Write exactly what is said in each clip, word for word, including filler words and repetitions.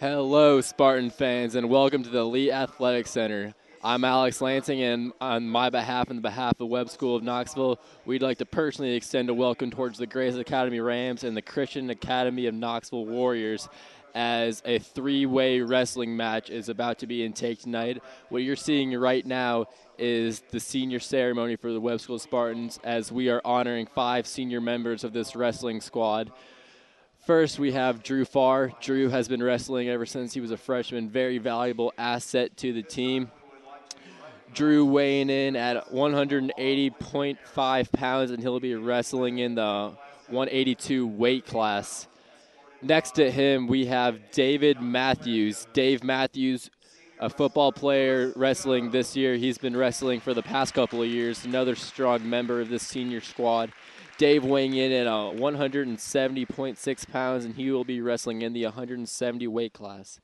Hello, Spartan fans, and welcome to the Elite Athletic Center. I'm Alex Lansing, and on my behalf and the behalf of Webb School of Knoxville, we'd like to personally extend a welcome towards the Grace Academy Rams and the Christian Academy of Knoxville Warriors as a three-way wrestling match is about to be intake tonight. What you're seeing right now is the senior ceremony for the Webb School Spartans as we are honoring five senior members of this wrestling squad. First, we have Drew Farr. Drew has been wrestling ever since he was a freshman. Very valuable asset to the team. Drew weighing in at one eighty point five pounds, and he'll be wrestling in the one eighty-two weight class. Next to him, we have David Matthews. Dave Matthews, a football player wrestling this year. He's been wrestling for the past couple of years. Another strong member of this senior squad. Dave weighing in at uh, one seventy point six pounds, and he will be wrestling in the one seventy weight class.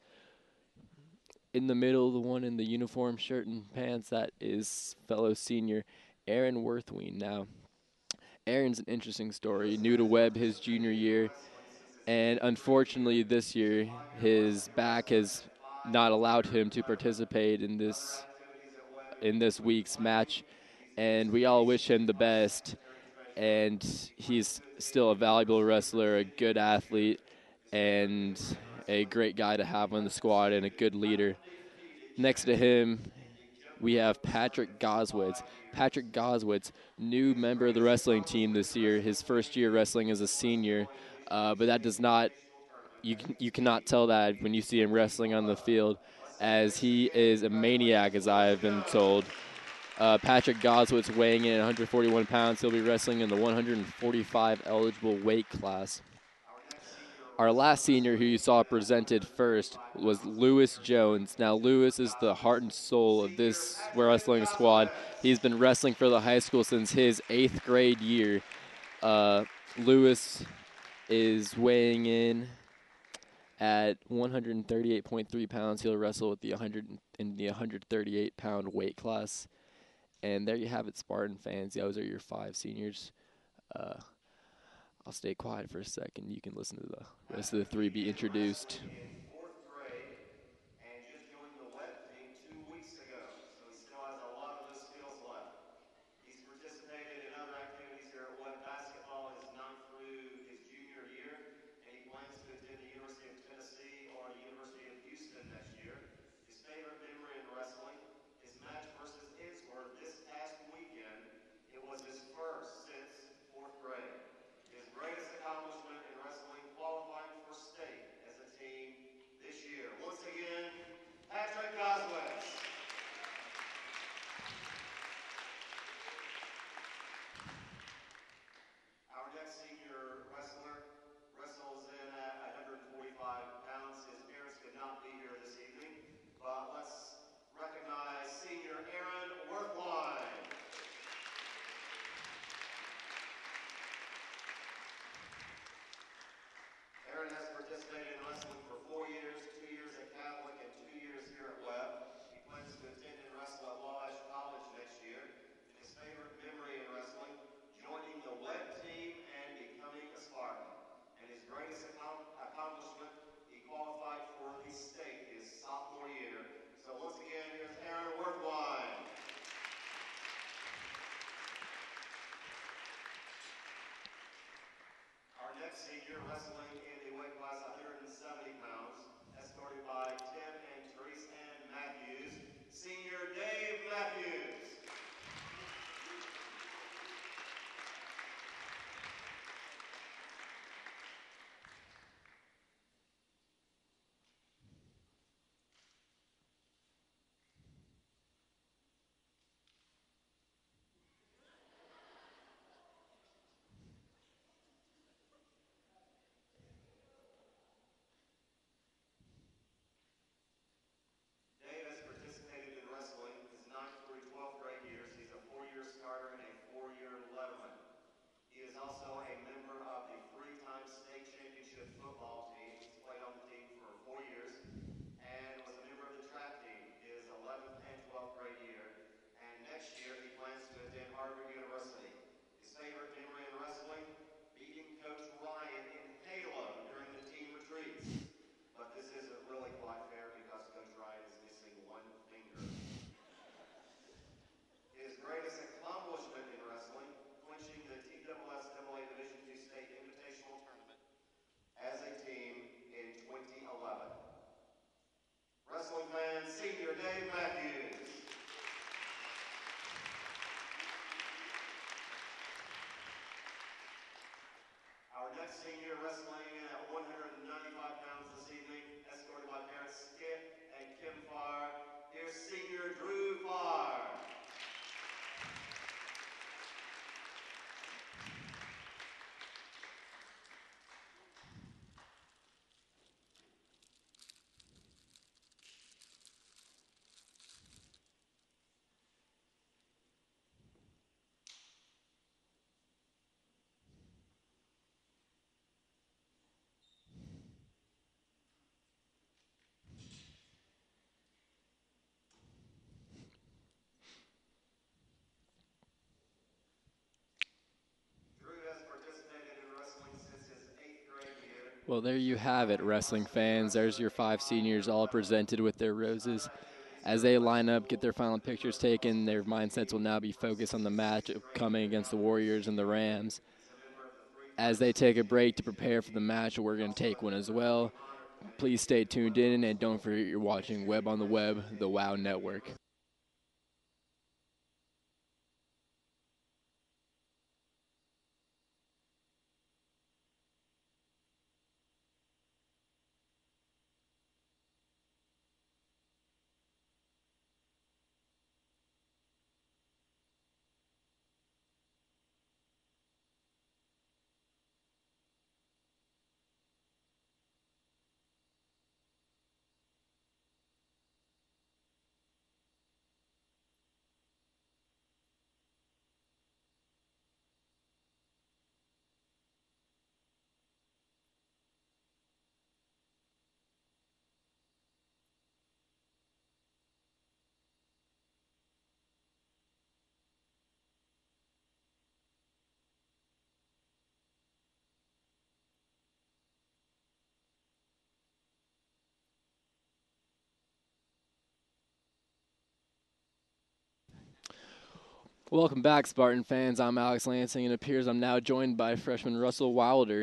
In the middle, the one in the uniform shirt and pants, that is fellow senior Aaron Worthween. Now, Aaron's an interesting story. New to Webb his junior year, and unfortunately this year his back has not allowed him to participate in this in this week's match, and we all wish him the best. And he's still a valuable wrestler, a good athlete, and a great guy to have on the squad and a good leader. Next to him, we have Patrick Goswitz. Patrick Goswitz, new member of the wrestling team this year, his first year wrestling as a senior, uh, but that does not, you, can, you cannot tell that when you see him wrestling on the field, as he is a maniac, as I have been told. Uh, Patrick Goswitz weighing in at one forty-one pounds. He'll be wrestling in the one forty-five eligible weight class. Our last senior who you saw presented first was Lewis Jones. Now, Lewis is the heart and soul of this wrestling squad. He's been wrestling for the high school since his eighth grade year. Uh, Lewis is weighing in at one thirty-eight point three pounds. He'll wrestle with the one hundred in the one thirty-eight pound weight class. And there you have it, Spartan fans. Those are your five seniors. Uh, I'll stay quiet for a second. You can listen to the rest of the three be introduced. Fourth grade and just joined the Webb team two weeks ago, so he still has a lot of those skills left. He's participated in other activities here at Webb basketball his ninth through his junior year, and he plans to attend the University of Tennessee or the University of Houston next year. His favorite memory in wrestling, his match versus Ensworth this past weekend. It was his first since fourth grade. His greatest accomplishment in wrestling, qualifying for state as a team this year. Once again, Patrick Goswitz. Our next senior wrestler wrestles in at one forty-five pounds. His parents could not be here this evening, but let's recognize senior Aaron Worthwine. Aaron has participated in wrestling for four years, two years at Catholic and two years here at Webb. He plans to attend and wrestle at Wabash College next year. And his favorite memory in wrestling, joining the Webb team and becoming a Spartan. And his greatest accomplishment, he qualified for the state his sophomore year. So once again, here's Aaron Worthwine. Our next senior wrestling in the weight class one seventy pounds, escorted by Tim and Therese Ann Matthews, senior Dave Matthews. Dave has participated in wrestling his ninth Dave Matthews. Our next senior wrestling at one hundred ninety-five pounds this evening, escorted by parents Skip and Kim Farr. Here's senior Drew Farr. Well, there you have it, wrestling fans. There's your five seniors all presented with their roses. As they line up, get their final pictures taken, their mindsets will now be focused on the match coming against the Warriors and the Rams. As they take a break to prepare for the match, we're going to take one as well. Please stay tuned in, and don't forget you're watching Webb on the Web, the WOW Network. Welcome back, Spartan fans. I'm Alex Lansing, and it appears I'm now joined by freshman Russell Wilder.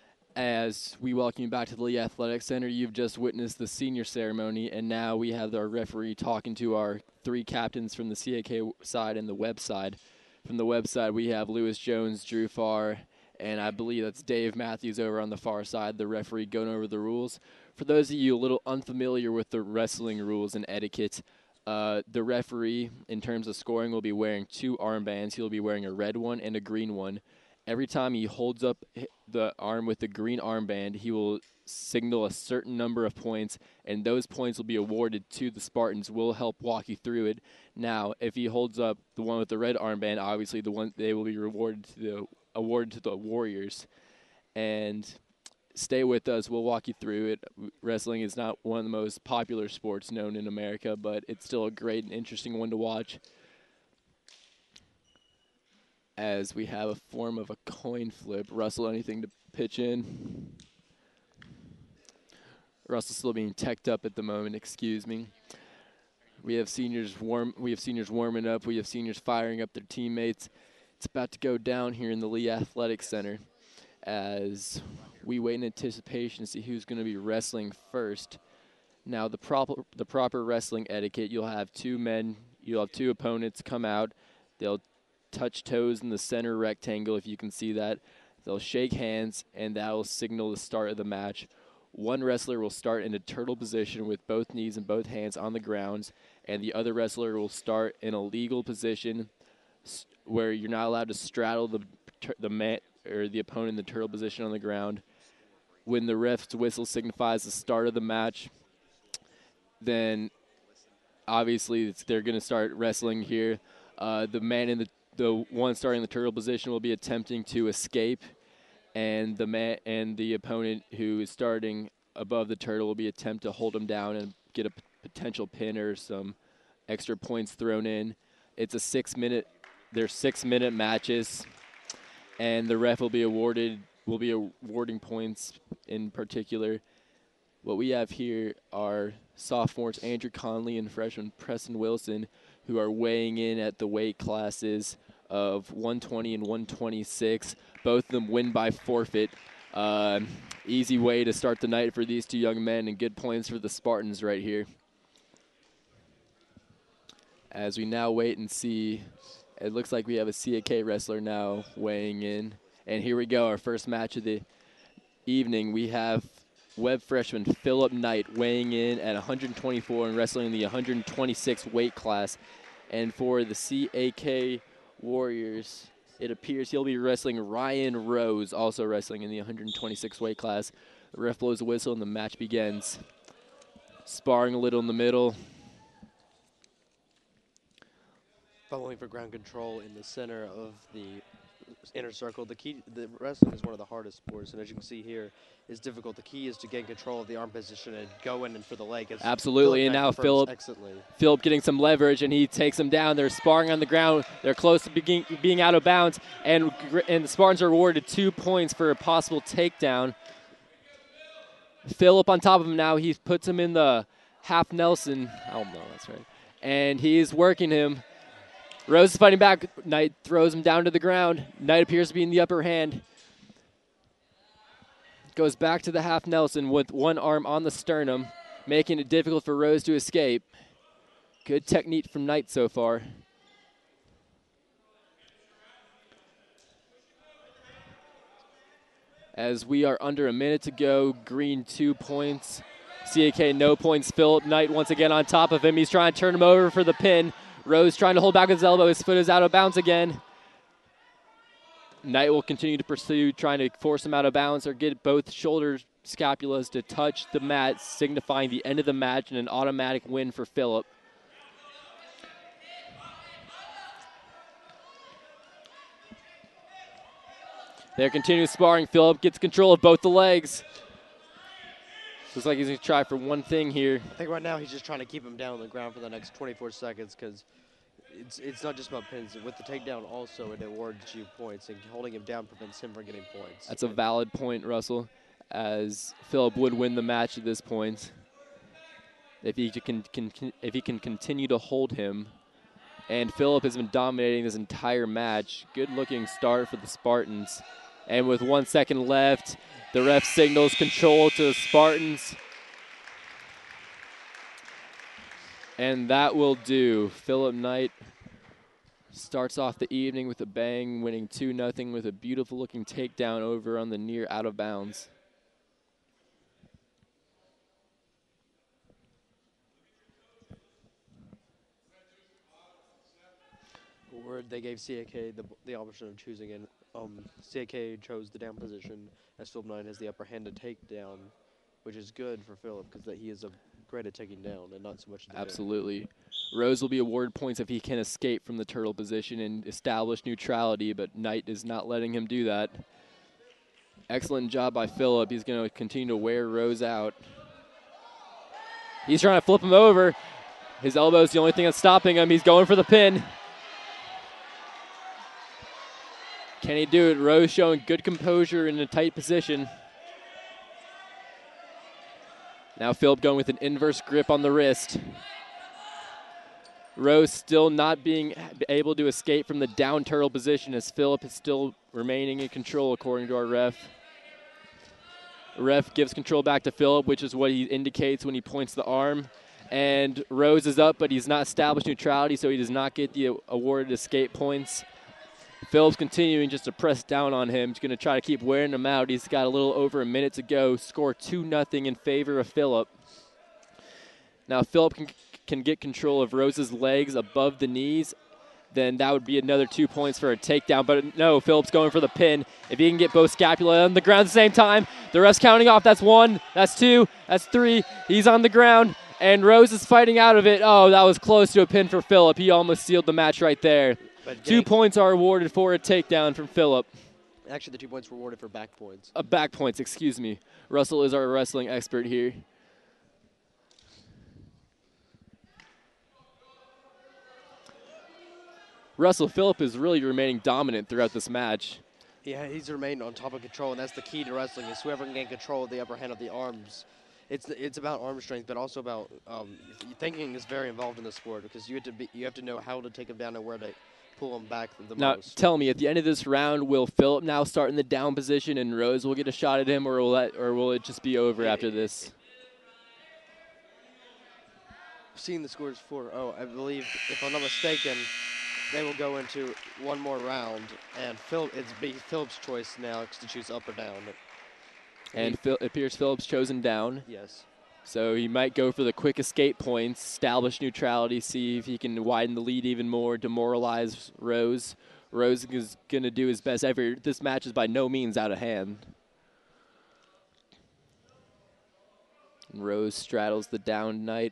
As we welcome you back to the Lee Athletic Center, you've just witnessed the senior ceremony, and now we have our referee talking to our three captains from the C A K side and the Webb side. From the Webb side, we have Lewis Jones, Drew Farr, and I believe that's Dave Matthews over on the far side, the referee going over the rules. For those of you a little unfamiliar with the wrestling rules and etiquette, Uh, the referee, in terms of scoring, will be wearing two armbands. He'll be wearing a red one and a green one. Every time he holds up the arm with the green armband, he will signal a certain number of points, and those points will be awarded to the Spartans. We'll help walk you through it. Now, if he holds up the one with the red armband, obviously the one they will be rewarded to the awarded to the Warriors. And stay with us. We'll walk you through it. Wrestling is not one of the most popular sports known in America, but it's still a great and interesting one to watch. As we have a form of a coin flip. Russell, anything to pitch in? Russell's still being teched up at the moment, excuse me. We have seniors warm we have seniors warming up, we have seniors firing up their teammates. It's about to go down here in the Lee Athletic Center as we wait in anticipation to see who's going to be wrestling first. Now, the proper the proper wrestling etiquette, you'll have two men, you'll have two opponents come out. They'll touch toes in the center rectangle, if you can see that. They'll shake hands, and that will signal the start of the match. One wrestler will start in a turtle position with both knees and both hands on the ground, and the other wrestler will start in a legal position where you're not allowed to straddle the the man or the opponent in the turtle position on the ground. When the ref's whistle signifies the start of the match, then obviously it's, they're going to start wrestling here. Uh, the man in the the one starting the turtle position will be attempting to escape, and the man and the opponent who is starting above the turtle will be attempt to hold him down and get a p- potential pin or some extra points thrown in. It's a six-minute. They're six-minute matches, and the ref will be awarded will be awarding points in particular. What we have here are sophomores Andrew Conley and freshman Preston Wilson, who are weighing in at the weight classes of one twenty and one twenty-six. Both of them win by forfeit. Uh, easy way to start the night for these two young men, and good points for the Spartans right here. As we now wait and see, it looks like we have a C A K wrestler now weighing in. And here we go, our first match of the evening. We have Webb freshman Philip Knight weighing in at one twenty-four and wrestling in the one twenty-six weight class. And for the C A K Warriors, it appears he'll be wrestling Ryan Rose, also wrestling in the one twenty-six weight class. The ref blows a whistle and the match begins. Sparring a little in the middle. Following for ground control in the center of the inner circle. The key, the wrestling is one of the hardest sports, and as you can see here, it's difficult. The key is to gain control of the arm position and go in and for the leg. It's Absolutely, and now Philip, Philip getting some leverage, and he takes him down. They're sparring on the ground. They're close to being, being out of bounds, and, and the Spartans are awarded two points for a possible takedown. Philip on top of him now. He puts him in the half Nelson. Oh, no, that's right. And he's working him. Rose is fighting back. Knight throws him down to the ground. Knight appears to be in the upper hand. Goes back to the half Nelson with one arm on the sternum, making it difficult for Rose to escape. Good technique from Knight so far. As we are under a minute to go, Green two points. C A K no points. Philip Knight once again on top of him. He's trying to turn him over for the pin. Rose trying to hold back his elbow. His foot is out of bounds again. Knight will continue to pursue, trying to force him out of bounds or get both shoulder scapulas to touch the mat, signifying the end of the match and an automatic win for Philip. They're continuing sparring. Philip gets control of both the legs. Looks like he's going to try for one thing here. I think right now he's just trying to keep him down on the ground for the next twenty-four seconds because it's it's not just about pins. With the takedown also, it awards you points, and holding him down prevents him from getting points. That's a valid point, Russell, as Philip would win the match at this point if he can, can, if he can continue to hold him. And Philip has been dominating this entire match. Good-looking start for the Spartans. And with one second left, the ref signals control to the Spartans. And that will do. Philip Knight starts off the evening with a bang, winning two nothing with a beautiful-looking takedown over on the near out of bounds. Word they gave C A K the, the option of choosing it. Um, C A K chose the down position as Philip Knight has the upper hand to take down, which is good for Philip because that he is a great at taking down and not so much. Absolutely. Rose will be awarded points if he can escape from the turtle position and establish neutrality, but Knight is not letting him do that. Excellent job by Philip. He's going to continue to wear Rose out. He's trying to flip him over. His elbow is the only thing that's stopping him. He's going for the pin. Can he do it? Rose showing good composure in a tight position. Now Philip going with an inverse grip on the wrist. Rose still not being able to escape from the down turtle position as Philip is still remaining in control according to our ref. The ref gives control back to Philip, which is what he indicates when he points the arm. And Rose is up, but he's not established neutrality, so he does not get the awarded escape points. Philip's continuing just to press down on him. He's going to try to keep wearing him out. He's got a little over a minute to go. Score two nothing in favor of Philip. Now Philip can, can get control of Rose's legs above the knees. Then that would be another two points for a takedown. But no, Philip's going for the pin. If he can get both scapula on the ground at the same time, the ref's counting off. That's one, that's two, that's three. He's on the ground, and Rose is fighting out of it. Oh, that was close to a pin for Philip. He almost sealed the match right there. Two points are awarded for a takedown from Philip. Actually, the two points were awarded for back points. Uh, back points, excuse me. Russell is our wrestling expert here. Russell, Philip is really remaining dominant throughout this match. Yeah, he's remained on top of control, and that's the key to wrestling, is whoever can gain control of the upper hand of the arms. It's it's about arm strength, but also about um, thinking is very involved in the sport because you have to be you have to know how to take him down and where to pull him back the now, most. Now, tell me, at the end of this round, will Philip now start in the down position and Rose will get a shot at him, or will that, or will it just be over after this? seen the scores before. Oh, I believe, if I'm not mistaken, they will go into one more round, and Phil, it's be Philip's choice now to choose up or down. And he, Phil, it appears Phillips chosen down. Yes. So he might go for the quick escape points, establish neutrality, see if he can widen the lead even more, demoralize Rose. Rose is going to do his best effort. This match is by no means out of hand. Rose straddles the downed knight.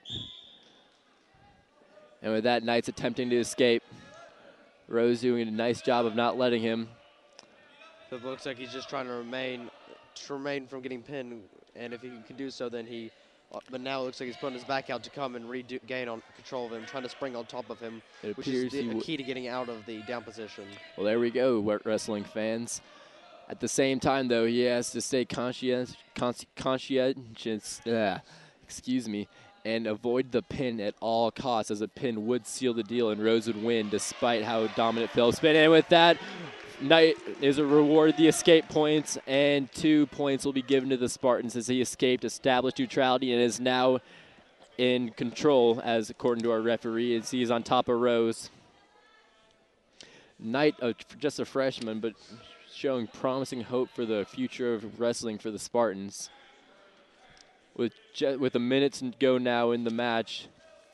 And with that, Knight's attempting to escape. Rose doing a nice job of not letting him. It looks like he's just trying to remain, to remain from getting pinned, and if he can do so, then he. Uh, but now it looks like he's putting his back out to come and regain on control of him, trying to spring on top of him, It which is appears the he a key to getting out of the down position. Well, there we go, wrestling fans. At the same time, though, he has to stay conscientious, conscientious, uh, excuse me, and avoid the pin at all costs, as a pin would seal the deal and Rose would win, despite how dominant Phil's been. And with that, Knight is rewarded the escape points, and two points will be given to the Spartans as he escaped, established neutrality, and is now in control, as according to our referee, as he is on top of Rose. Knight, uh, just a freshman, but showing promising hope for the future of wrestling for the Spartans. With ju with a minute to go now in the match,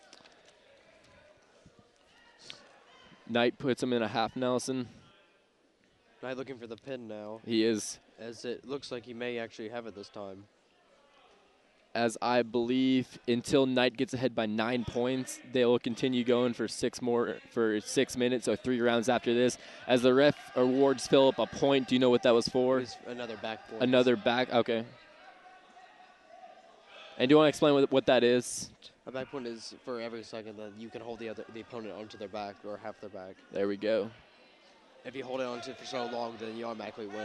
Knight puts him in a half Nelson. Knight looking for the pin now. He is. As it looks like he may actually have it this time. As I believe, until Knight gets ahead by nine points, they will continue going for six more for six minutes, so three rounds after this. As the ref awards Philip a point, do you know what that was for? It was another back point. Another back. Okay. And do you want to explain what what that is? A back point is for every second that you can hold the other the opponent onto their back or half their back. There we go. If you hold it onto it for so long, then you automatically win.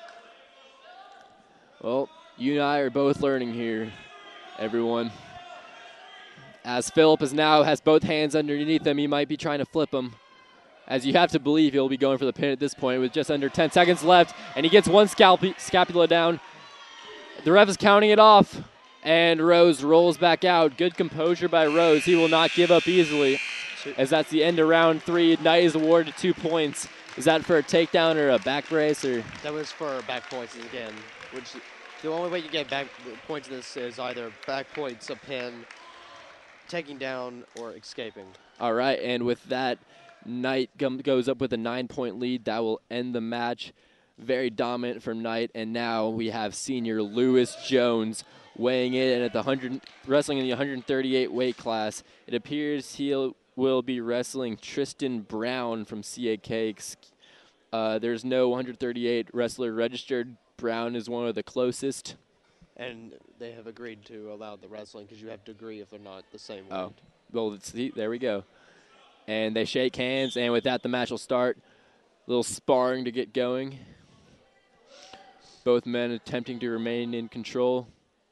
Well, you and I are both learning here, everyone. As Philip is now has both hands underneath him, he might be trying to flip him. As you have to believe he'll be going for the pin at this point with just under ten seconds left, and he gets one scalp scapula down. The ref is counting it off, and Rose rolls back out. Good composure by Rose. He will not give up easily, as that's the end of round three. Knight is awarded two points. Is that for a takedown or a back brace? Or? That was for back points again, which the only way you get back points in this is either back points, a pin, taking down, or escaping. All right, and with that, Knight goes up with a nine-point lead. That will end the match. Very dominant from Knight, and now we have senior Lewis Jones weighing in at the one hundred, wrestling in the one thirty-eight weight class. It appears he'll will be wrestling Tristan Brown from C A K. Uh, there's no one thirty-eight wrestler registered. Brown is one of the closest. And they have agreed to allow the wrestling because you have to agree if they're not the same Oh, weight. well, see, there we go. And they shake hands, and with that, the match will start. A little sparring to get going. Both men attempting to remain in control.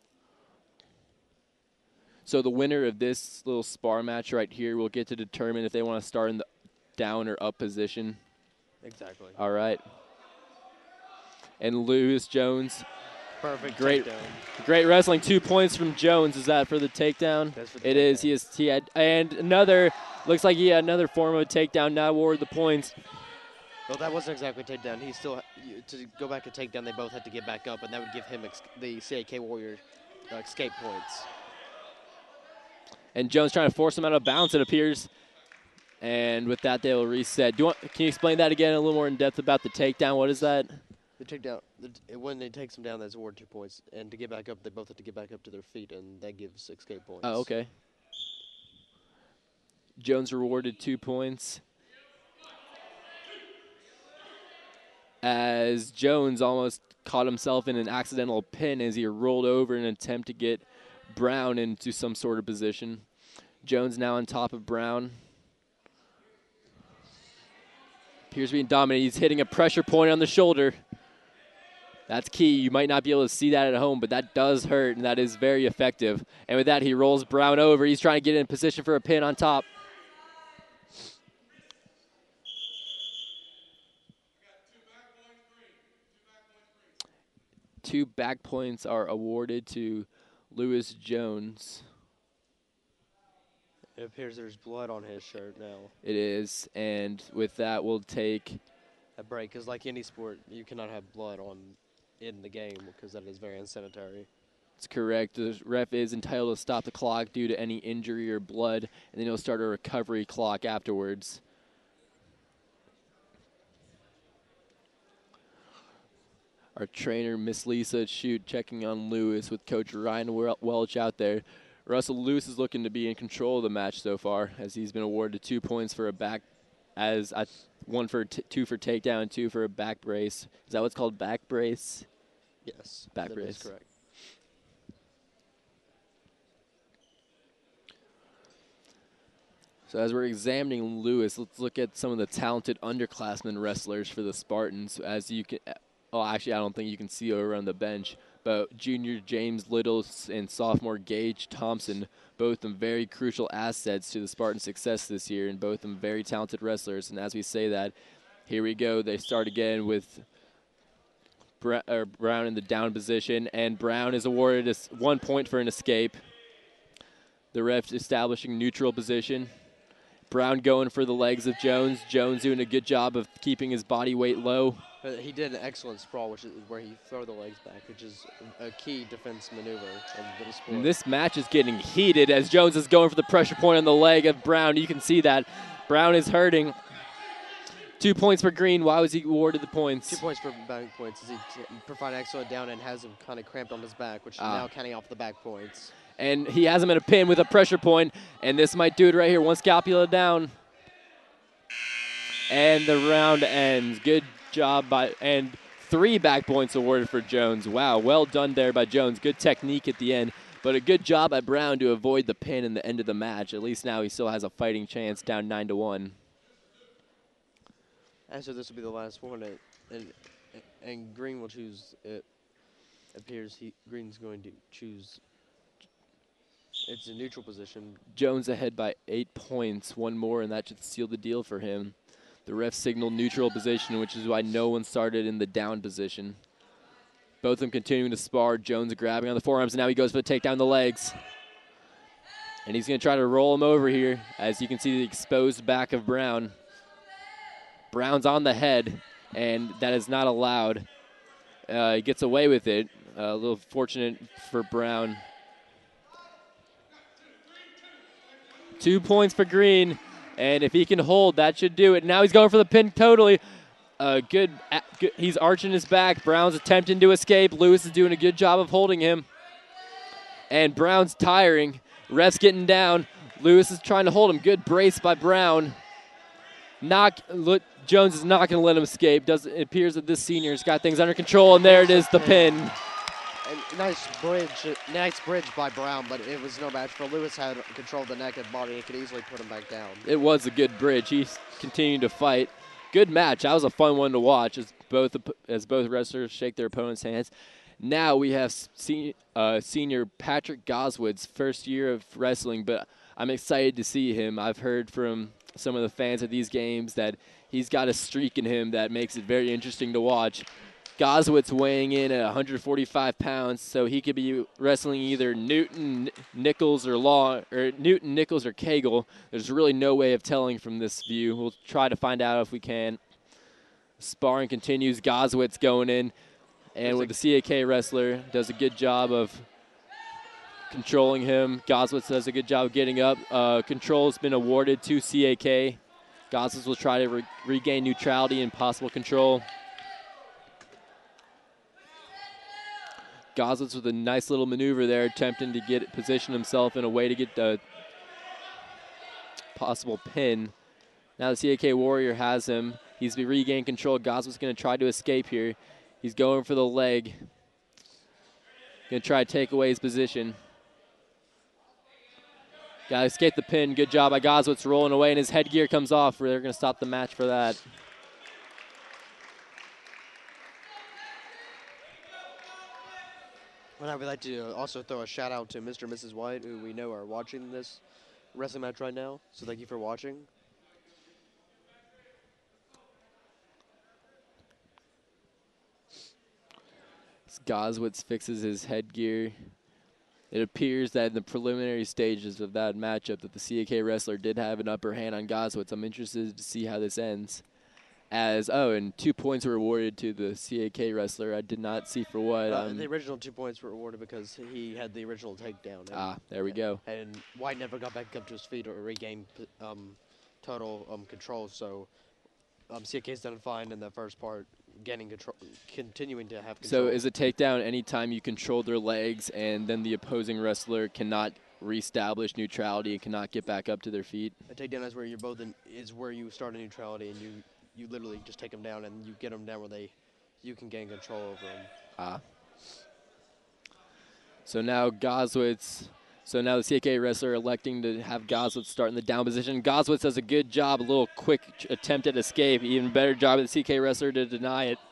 So the winner of this little spar match right here will get to determine if they want to start in the down or up position. Exactly. All right. And Lewis Jones. Perfect Great, takedown. Great wrestling. Two points from Jones. Is that for the takedown? That's for the It takedown. is. He is. He had, and another, looks like he had another form of a takedown. Now awarded the points. Well, that wasn't exactly a takedown. He still, you- to go back and takedown, they both had to get back up, and that would give him ex the C A K Warrior uh, escape points. And Jones trying to force him out of bounds, it appears. And with that, they will reset. Do you want, can you explain that again a little more in depth about the takedown? What is that? The takedown, the, when it takes them down, that's awarded two points. And to get back up, they both have to get back up to their feet, and that gives escape points. Oh, okay. Jones rewarded two points. As Jones almost caught himself in an accidental pin as he rolled over in an attempt to get Brown into some sort of position. Jones now on top of Brown. Appears being dominant. He's hitting a pressure point on the shoulder. That's key. You might not be able to see that at home, but that does hurt, and that is very effective. And with that, he rolls Brown over. He's trying to get in position for a pin on top. Two back points are awarded to Lewis Jones. It appears there's blood on his shirt now. It is, and with that, we'll take A break, because like any sport, you cannot have blood on in the game because that is very unsanitary. It's correct. The ref is entitled to stop the clock due to any injury or blood, and then he'll start a recovery clock afterwards. Our trainer, Miss Lisa Shute, checking on Lewis with Coach Ryan Welch out there. Russell Lewis is looking to be in control of the match so far, as he's been awarded two points for a back, as a, one for t two for takedown, and two for a back brace. Is that what's called back brace? Yes, back that brace. is correct. So as we're examining Lewis, let's look at some of the talented underclassmen wrestlers for the Spartans. As you can, oh, actually, I don't think you can see over on the bench, but junior James Little and sophomore Gage Thompson, both of them very crucial assets to the Spartan success this year, and both of them very talented wrestlers. And as we say that, here we go. They start again with Brown in the down position, and Brown is awarded a one point for an escape. The ref establishing neutral position. Brown going for the legs of Jones. Jones doing a good job of keeping his body weight low. But he did an excellent sprawl, which is where he throw the legs back, which is a key defense maneuver in the sport. And this match is getting heated as Jones is going for the pressure point on the leg of Brown. You can see that. Brown is hurting. Two points for Green. Why was he awarded the points? Two points for back points as he provided excellent down and has him kind of cramped on his back, which is Ah. now counting off the back points. And he has him in a pin with a pressure point, and this might do it right here. One scapula down. And the round ends. Good job by, and three back points awarded for Jones. Wow, well done there by Jones. Good technique at the end, but a good job by Brown to avoid the pin in the end of the match. At least now he still has a fighting chance, down nine to one. And so this will be the last one, and, and, and Green will choose, it appears he Green's going to choose, it's a neutral position. Jones ahead by eight points, one more, and that should seal the deal for him. The ref signaled neutral position, which is why no one started in the down position. Both of them continuing to spar. Jones grabbing on the forearms, and now he goes for the takedown the legs. And he's going to try to roll him over here, as you can see the exposed back of Brown. Brown's on the head, and that is not allowed. Uh, he gets away with it. Uh, a little fortunate for Brown. Two points for Green, and if he can hold, that should do it. Now he's going for the pin totally. Uh, good, uh, good. He's arching his back. Brown's attempting to escape. Lewis is doing a good job of holding him. And Brown's tiring. Ref's getting down. Lewis is trying to hold him. Good brace by Brown. Knock, look, Jones is not going to let him escape. Does it appears that this senior's got things under control, and there it is, the pin. And nice bridge, nice bridge by Brown, but it was no match for Lewis. Had control of the neck and body and could easily put him back down. It was a good bridge. He's continuing to fight. Good match. That was a fun one to watch as both as both wrestlers shake their opponents' hands. Now we have senior, uh, senior Patrick Goswood's first year of wrestling, but I'm excited to see him. I've heard from some of the fans of these games that he's got a streak in him that makes it very interesting to watch. Goswood's weighing in at one hundred forty-five pounds, so he could be wrestling either Newton, Nichols, or Law, or Newton, Nichols, or Cagle. There's really no way of telling from this view. We'll try to find out if we can. Sparring continues. Goswood's going in, and with the C A K wrestler, does a good job of controlling him. Goswitz does a good job of getting up. Uh, control has been awarded to C A K. Goswitz will try to re regain neutrality and possible control. Goswitz with a nice little maneuver there, attempting to get position himself in a way to get the possible pin. Now the C A K Warrior has him. He's regained control. Goswitz going to try to escape here. He's going for the leg. Going to try to take away his position. Got to escape the pin. Good job by Goswitz rolling away, and his headgear comes off. They're going to stop the match for that. And I would like to also throw a shout out to Mister and Missus White, who we know are watching this wrestling match right now. So thank you for watching. Goswitz fixes his headgear. It appears that in the preliminary stages of that matchup that the C A K wrestler did have an upper hand on Goswitz. I'm interested to see how this ends. As, oh, and two points were awarded to the C A K wrestler. I did not see for what. Uh, Um, the original two points were awarded because he had the original takedown. And, ah, there we go. And White never got back up to his feet or regained um, total um, control. So um, C A K's done fine in the first part, getting control, continuing to have control. So is a takedown anytime you control their legs and then the opposing wrestler cannot reestablish neutrality and cannot get back up to their feet? A takedown is where you're both in, is where you start a neutrality and you you literally just take them down and you get them down where they you can gain control over them. Ah. So now Goswitz, so now the C A K wrestler electing to have Goswitz start in the down position. Goswitz does a good job, a little quick attempt at escape. Even better job of the C A K wrestler to deny it.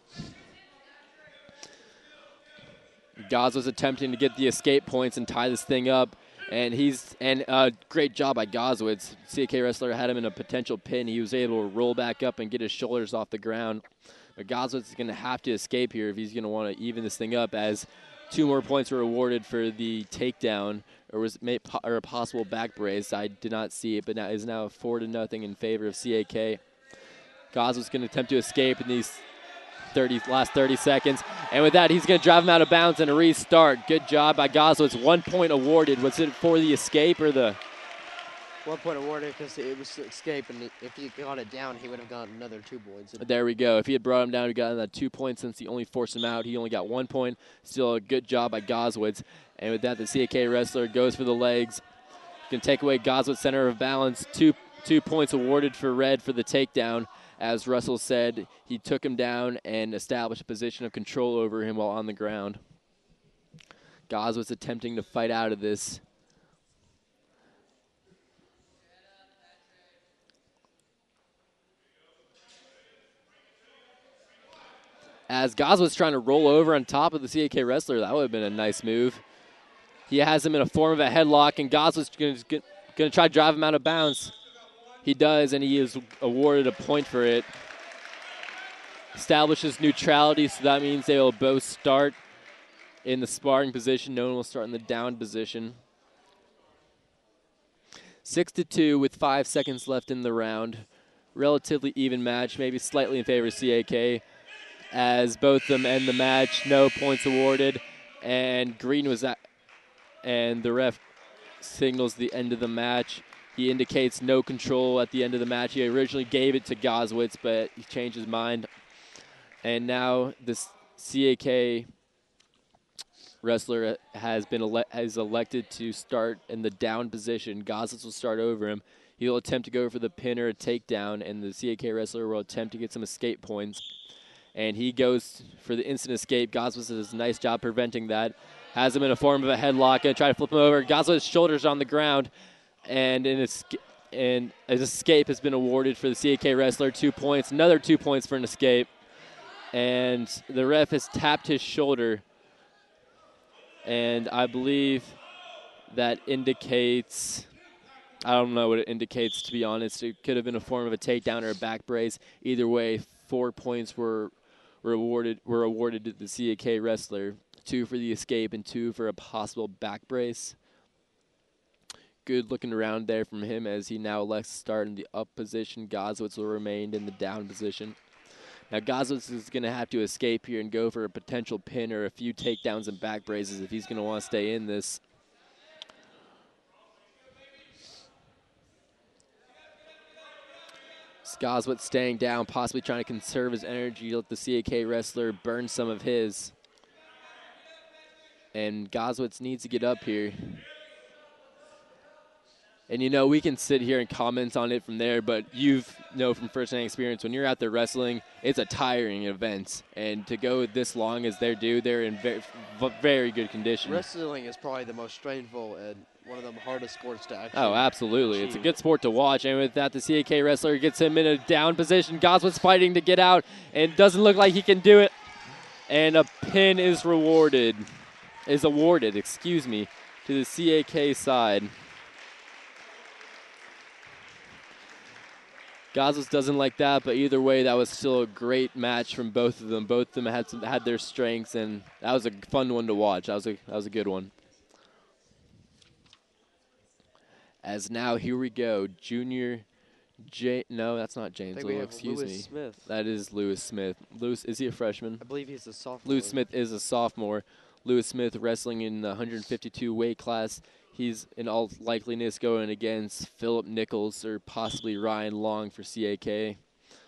Goswitz attempting to get the escape points and tie this thing up. And he's and uh, great job by Goswitz. C A K wrestler had him in a potential pin. He was able to roll back up and get his shoulders off the ground. But Goswitz is going to have to escape here if he's going to want to even this thing up, as two more points were awarded for the takedown, or was made po or a possible back brace. I did not see it, but now is now four to nothing in favor of C A K. Goswitz going to attempt to escape in these thirty last thirty seconds, and with that, he's going to drive him out of bounds and a restart. Good job by Goswitz. One point awarded. Was it for the escape or the? One point awarded because it was escape, and if he got it down, he would have gotten another two points. There we go. If he had brought him down, he got that two points. Since he only forced him out, he only got one point. Still a good job by Goswitz. And with that, the C A K wrestler goes for the legs. Can take away Goswitz's center of balance. Two two points awarded for red for the takedown. As Russell said, he took him down and established a position of control over him while on the ground. Goswitz attempting to fight out of this. As Goswitz trying to roll over on top of the C A K wrestler, that would have been a nice move. He has him in a form of a headlock, and Goswitz is going to try to drive him out of bounds. He does, and he is awarded a point for it. Establishes neutrality, so that means they will both start in the sparring position. No one will start in the down position. Six to two with five seconds left in the round. Relatively even match, maybe slightly in favor of C A K. As both of them end the match, no points awarded, and green was at, and the ref signals the end of the match. He indicates no control at the end of the match. He originally gave it to Goswitz, but he changed his mind. And now this C A K wrestler has been ele has elected to start in the down position. Goswitz will start over him. He'll attempt to go for the pin or a takedown, and the C A K wrestler will attempt to get some escape points. And he goes for the instant escape. Goswitz does a nice job preventing that. Has him in a form of a headlock. Gonna try to flip him over. Goswitz's shoulders on the ground. And an, esca and an escape has been awarded for the C A K wrestler. Two points. Another two points for an escape. And the ref has tapped his shoulder. And I believe that indicates, I don't know what it indicates, to be honest. It could have been a form of a takedown or a back brace. Either way, four points were, were, awarded, were awarded to the C A K wrestler. Two for the escape and two for a possible back brace. Good looking around there from him as he now elects to start in the up position. Goswitz will remain in the down position. Now Goswitz is going to have to escape here and go for a potential pin or a few takedowns and back braces if he's going to want to stay in this. Goswitz staying down, possibly trying to conserve his energy, let the C A K wrestler burn some of his. And Goswitz needs to get up here. And, you know, we can sit here and comment on it from there, but you know from first-hand experience, when you're out there wrestling, it's a tiring event. And to go this long as they do, they're in very, very good condition. Wrestling is probably the most strainful and one of the hardest sports to actually Oh, absolutely. achieve. It's a good sport to watch. And with that, the C A K wrestler gets him in a down position. Goswitz fighting to get out, and doesn't look like he can do it. And a pin is rewarded, is awarded, excuse me, to the C A K side. Goswitz doesn't like that, but either way, that was still a great match from both of them. Both of them had some, had their strengths, and that was a fun one to watch. That was a that was a good one. As now, here we go. Junior J. No, that's not I James think we Little. have Excuse Lewis me. Smith. That is Lewis Smith. Lewis, is he a freshman? I believe he's a sophomore. Lewis Smith is a sophomore. Lewis Smith wrestling in the one fifty-two weight class. He's in all likeliness going against Philip Nichols or possibly Ryan Long for C A K.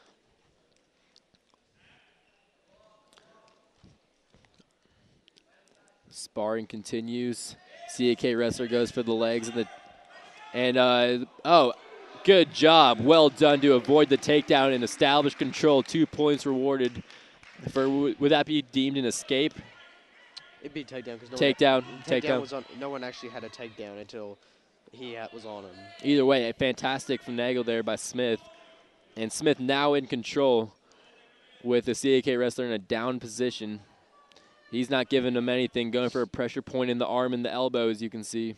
Sparring continues. C A K wrestler goes for the legs and the and uh oh, good job, well done to avoid the takedown and establish control. Two points rewarded. For would that be deemed an escape? It'd be takedown because no takedown, one, takedown. takedown was on. No one actually had a takedown until he had, was on him. Either way, a fantastic finagle there by Smith, and Smith now in control with the C A K wrestler in a down position. He's not giving him anything, going for a pressure point in the arm and the elbow, as you can see.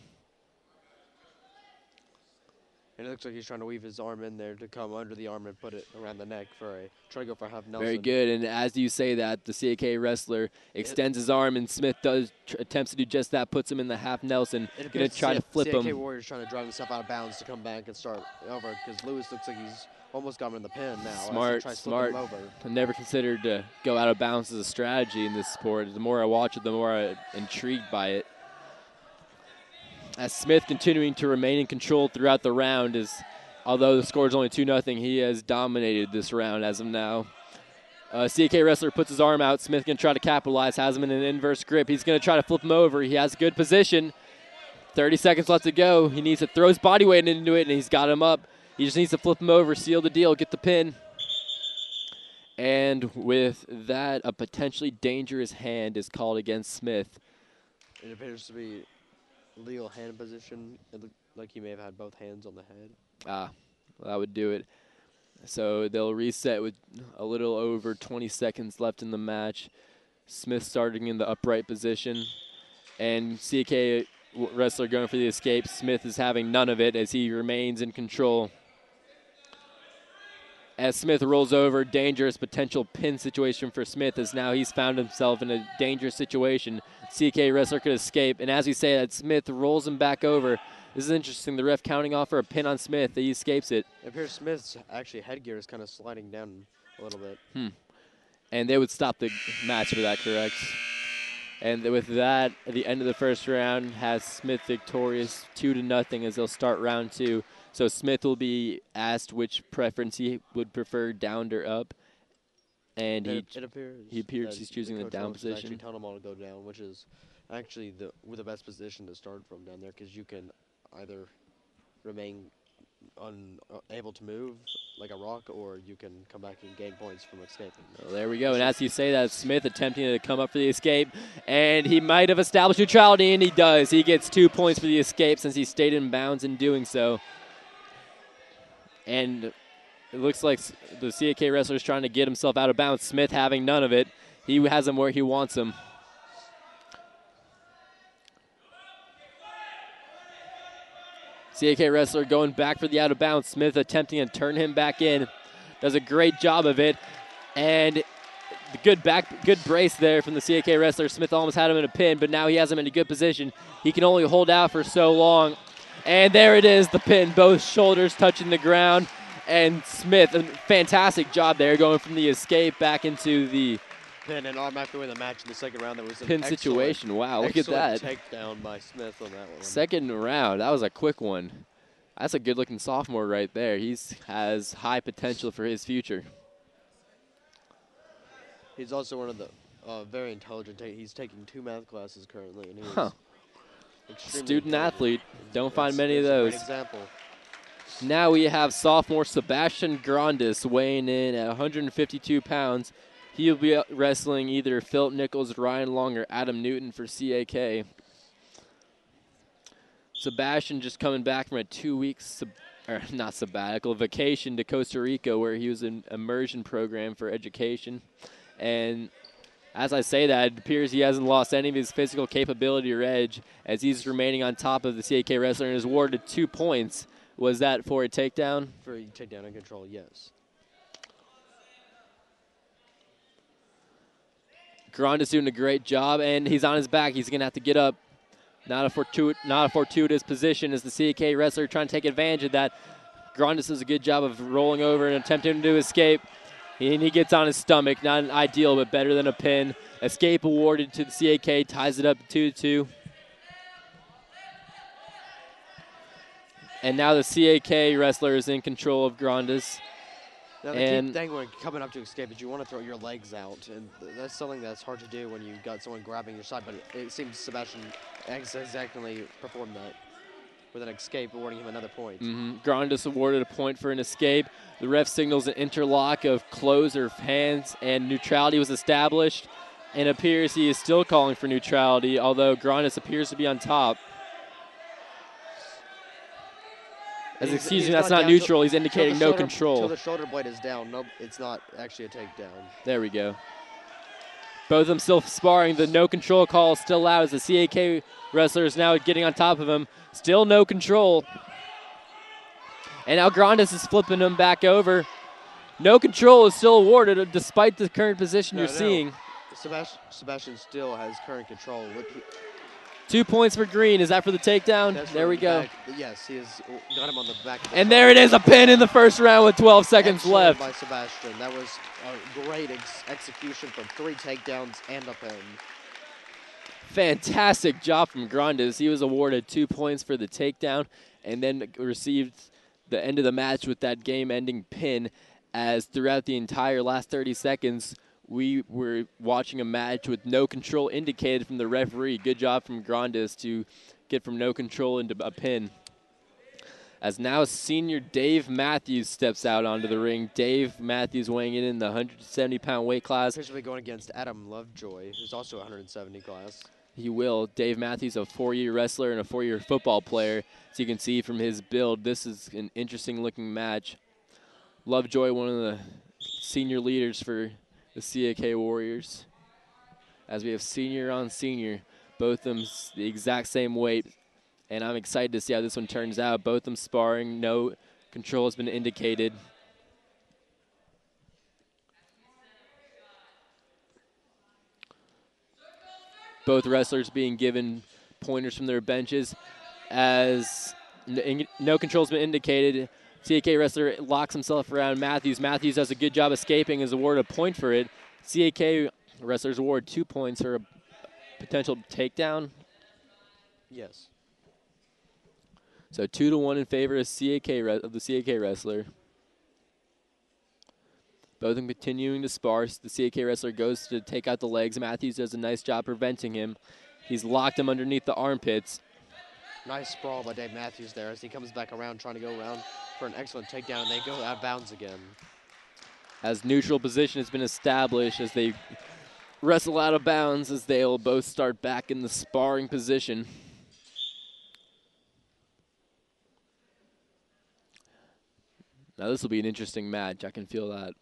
And it looks like he's trying to weave his arm in there to come under the arm and put it around the neck for a try to go for a half Nelson. Very good. And as you say that, the C A K wrestler extends his arm, and Smith does tr attempts to do just that, puts him in the half Nelson. Going to try to flip him. C A K Warrior's trying to drive himself out of bounds to come back and start over because Lewis looks like he's almost got him in the pin now. Smart, smart. I never considered to go out of bounds as a strategy in this sport. The more I watch it, the more I'm intrigued by it. As Smith continuing to remain in control throughout the round, is although the score is only two nothing, he has dominated this round as of now. Uh, C A K wrestler puts his arm out. Smith going to try to capitalize, has him in an inverse grip. He's going to try to flip him over. He has good position. thirty seconds left to go. He needs to throw his body weight into it, and he's got him up. He just needs to flip him over, seal the deal, get the pin. And with that, a potentially dangerous hand is called against Smith. It appears to be legal hand position. It looked like he may have had both hands on the head. Ah, well, that would do it. So they'll reset with a little over twenty seconds left in the match. Smith starting in the upright position. And C A K wrestler going for the escape. Smith is having none of it as he remains in control. As Smith rolls over, dangerous potential pin situation for Smith as now he's found himself in a dangerous situation. C A K wrestler could escape, and as we say that, Smith rolls him back over. This is interesting. The ref counting off for a pin on Smith. He escapes it. It appears Smith's actually headgear is kind of sliding down a little bit. Hmm. And they would stop the match for that, correct? And with that, at the end of the first round, has Smith victorious two to nothing as they'll start round two. So Smith will be asked which preference he would prefer, down or up, and he it, it appears he appears he's choosing the, the down position. Actually, tell them all to go down, which is actually the with the best position to start from down there, because you can either remain unable to move like a rock, or you can come back and gain points from escaping. Well, there we go. And as you say that, Smith attempting to come up for the escape, and he might have established neutrality, and he does. He gets two points for the escape since he stayed in bounds in doing so. And it looks like the C A K wrestler is trying to get himself out of bounds. Smith having none of it. He has him where he wants him. C A K wrestler going back for the out of bounds. Smith attempting to turn him back in. Does a great job of it. And the good back, good brace there from the C A K wrestler. Smith almost had him in a pin, but now he has him in a good position. He can only hold out for so long. And there it is, the pin. Both shoulders touching the ground. And Smith, a fantastic job there, going from the escape back into the pin, and arm after winning the match in the second round. That was an pin situation. Wow, look at that. Takedown by Smith on that one. Second round, that was a quick one. That's a good-looking sophomore right there. He has high potential for his future. He's also one of the uh, very intelligent. Ta he's taking two math classes currently, and he's huh. Student athlete. Don't find it's, many it's of those. A great example. Now we have sophomore Sebastian Grandis weighing in at one hundred fifty-two pounds. He'll be wrestling either Philip Nichols, Ryan Long, or Adam Newton for C A K. Sebastian just coming back from a two-week, sub or not sabbatical, vacation to Costa Rica, where he was in immersion program for education. And as I say that, it appears he hasn't lost any of his physical capability or edge as he's remaining on top of the C A K wrestler and is awarded two points. Was that for a takedown? For a takedown and control, yes. Grandis doing a great job, and he's on his back. He's going to have to get up. Not a, fortuit not a fortuitous position as the C A K wrestler trying to take advantage of that. Grandis does a good job of rolling over and attempting to escape. And he gets on his stomach. Not an ideal, but better than a pin. Escape awarded to the C A K, ties it up two to two. And now the C A K wrestler is in control of Grandis. Now the and key thing when coming up to escape is you want to throw your legs out, and that's something that's hard to do when you've got someone grabbing your side, but it, it seems Sebastian ex exactly performed that with an escape, awarding him another point. Mm-hmm. Grandis awarded a point for an escape. The ref signals an interlock of close or hands, and neutrality was established, and appears he is still calling for neutrality, although Grandis appears to be on top. As He's- excuse he's me, that's not not down neutral. till- He's indicating no Until control. the shoulder blade is down. No, it's not actually a takedown. There we go. Both of them still sparring. The no control call is still out as the C A K wrestler is now getting on top of him. Still no control. And now Grandis is flipping him back over. No control is still awarded despite the current position No, you're no. seeing. Sebastian, Sebastian still has current control. Look, he- Two points for Green. Is that for the takedown? that's There from we the go. back. Yes, he has got him on the back. Of the And side. there it is, a pin in the first round with twelve seconds Excellent left. by Sebastian. That was a great ex execution from three takedowns and a pin. Fantastic job from Grandis. He was awarded two points for the takedown and then received the end of the match with that game-ending pin, as throughout the entire last thirty seconds, we were watching a match with no control indicated from the referee. Good job from Grandis to get from no control into a pin. As now senior Dave Matthews steps out onto the ring. Dave Matthews weighing in in the one hundred seventy pound weight class. Appears to be going against Adam Lovejoy, who's also one hundred seventy class. He will. Dave Matthews, a four-year wrestler and a four-year football player. As you can see from his build, this is an interesting-looking match. Lovejoy, one of the senior leaders for the C A K Warriors. As we have senior on senior, both of them s- the exact same weight. And I'm excited to see how this one turns out. Both of them sparring. No control has been indicated. Both wrestlers being given pointers from their benches as n- no control has been indicated. C A K wrestler locks himself around Matthews. Matthews does a good job escaping, is awarded a point for it. C A K wrestlers award two points for a potential takedown. Yes. So two to one in favor of C A K re- of the C A K wrestler. Both of them continuing to spar. The C A K wrestler goes to take out the legs. Matthews does a nice job preventing him. He's locked him underneath the armpits. Nice sprawl by Dave Matthews there as he comes back around trying to go around for an excellent takedown, and they go out of bounds again. As neutral position has been established as they wrestle out of bounds, as they'll both start back in the sparring position. Now this will be an interesting match. I can feel that.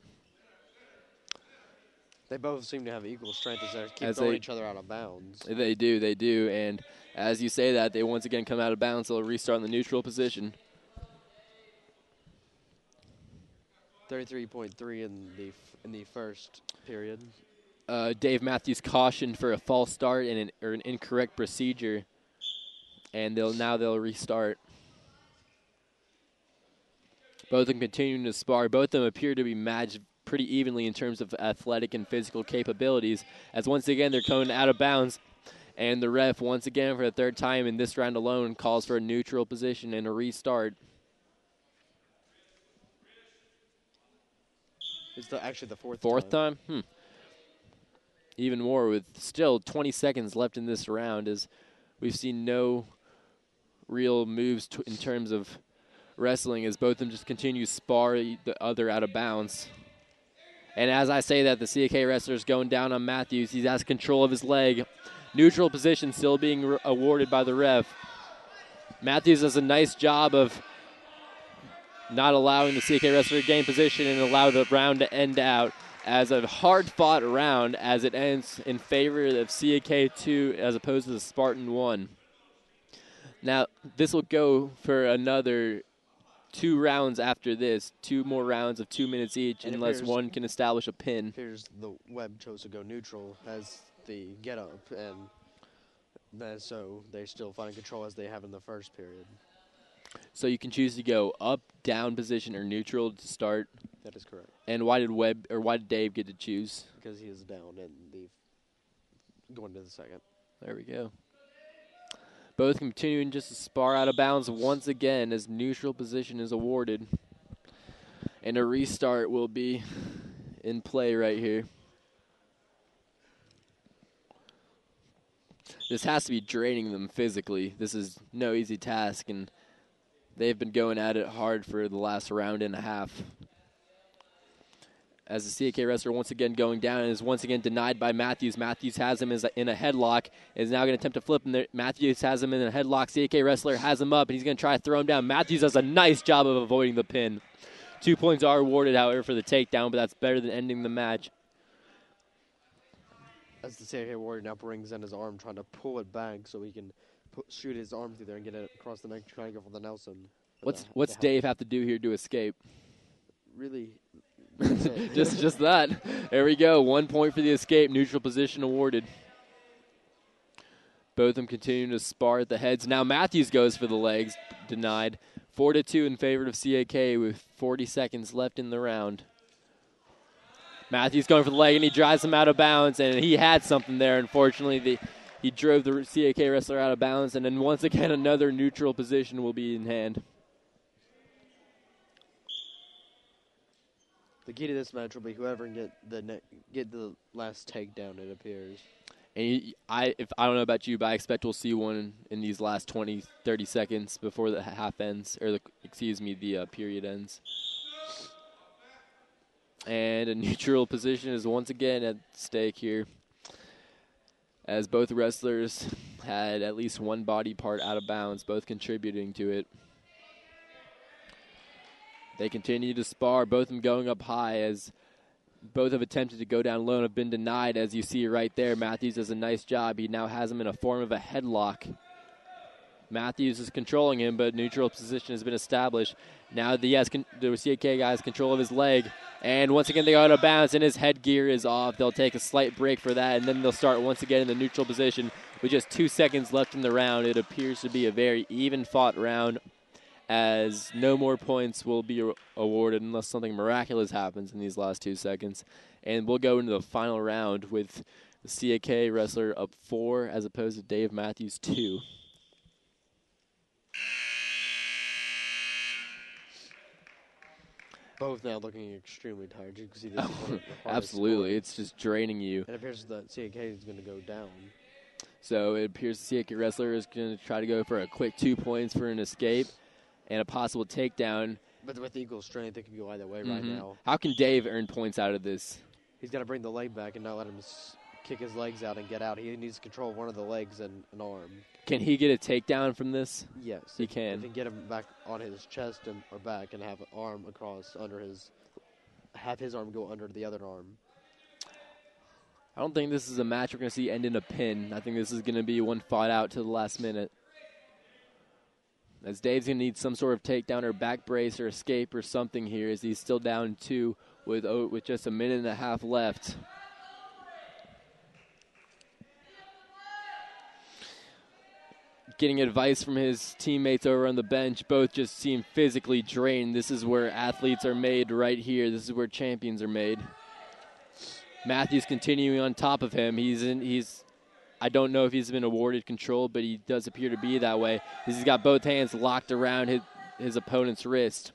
They both seem to have equal strength as they keep As throwing they- each other out of bounds. They do, they do. And as you say that, they once again come out of bounds. They'll restart in the neutral position. thirty-three point three in the f- in the first period. Uh, Dave Matthews cautioned for a false start and an, or an incorrect procedure. And they'll now they'll restart. Both of them continuing to spar. Both of them appear to be matched pretty evenly in terms of athletic and physical capabilities, as once again they're coming out of bounds, and the ref once again for the third time in this round alone calls for a neutral position and a restart. It's the, actually the fourth Fourth time? Hmm. Even more with still twenty seconds left in this round, as we've seen no real moves t- in terms of wrestling, as both of them just continue to spar the other out of bounds. And as I say that, the C A K wrestler is going down on Matthews. He has control of his leg. Neutral position still being re- awarded by the ref. Matthews does a nice job of not allowing the C A K wrestler to gain position and allow the round to end out as a hard-fought round, as it ends in favor of C A K two as opposed to the Spartan one. Now, this will go for another two rounds after this, two more rounds of two minutes each, And it unless appears- one can establish a pin. Here's the Webb chose to go neutral as the get up, and That, so they're still finding control as they have in the first period. So you can choose to go up, down position, or neutral to start. That is correct. And why did Webb or why did Dave get to choose? Because he is down and the going to the second. There we go. Both continuing just to spar out of bounds once again as neutral position is awarded. And a restart will be in play right here. This has to be draining them physically. This is no easy task, and they've been going at it hard for the last round and a half. As the C A K wrestler once again going down and is once again denied by Matthews. Matthews has him in a headlock, is now going to attempt to flip him there. Matthews has him in a headlock. C A K wrestler has him up, and he's going to try to throw him down. Matthews does a nice job of avoiding the pin. Two points are awarded, however, for the takedown, but that's better than ending the match. As the C A K warrior now brings in his arm, trying to pull it back so he can put, shoot his arm through there and get it across the neck, trying to go for the Nelson. What's the, what's the Dave have to do here to escape? Really? just just that. There we go. One point for the escape. Neutral position awarded. Both of them continuing to spar at the heads. Now Matthews goes for the legs. Denied. Four to two in favor of C A K with forty seconds left in the round. Matthews going for the leg, and he drives him out of bounds, and he had something there. Unfortunately, the, he drove the C A K wrestler out of bounds, and then once again another neutral position will be in hand. The key to this match will be whoever can get the ne- get the last takedown, it appears. And you, I, if I don't know about you, but I expect we'll see one in these last twenty, thirty seconds before the half ends, or the, excuse me, the uh, period ends. And a neutral position is once again at stake here, as both wrestlers had at least one body part out of bounds, both contributing to it. They continue to spar, both of them going up high as both have attempted to go down low and have been denied, as you see right there. Matthews does a nice job. He now has him in a form of a headlock. Matthews is controlling him, but neutral position has been established. Now the, yes, the C A K guy has control of his leg. And once again, they go out of bounds, and his headgear is off. They'll take a slight break for that, and then they'll start once again in the neutral position. With just two seconds left in the round, it appears to be a very even-fought round, as no more points will be awarded unless something miraculous happens in these last two seconds. And we'll go into the final round with the C A K wrestler up four as opposed to Dave Matthews two. Both now looking extremely tired. You can see this. Is one of the hardest Absolutely. scores. It's just draining you. It appears that C A K is going to go down. So it appears the C A K wrestler is going to try to go for a quick two points for an escape and a possible takedown. But with equal strength, it can go either way Mm-hmm. right now. How can Dave earn points out of this? He's got to bring the leg back and not let him s- kick his legs out and get out. He needs control of one of the legs and an arm. Can he get a takedown from this? Yes. He if, can. If he can get him back on his chest and, or back and have an arm across under his, have his arm go under the other arm. I don't think this is a match we're going to see end in a pin. I think this is going to be one fought out to the last minute. As Dave's going to need some sort of takedown or back brace or escape or something here, as he's still down two with, oh, with just a minute and a half left. Getting advice from his teammates over on the bench, both just seem physically drained. This is where athletes are made right here. This is where champions are made. Matthews continuing on top of him. He's in, he's, I don't know if he's been awarded control, but he does appear to be that way. He's got both hands locked around his, his opponent's wrist.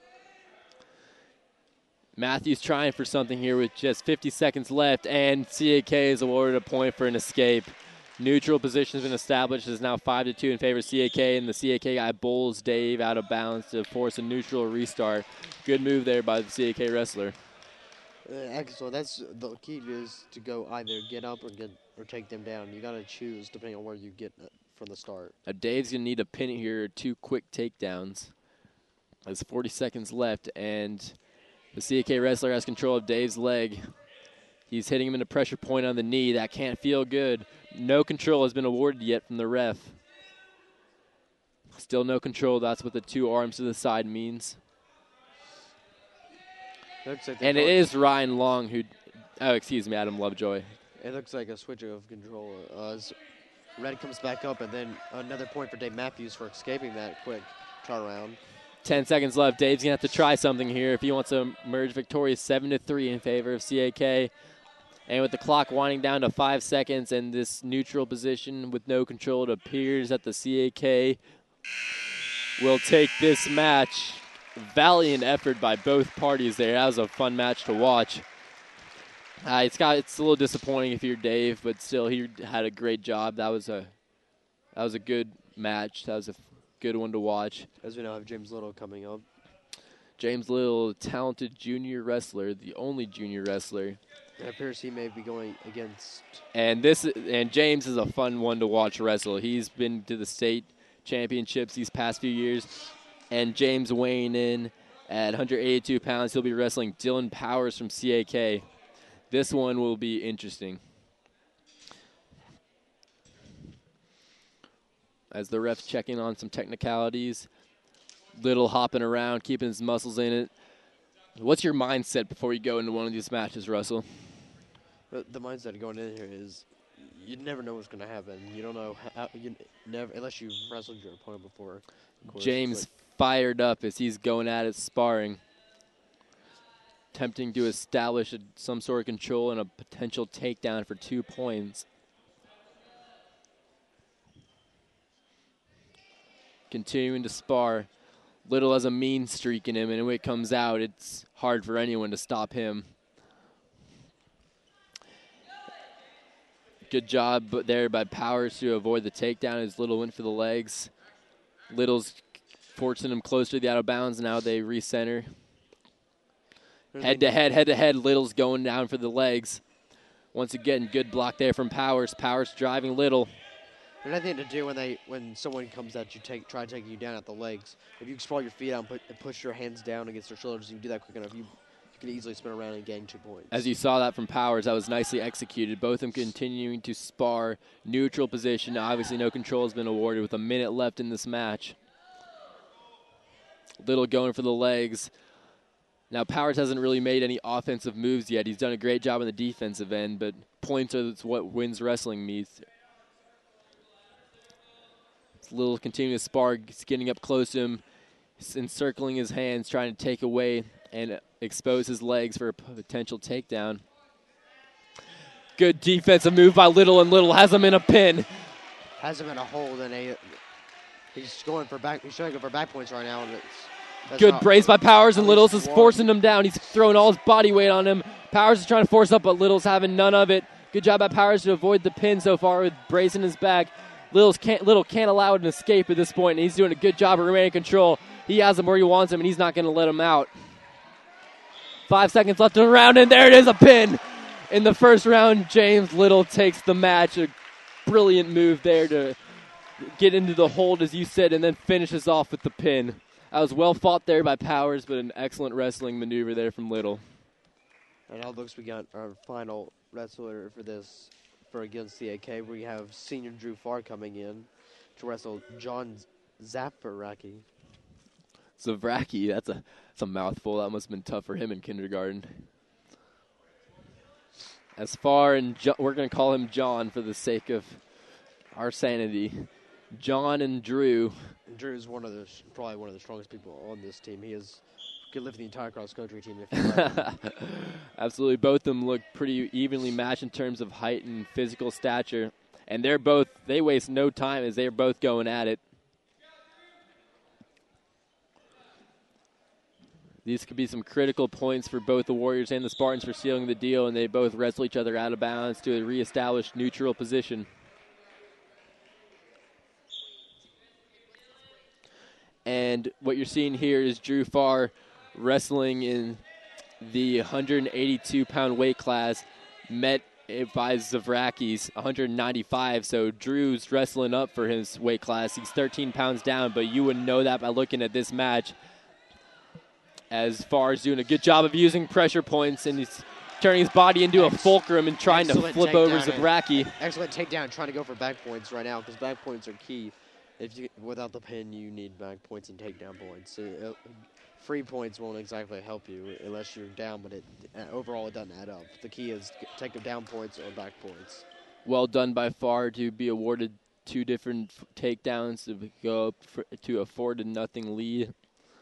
Matthews trying for something here with just fifty seconds left, and C A K is awarded a point for an escape. Neutral position has been established. It's now five to two in favor of C A K, and the C A K guy bowls Dave out of bounds to force a neutral restart. Good move there by the C A K wrestler. Uh, so that's the key is to go either get up or get or take them down. You got to choose depending on where you get uh, from the start. Now Dave's going to need a pin here, two quick takedowns. There's forty seconds left, and the C A K wrestler has control of Dave's leg. He's hitting him in a pressure point on the knee. That can't feel good. No control has been awarded yet from the ref. Still no control. That's what the two arms to the side means. Looks like And it is Ryan Long who, oh, excuse me, Adam Lovejoy. It looks like a switch of control. Uh, Red comes back up, and then another point for Dave Matthews for escaping that quick turnaround. Ten seconds left. Dave's going to have to try something here if he wants to emerge victorious seven to three in favor of C A K. And with the clock winding down to five seconds and this neutral position with no control, it appears that the C A K will take this match. Valiant effort by both parties there. That was a fun match to watch. Uh, it's got it's a little disappointing if you're Dave, but still he had a great job. That was a that was a good match. That was a good one to watch. As we now have James Little coming up. James Little, talented junior wrestler, the only junior wrestler. It appears he may be going against. And this and James is a fun one to watch wrestle. He's been to the state championships these past few years. And James weighing in at one hundred eighty-two pounds. He'll be wrestling Dylan Powers from C A K. This one will be interesting. As the ref's checking on some technicalities. Little hopping around, keeping his muscles in it. What's your mindset before you go into one of these matches, Russell? The, the mindset going in here is you never know what's going to happen. You don't know how, you never unless you've wrestled your opponent before. Course, James fired up as he's going at it, sparring. Attempting to establish a, some sort of control and a potential takedown for two points. Continuing to spar. Little has a mean streak in him, and when it comes out, it's hard for anyone to stop him. Good job there by Powers to avoid the takedown as Little went for the legs. Little's forcing him closer to the out of bounds. Now they recenter. Head to head, head to head. Little's going down for the legs. Once again, good block there from Powers. Powers driving Little. There's nothing to do when they when someone comes at you, take try taking you down at the legs. If you sprawl your feet out and, put, and push your hands down against their shoulders, you can do that quick enough. You, you can easily spin around and gain two points. As you saw that from Powers, that was nicely executed. Both of them continuing to spar. Neutral position. Obviously, no control has been awarded with a minute left in this match. Little going for the legs. Now, Powers hasn't really made any offensive moves yet. He's done a great job on the defensive end, but points are what wins wrestling meets. Little continuing to spar, getting up close to him, encircling his hands, trying to take away and expose his legs for a potential takedown. Good defensive move by Little, and Little has him in a pin. Has him in a hold, and a, he's going for back. He's trying to go for back points right now, and it's that's good not, brace by Powers, and Little's is one. forcing him down. He's throwing all his body weight on him. Powers is trying to force up, but Little's having none of it. Good job by Powers to avoid the pin so far with bracing his back. Little's can't, Little can't allow an escape at this point, and he's doing a good job of remaining in control. He has him where he wants him, and he's not going to let him out. Five seconds left in the round, and there it is, a pin. In the first round, James Little takes the match. A brilliant move there to get into the hold, as you said, and then finishes off with the pin. That was well fought there by Powers, but an excellent wrestling maneuver there from Little. And now it looks we got our final wrestler for this. For against C A K, we have senior Drew Farr coming in to wrestle John Zafaraki. Zavraki, that's a, that's a mouthful. That must have been tough for him in kindergarten. As far and jo- we're going to call him John for the sake of our sanity. John and Drew. And Drew is one of the probably one of the strongest people on this team. He is could lift the entire cross country team if you let him. Absolutely, both of them look pretty evenly matched in terms of height and physical stature, and they're both they waste no time as they're both going at it. These could be some critical points for both the Warriors and the Spartans for sealing the deal, and they both wrestle each other out of bounds to a reestablished neutral position. And what you're seeing here is Drew Farr wrestling in the one hundred eighty-two pound weight class, met by Zavraki's one hundred ninety-five. So Drew's wrestling up for his weight class. He's thirteen pounds down, but you wouldn't know that by looking at this match. As Farr's doing a good job of using pressure points, and he's turning his body into a fulcrum and trying to flip over Zavraki. Excellent takedown, trying to go for back points right now because back points are key. If you without the pin, you need back points and takedown points. Uh, uh, free points won't exactly help you unless you're down, but it uh, overall it doesn't add up. The key is take down points or back points. Well done by Farr to be awarded two different f- takedowns to go up for, to a four to nothing lead.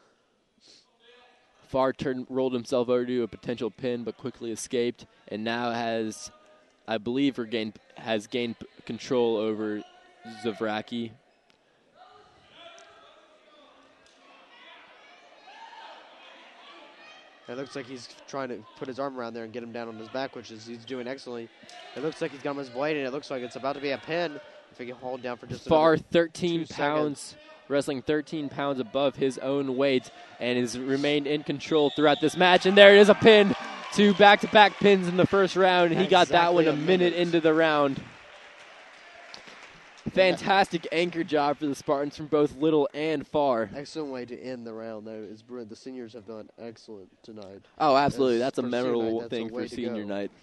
Farr turned, rolled himself over to a potential pin, but quickly escaped, and now has, I believe, regained has gained p- control over Zavraki. It looks like he's trying to put his arm around there and get him down on his back, which is he's doing excellently. It looks like he's got him his blade, and it looks like it's about to be a pin if he can hold down for just Farr, another thirteen two pounds, seconds. wrestling thirteen pounds above his own weight, and has remained in control throughout this match. And there it is, a pin, two back-to-back pins in the first round. He got that one Exactly a a minute minute. into the round. Fantastic anchor job for the Spartans from both Little and Farr. Excellent way to end the round there. Is brilliant. The seniors have done excellent tonight. Oh, absolutely. As That's a for senior memorable night, that's a thing way for to senior go. night.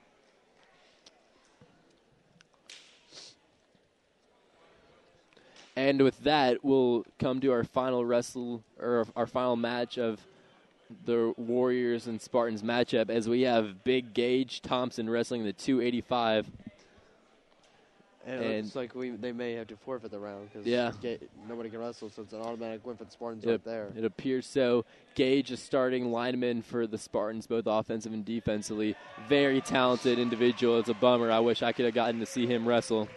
And with that, we'll come to our final wrestle, or our final match of the Warriors and Spartans matchup, as we have Big Gage Thompson wrestling the two eighty-five. And, it And- looks like we they may have to forfeit the round because Yeah. nobody can wrestle, so it's an automatic win for the Spartans It, right there. it appears so. Gage is starting lineman for the Spartans, both offensive and defensively. Very talented individual. It's a bummer. I wish I could have gotten to see him wrestle.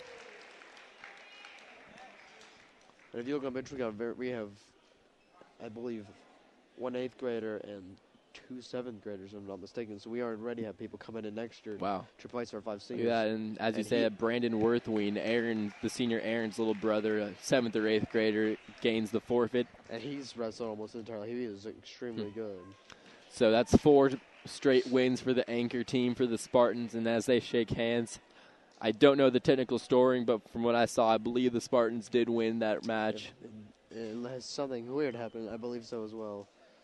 And if you look on bench, we got very, we have, I believe, one eighth grader and two seventh graders, if I'm not mistaken. So we already have people coming in next year Wow. to replace our five Look seniors. at that, and as you And say, he- that Brandon Worthween, Aaron, the senior Aaron's little brother, a seventh or eighth grader, gains the forfeit. And he's wrestled almost entirely. He is extremely Hmm. good. So that's four straight wins for the anchor team for the Spartans, and as they shake hands, I don't know the technical scoring, but from what I saw, I believe the Spartans did win that match. If- Unless something weird happened, I believe so as well.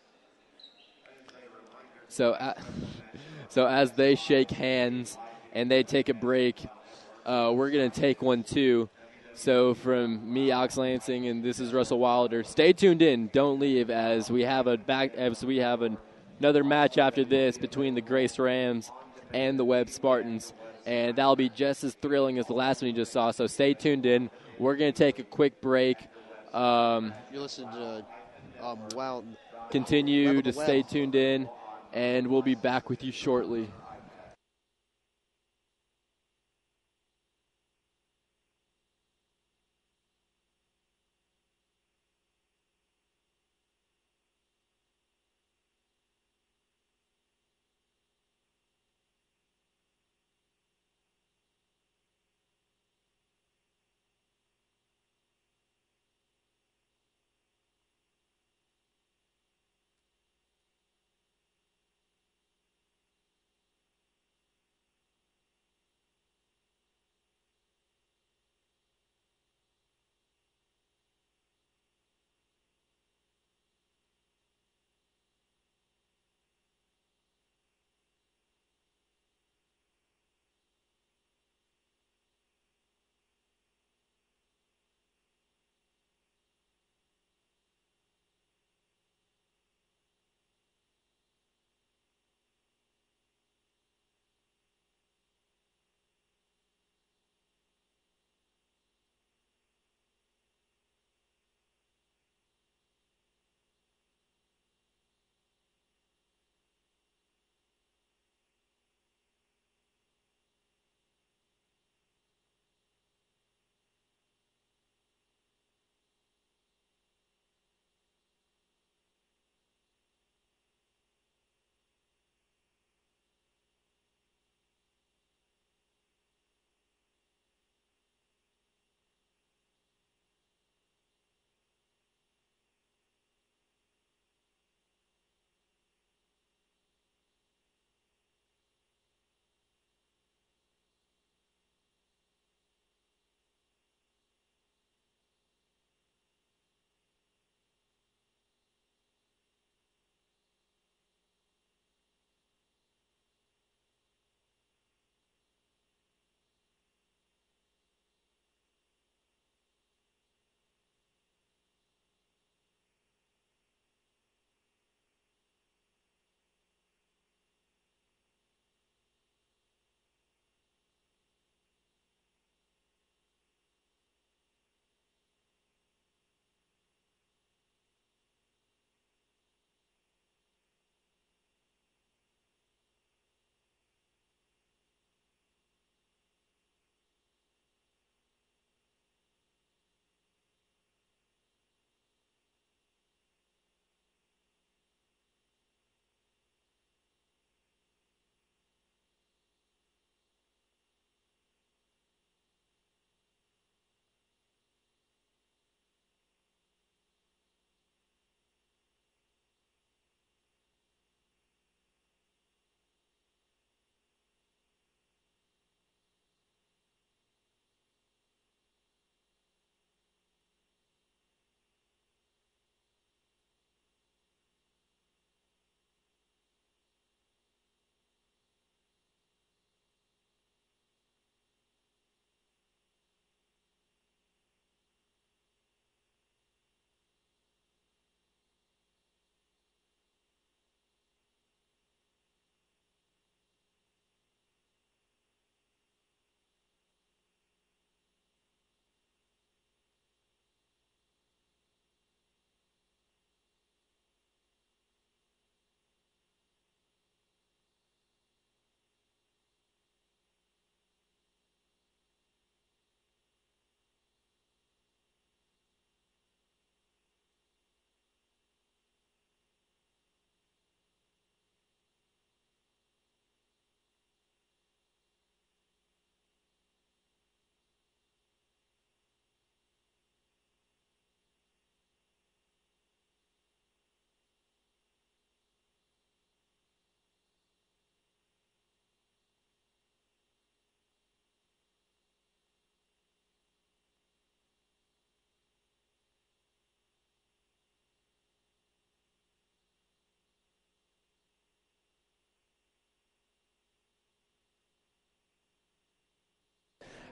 So, uh, so as they shake hands and they take a break, uh, we're gonna take one too. So from me, Alex Lansing, and this is Russell Wilder. Stay tuned in. Don't leave, as we have a back. As we have an, another match after this between the Grace Rams and the Webb Spartans, and that'll be just as thrilling as the last one you just saw. So stay tuned in. We're gonna take a quick break. Um, You listen to um, Wow. continue Webb to of the stay Webb. tuned in, and we'll be back with you shortly.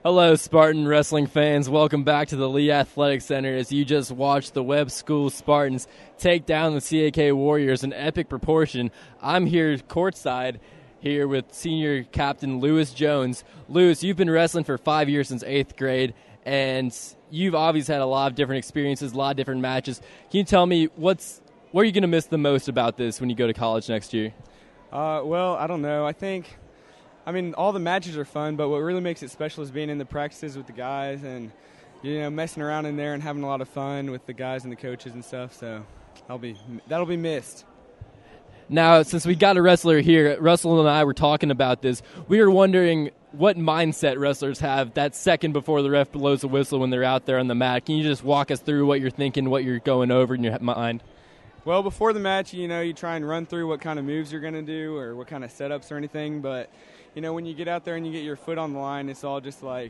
Hello, Spartan wrestling fans. Welcome back to the Lee Athletic Center as you just watched the Webb School Spartans take down the C A K Warriors in epic proportion. I'm here courtside here with senior captain Lewis Jones. Lewis, you've been wrestling for five years since eighth grade, and you've obviously had a lot of different experiences, a lot of different matches. Can you tell me what's what are you going to miss the most about this when you go to college next year? Uh, well, I don't know. I think, I mean, all the matches are fun, but what really makes it special is being in the practices with the guys and, you know, messing around in there and having a lot of fun with the guys and the coaches and stuff. So that'll be that'll be missed. Now, since we got a wrestler here, Russell and I were talking about this. We were wondering what mindset wrestlers have that second before the ref blows the whistle when they're out there on the mat. Can you just walk us through what you're thinking, what you're going over in your mind? Well, before the match, you know, you try and run through what kind of moves you're going to do or what kind of setups or anything. But, you know, when you get out there and you get your foot on the line, it's all just like,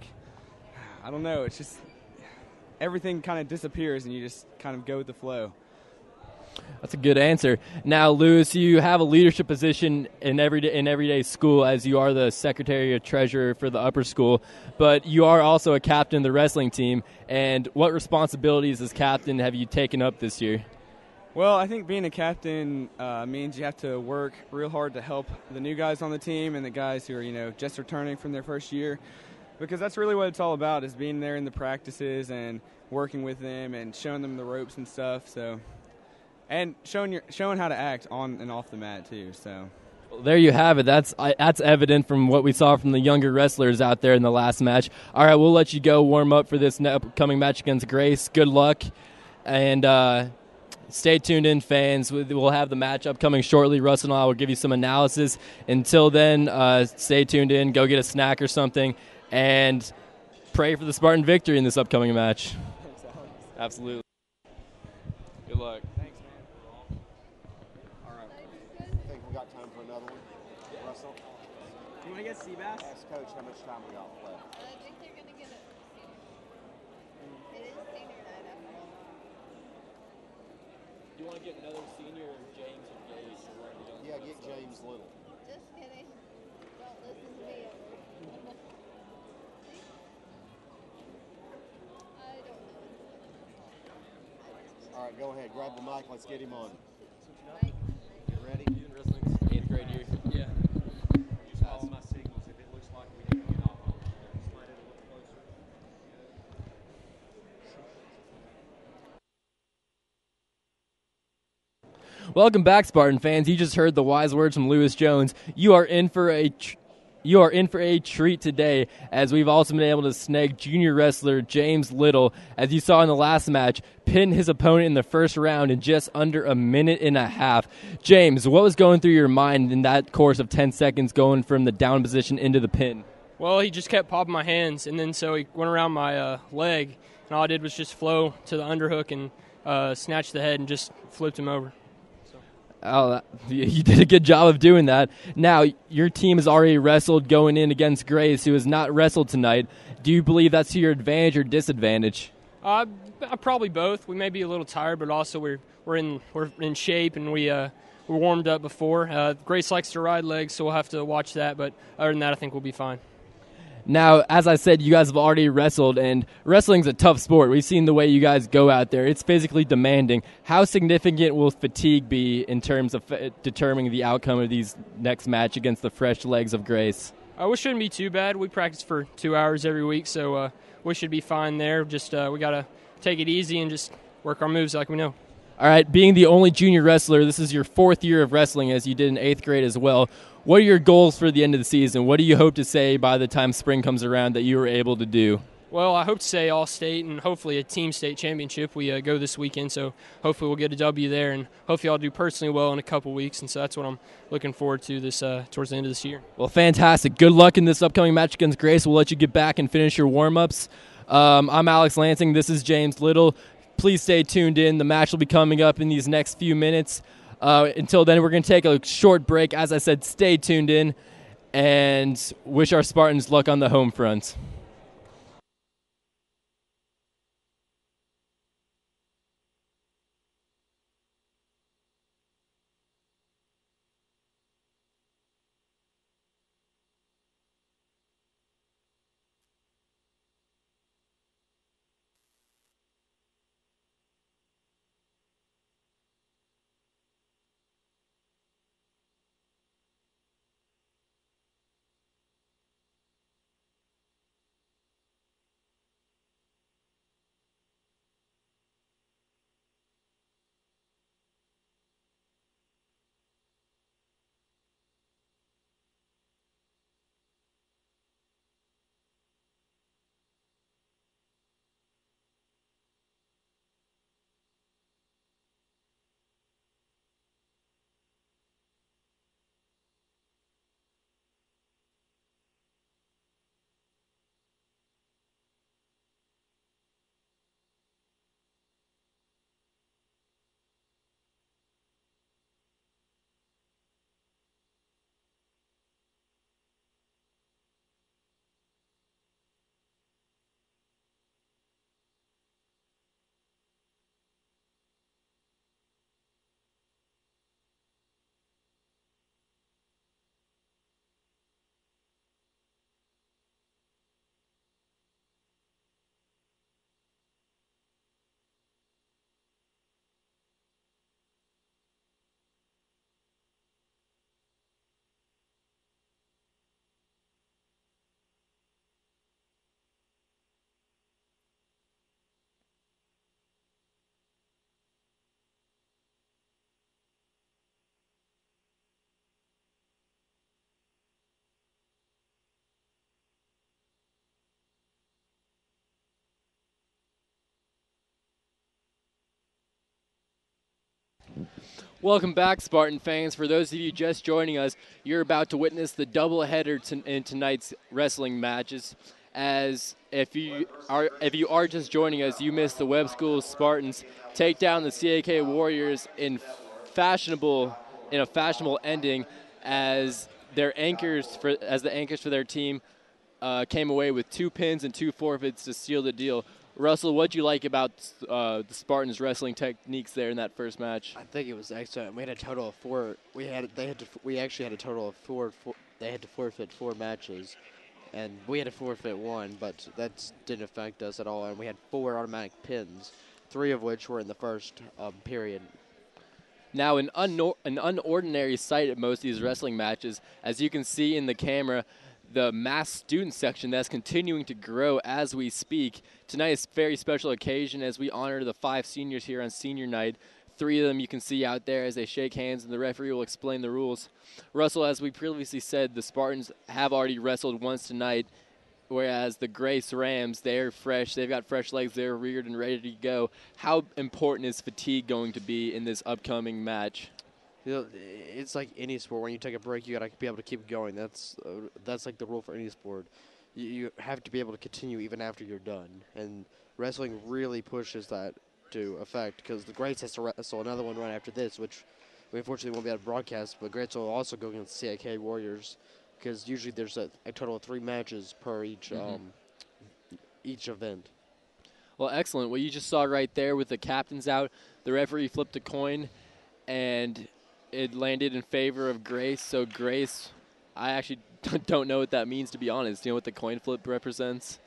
I don't know, it's just everything kind of disappears and you just kind of go with the flow. That's a good answer. Now, Lewis, you have a leadership position in everyday in everyday school as you are the secretary or treasurer for the upper school, but you are also a captain of the wrestling team. And what responsibilities as captain have you taken up this year? Well, I think being a captain uh, means you have to work real hard to help the new guys on the team and the guys who are, you know, just returning from their first year, because that's really what it's all about, is being there in the practices and working with them and showing them the ropes and stuff. So, and showing your showing how to act on and off the mat too. So. Well, there you have it. That's I, that's evident from what we saw from the younger wrestlers out there in the last match. All right, we'll let you go warm up for this upcoming match against Grace. Good luck, and. Uh, Stay tuned in, fans. We'll have the match upcoming shortly. Russell and I will give you some analysis. Until then, uh, stay tuned in. Go get a snack or something, and pray for the Spartan victory in this upcoming match. Absolutely. Good luck. Thanks, man. All right. I think we got time for another one. Russell? You want to get sea bass? Ask Coach how much time we got left. I think they're going to get it. It is senior night after all. Do you want to get another senior, James or Gage? Yeah, get James Little. Just kidding. Don't listen to me. I don't know. All right, go ahead. Grab the mic. Let's get him on. Mike. Get ready. Eighth grade year. Yeah. Just follow my signals. If it looks like we need to get off, slide it a little closer. Welcome back, Spartan fans. You just heard the wise words from Lewis Jones. You are in for a tr- you are in for a treat today, as we've also been able to snag junior wrestler James Little, as you saw in the last match, pin his opponent in the first round in just under a minute and a half. James, what was going through your mind in that course of ten seconds going from the down position into the pin? Well, he just kept popping my hands, and then so he went around my uh, leg, and all I did was just flow to the underhook and uh, snatch the head and just flipped him over. Oh, you did a good job of doing that. Now, your team has already wrestled going in against Grace, who has not wrestled tonight. Do you believe that's to your advantage or disadvantage? Uh, probably both. We may be a little tired, but also we're we're in we're in shape, and we uh, we warmed up before. Uh, Grace likes to ride legs, so we'll have to watch that. But other than that, I think we'll be fine. Now, as I said, you guys have already wrestled, and wrestling's a tough sport. We've seen the way you guys go out there. It's physically demanding. How significant will fatigue be in terms of f- determining the outcome of these next match against the fresh legs of Grace? Uh, we shouldn't be too bad. We practice for two hours every week, so uh, we should be fine there. Just uh, we got to take it easy and just work our moves like we know. All right, being the only junior wrestler, this is your fourth year of wrestling, as you did in eighth grade as well. What are your goals for the end of the season? What do you hope to say by the time spring comes around that you were able to do? Well, I hope to say all-state and hopefully a team state championship. We uh, go this weekend, so hopefully we'll get a W there, and hopefully I'll do personally well in a couple weeks, and so that's what I'm looking forward to this uh, towards the end of this year. Well, fantastic. Good luck in this upcoming match against Grace. We'll let you get back and finish your warm-ups. Um, I'm Alex Lansing. This is James Little. Please stay tuned in. The match will be coming up in these next few minutes. Uh, until then, we're going to take a short break. As I said, stay tuned in and wish our Spartans luck on the home front. Welcome back, Spartan fans. For those of you just joining us, you're about to witness the doubleheader t- in tonight's wrestling matches. As if you are if you are just joining us, you missed the Webb School Spartans take down the C A K Warriors in fashionable in a fashionable ending, as their anchors for as the anchors for their team uh, came away with two pins and two forfeits to seal the deal. Russell, what do you like about uh, the Spartans' wrestling techniques there in that first match? I think it was excellent. We had a total of four. We had they had to. We actually had a total of four. four they had to forfeit four matches, and we had to forfeit one, but that didn't affect us at all. And we had four automatic pins, three of which were in the first um, period. Now, an, unno- an unordinary sight at most of these wrestling matches, as you can see in the camera, the mass student section that's continuing to grow as we speak. Tonight is a very special occasion as we honor the five seniors here on senior night. Three of them you can see out there as they shake hands, and the referee will explain the rules. Russell, as we previously said, the Spartans have already wrestled once tonight, whereas the Grace Rams, they're fresh. They've got fresh legs. They're reared and ready to go. How important is fatigue going to be in this upcoming match? You know, it's like any sport. When you take a break, you gotta be able to keep going. That's uh, that's like the rule for any sport. You, you have to be able to continue even after you're done. And wrestling really pushes that to effect, because the Greats has to wrestle another one right after this, which we unfortunately won't be able to broadcast. But Greats will also go against C A K Warriors, because usually there's a, a total of three matches per each Mm-hmm. um, each event. Well, excellent. Well, you just saw right there with the captains out, the referee flipped a coin, and it landed in favor of Grace. So Grace, I actually don't know what that means, to be honest. Do you know what the coin flip represents?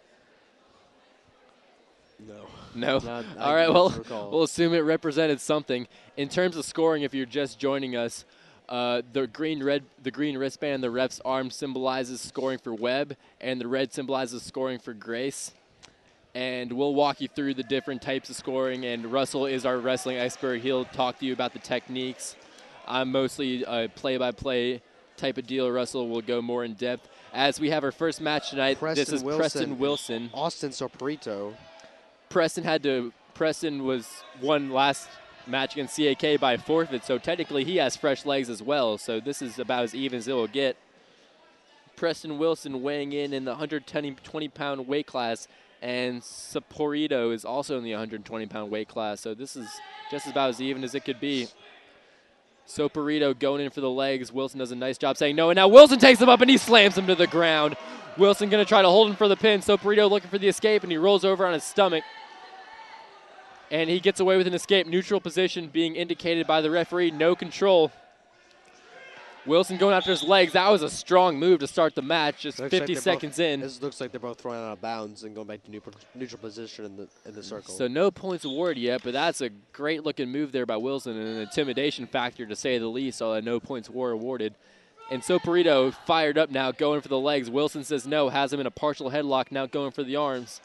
No. No? Not- I All right, don't well, recall. we'll assume it represented something. In terms of scoring, if you're just joining us, uh, the green red, the green wristband in the ref's arm symbolizes scoring for Webb, and the red symbolizes scoring for Grace. And we'll walk you through the different types of scoring, and Russell is our wrestling expert. He'll talk to you about the techniques. I'm mostly a play-by-play type of deal. Russell will go more in depth. As we have our first match tonight, Preston this is Wilson. Preston Wilson. Austin Soperito. Preston had to. Preston was won last match against C A K by forfeit, so technically he has fresh legs as well. So this is about as even as it will get. Preston Wilson weighing in in the one hundred twenty pound weight class, and Saporito is also in the one hundred twenty pound weight class. So this is just about as even as it could be. Soperito going in for the legs. Wilson does a nice job saying no, and now Wilson takes him up and he slams him to the ground. Wilson going to try to hold him for the pin. Soperito looking for the escape, and he rolls over on his stomach. And he gets away with an escape. Neutral position being indicated by the referee. No control. Wilson going after his legs. That was a strong move to start the match. Just Looks fifty like they're seconds both, in. This looks like they're both throwing out of bounds and going back to neutral, neutral position in the in the circle. So no points awarded yet, but that's a great looking move there by Wilson, and an intimidation factor to say the least, although no points were awarded. And Soperito fired up now, going for the legs. Wilson says no, has him in a partial headlock, now going for the arms.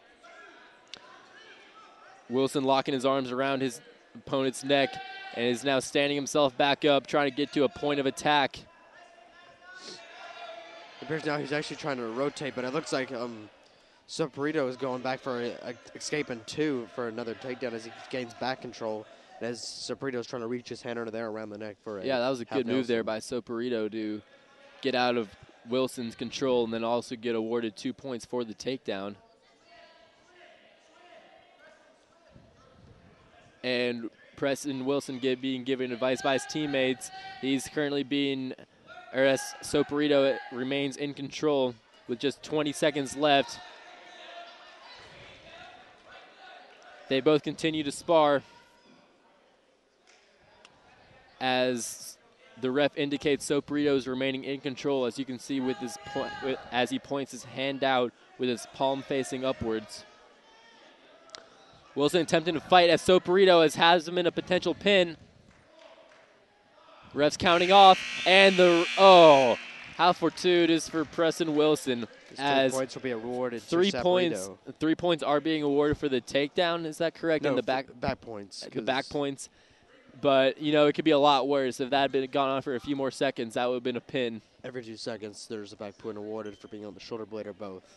Wilson locking his arms around his opponent's neck and is now standing himself back up, trying to get to a point of attack. It appears now he's actually trying to rotate, but it looks like um, Soperito is going back for a, a escape and two for another takedown as he gains back control. And as Soperito is trying to reach his hand under there around the neck for a Yeah, that was a half good move there Nelson. by Soperito to get out of Wilson's control and then also get awarded two points for the takedown. And Preston Wilson get, being given advice by his teammates. He's currently being, or as Soperito remains in control with just twenty seconds left. They both continue to spar as the ref indicates Soperito is remaining in control, as you can see with his po- with, as he points his hand out with his palm facing upwards. Wilson attempting to fight as Soperito has, has him in a potential pin. Ref's counting off, and the, oh, how fortuitous for Preston Wilson. His As three points will be awarded three to points, Saperito. three points are being awarded for the takedown. Is that correct? No, in the f- back, back points. the back 'cause points. But you know, it could be a lot worse if that had been gone on for a few more seconds. That would have been a pin. Every two seconds, there's a back point awarded for being on the shoulder blade or both.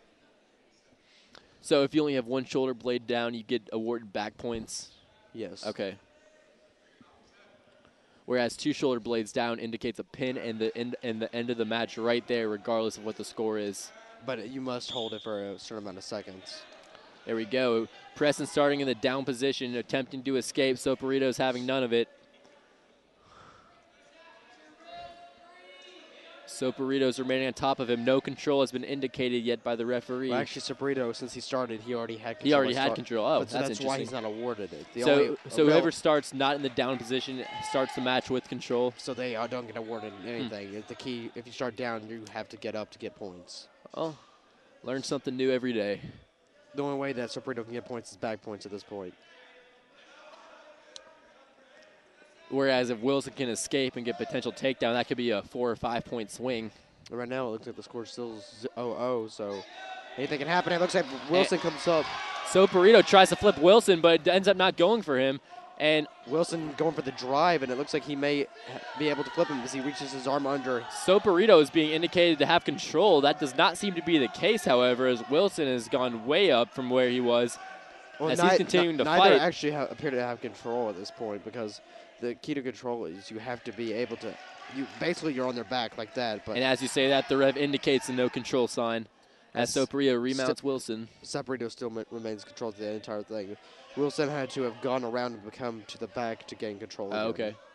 So if you only have one shoulder blade down, you get awarded back points. Yes. Okay. whereas two shoulder blades down indicates a pin and the end, and the end of the match right there, regardless of what the score is. But you must hold it for a certain amount of seconds. There we go. Preston starting in the down position, attempting to escape. Soparito's having none of it. Soparito's remaining on top of him. No control has been indicated yet by the referee. Well, actually, Sabrito, since he started, he already had control. He already had start. control. Oh, but so that's, that's interesting. why he's not awarded it. The so only, so real, whoever starts not in the down position starts the match with control. So they uh, don't get awarded Hmm. anything. It's the key, if you start down, you have to get up to get points. Oh, learn something new every day. The only way that Sabrito can get points is back points at this point. Whereas if Wilson can escape and get potential takedown, that could be a four or five point swing. And right now, it looks like the score is still oh oh, so anything can happen. It looks like Wilson comes up. Soparito tries to flip Wilson, but it ends up not going for him. And Wilson going for the drive, and it looks like he may be able to flip him as he reaches his arm under. Soparito is being indicated to have control. That does not seem to be the case, however, as Wilson has gone way up from where he was. Well, as ni- he's continuing ni- to neither fight. actually ha- appear to have control at this point, because the key to control is you have to be able to. You basically you're on their back like that, but And as you say that, the rev indicates a no control sign as As Soparito remounts st- Wilson. Sabrito still ma- remains control to the entire thing. Wilson had to have gone around and become to the back to gain control. Oh, again. okay.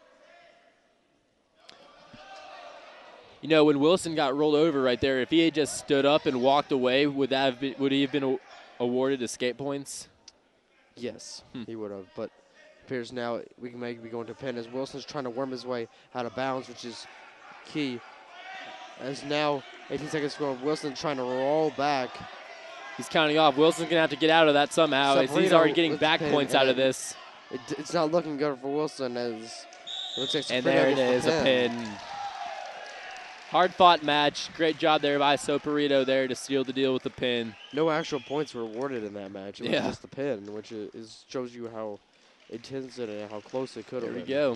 You know, when Wilson got rolled over right there, if he had just stood up and walked away, would that have been, would he have been a- awarded escape points? Yes, Hmm. he would have, but appears now we can maybe go into pin as Wilson's trying to worm his way out of bounds, which is key. As now eighteen seconds to go, Wilson trying to roll back. He's counting off. Wilson's going to have to get out of that somehow. as he's Sabrito already getting with back pin, points out of and this. It, it's not looking good for Wilson as it looks like And Sabrito there it gets the is, a pin. Hard-fought match. Great job there by Soparito there to seal the deal with the pin. No actual points were awarded in that match. It was Yeah. just the pin, which is, is shows you how intense it and how close it could have There been. we go.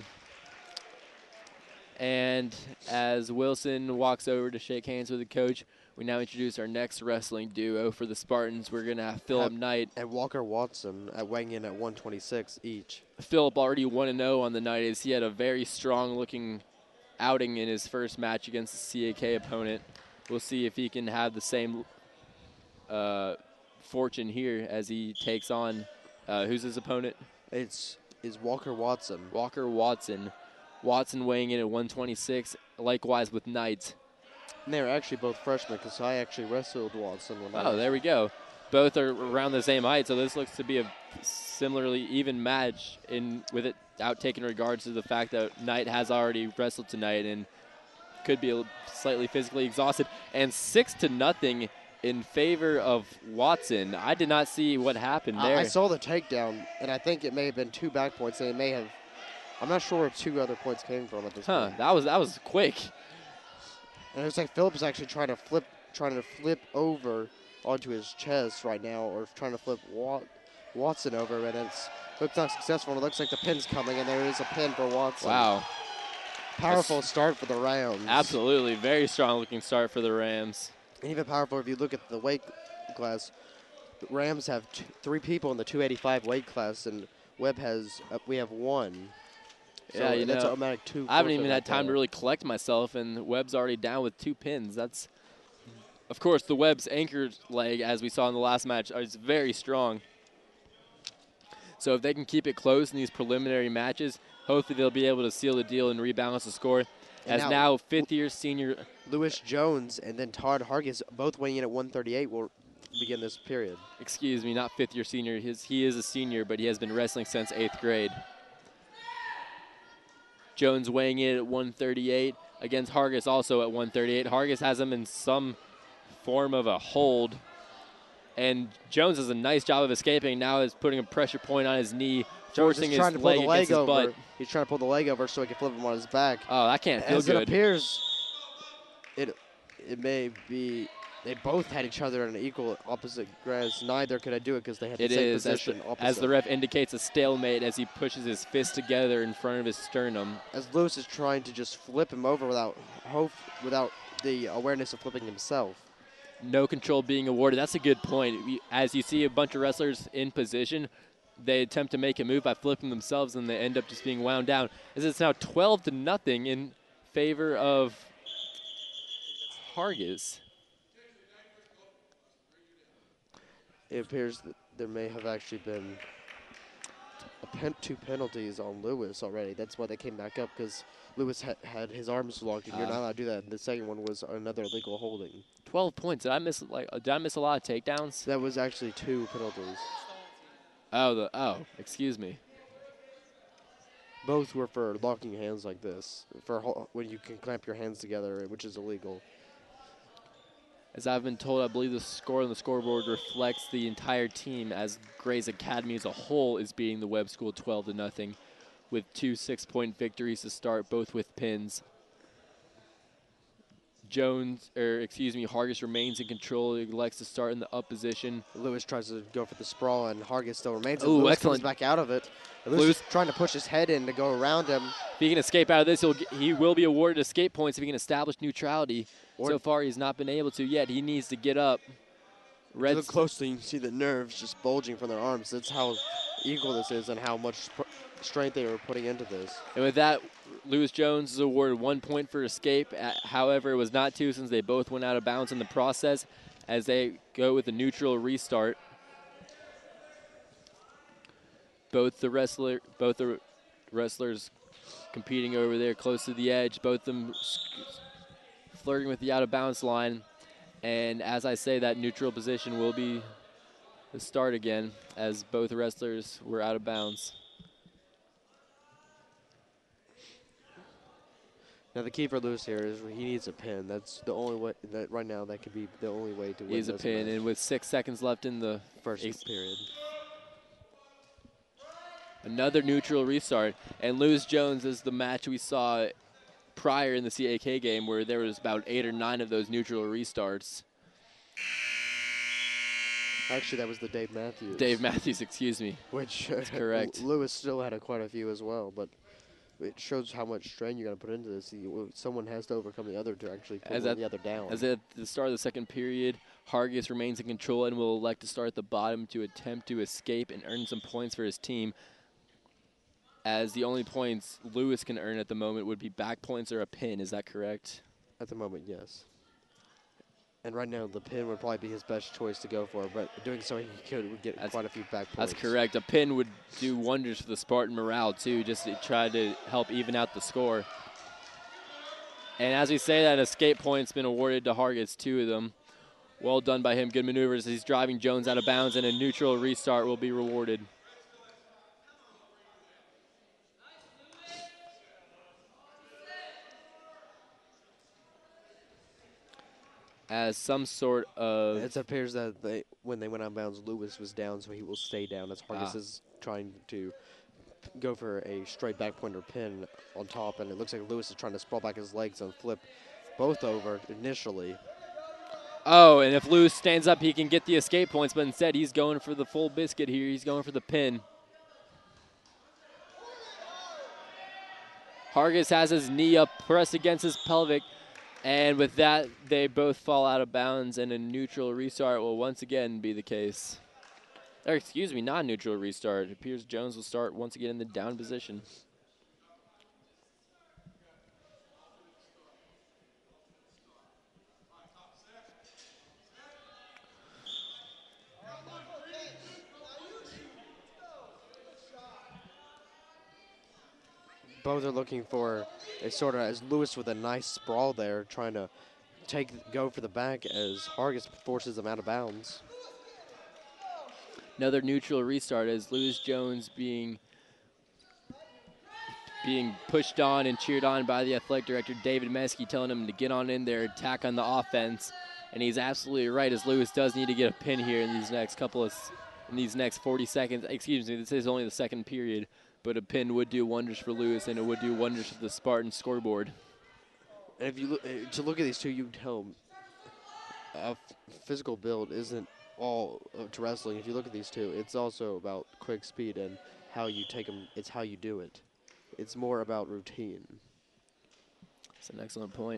And as Wilson walks over to shake hands with the coach, we now introduce our next wrestling duo for the Spartans. We're going to have Philip Have- Knight. And Walker Watson at weighing in at one twenty-six each. Philip already one and oh on the night as he had a very strong-looking outing in his first match against the C A K opponent. We'll see if he can have the same uh, fortune here as he takes on, uh, who's his opponent? It's is Walker Watson. Walker Watson. Watson weighing in at one twenty-six, likewise with Knight. And they're actually both freshmen because I actually wrestled Watson when I Oh, was there we go. Both are around the same height, so this looks to be a similarly even match in with it out taking regards to the fact that Knight has already wrestled tonight and could be a slightly physically exhausted. And six to nothing in favor of Watson. I did not see what happened there. I, I saw the takedown, and I think it may have been two back points, and it may have. I'm not sure where two other points came from at this huh? point. That was that was quick. And it looks like Phillips is actually trying to flip, trying to flip over onto his chest right now, or trying to flip Wat, Watson over, and it's looks not successful. And it looks like the pin's coming, and there is a pin for Watson. Wow. Powerful start for the Rams. Absolutely, very strong looking start for the Rams. And even powerful if you look at the weight class. The Rams have two, three people in the two eighty-five weight class, and Webb has uh, we have one. So Yeah, you that's know, automatic two. I haven't forfeit even right had time there. to really collect myself, and Webb's already down with two pins. That's, of course, the Webb's anchor leg, as we saw in the last match, is very strong. So if they can keep it close in these preliminary matches, hopefully they'll be able to seal the deal and rebalance the score. And As now- now fifth-year senior, Lewis Jones and then Todd Hargis, both weighing in at one thirty-eight, will begin this period. excuse me, not fifth-year senior. His, he is a senior, but he has been wrestling since eighth grade. Jones weighing in at one thirty-eight against Hargis also at one thirty-eight. Hargis has him in some form of a hold. And Jones does a nice job of escaping. Now is putting a pressure point on his knee, Jones forcing is his trying to pull leg the against leg his over. butt. He's trying to pull the leg over so he can flip him on his back. Oh, that can't feel As it good. appears, it it may be they both had each other in an equal opposite grass. Neither could I do it because they had It the same is, as position the, opposite. as the ref indicates, a stalemate as he pushes his fists together in front of his sternum. As Lewis is trying to just flip him over without hope, without the awareness of flipping himself. No control being awarded. That's a good point. We- As you see a bunch of wrestlers in position, they attempt to make a move by flipping themselves, and they end up just being wound down. As it's now twelve to nothing in favor of Hargis. It appears that there may have actually been a pen two penalties on Lewis already. That's why they came back up, because Lewis ha had his arms locked, and you're Uh. not allowed to do that. The second one was another illegal holding. twelve points. Did I miss like? Did I miss a lot of takedowns? That was actually two penalties. Oh, the oh, excuse me. Both were for locking hands like this, for ho when you can clamp your hands together, which is illegal. As I've been told, I believe the score on the scoreboard reflects the entire team, as Gray's Academy as a whole is beating the Webb School twelve to nothing, with two six-point victories to start, both with pins. Jones, or excuse me, Hargis remains in control. He elects to start in the up position. Lewis tries to go for the sprawl, and Hargis still remains. And Ooh, Lewis excellent. comes back out of it. Lewis, Lewis- is trying to push his head in to go around him. If he can escape out of this, he'll get, he will be awarded escape points if he can establish neutrality. Or- so far, he's not been able to yet. He needs to get up. If you Red look closely, you can see the nerves just bulging from their arms. That's how equal this is and how much pr- strength they were putting into this. And with that, Lewis Jones is awarded one point for escape. Uh, However, it was not two, since they both went out of bounds in the process, as they go with a neutral restart. Both the wrestler, both the wrestlers competing over there close to the edge, both of them flirting with the out of bounds line. And as I say, that neutral position will be the start again, as both wrestlers were out of bounds. Now the key for Lewis here is he needs a pin. That's the only way that right now that could be the only way to win. He's a this pin, match. and with six seconds left in the First ex- period. another neutral restart. And Lewis Jones is the match we saw prior in the C A K game, where there was about eight or nine of those neutral restarts. Actually, that was the Dave Matthews. Dave Matthews, excuse me. Which That's correct. Lewis still had a, quite a few as well, but it shows how much strain you got to put into this. You, someone has to overcome the other to actually pull As one at- the other down. As at the start of the second period, Hargis remains in control and will elect to start at the bottom to attempt to escape and earn some points for his team, as the only points Lewis can earn at the moment would be back points or a pin. Is that correct? At the moment, yes. And right now, the pin would probably be his best choice to go for, but doing so, he could would get That's- quite a few back points. That's correct. A pin would do wonders for the Spartan morale, too, just to try to help even out the score. And as we say that, escape point's been awarded to Hargis, two of them. Well done by him. Good maneuvers. He's driving Jones out of bounds, and a neutral restart will be rewarded. As some sort of... It appears that they, when they went out of bounds, Lewis was down, so he will stay down as Hargis Ah. is trying to go for a straight back pointer pin on top, and it looks like Lewis is trying to sprawl back his legs and flip both over initially. Oh, and if Lewis stands up, he can get the escape points, but instead he's going for the full biscuit here. He's going for the pin. Hargis has his knee up, pressed against his pelvic, and with that, they both fall out of bounds, and a neutral restart will once again be the case. Or excuse me, not a neutral restart. It appears Jones will start once again in the down position. Both are looking for a sort of, as Lewis with a nice sprawl there, trying to take go for the back as Hargis forces them out of bounds. Another neutral restart as Lewis Jones being being pushed on and cheered on by the athletic director, David Meskey, telling him to get on in there, attack on the offense. And he's absolutely right, as Lewis does need to get a pin here in these next couple of, in these next forty seconds. Excuse me, this is only the second period, but a pin would do wonders for Lewis, and it would do wonders for the Spartan scoreboard. And if you look, uh, to look at these two, you can tell a f- physical build isn't all uh, to wrestling. If you look at these two, it's also about quick speed and how you take them. It's how you do it. It's more about routine. That's an excellent point.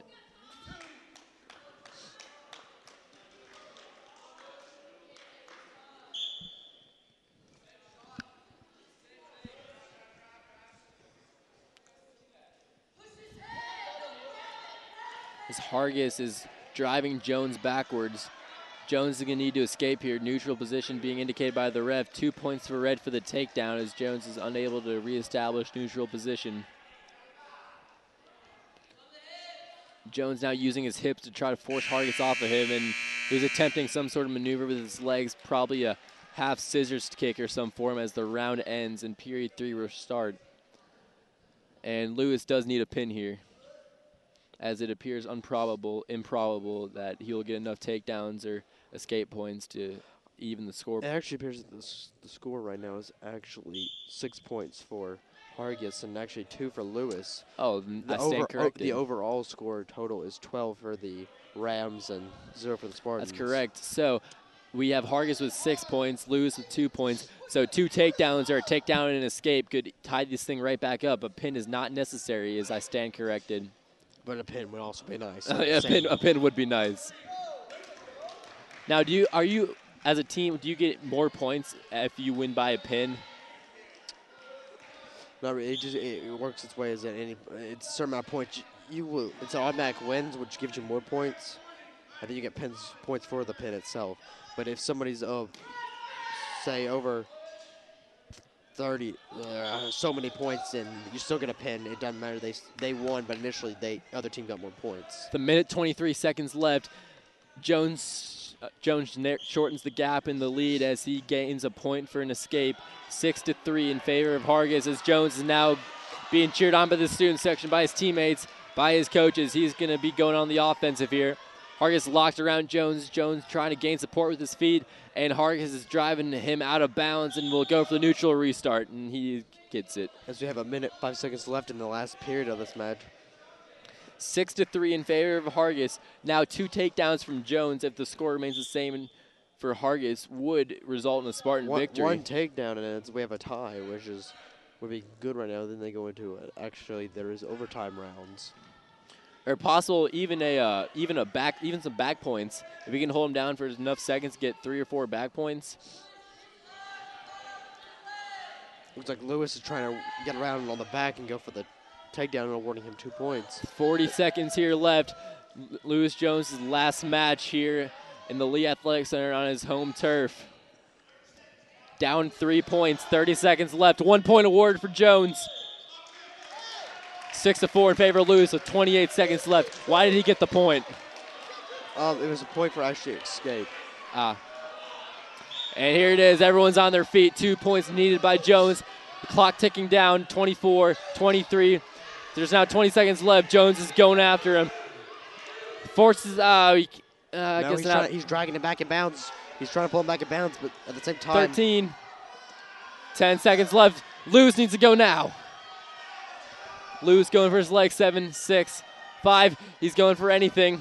as Hargis is driving Jones backwards. Jones is going to need to escape here. Neutral position being indicated by the ref. Two points for red for the takedown as Jones is unable to reestablish neutral position. Jones now using his hips to try to force Hargis off of him, and he was attempting some sort of maneuver with his legs, probably a half scissors kick or some form as the round ends and period three will start. And Lewis does need a pin here, as it appears improbable, improbable that he will get enough takedowns or escape points to even the score. It actually appears that this, the score right now is actually six points for Hargis and actually two for Lewis. Oh, The, I stand over, corrected. the overall score total is twelve for the Rams and zero for the Spartans. That's correct. So we have Hargis with six points, Lewis with two points. So two takedowns or a takedown and an escape could tie this thing right back up. A pin is not necessary, as I stand corrected. But a pin would also be nice. Uh, yeah, a, pin, a pin would be nice. Now, do you are you as a team? Do you get more points if you win by a pin? Not really. It just it, it works its way as at any. It's a certain amount of points. You, you will. It's an automatic wins, which gives you more points. I think you get pins points for the pin itself. But if somebody's uh, say over thirty, uh, so many points, and you still get a pin, it doesn't matter. They they won, but initially they other team got more points. The minute twenty-three seconds left. Jones uh, Jones shortens the gap in the lead as he gains a point for an escape. Six to three in favor of Hargis as Jones is now being cheered on by the student section, by his teammates, by his coaches. He's going to be going on the offensive here. Hargis locked around Jones. Jones trying to gain support with his feet, and Hargis is driving him out of bounds and will go for the neutral restart, and he gets it. As we have a minute, five seconds left in the last period of this match. Six to three in favor of Hargis. Now two takedowns from Jones. If the score remains the same for Hargis, would result in a Spartan One, victory. one takedown, and it's, we have a tie, which is would be good right now. Then they go into it. Actually, there is overtime rounds. Or possible even a uh, even a back even some back points. If we can hold him down for enough seconds to get three or four back points. Looks like Lewis is trying to get around on the back and go for the takedown and awarding him two points. forty seconds here left. L- Lewis Jones' last match here in the Lee Athletic Center on his home turf. Down three points, thirty seconds left. One point award for Jones. Six to four in favor of Lewis with twenty-eight seconds left. Why did he get the point? Um, it was a point for actually escape. Ah. And here it is. Everyone's on their feet. Two points needed by Jones. The clock ticking down. twenty-four, twenty-three. There's now twenty seconds left. Jones is going after him. Forces. Uh, he, uh, I no, guess he's, not. trying, he's dragging him back in bounds. He's trying to pull him back in bounds, but at the same time. thirteen. ten seconds left. Lewis needs to go now. Lewis going for his leg. Seven, six, five. He's going for anything.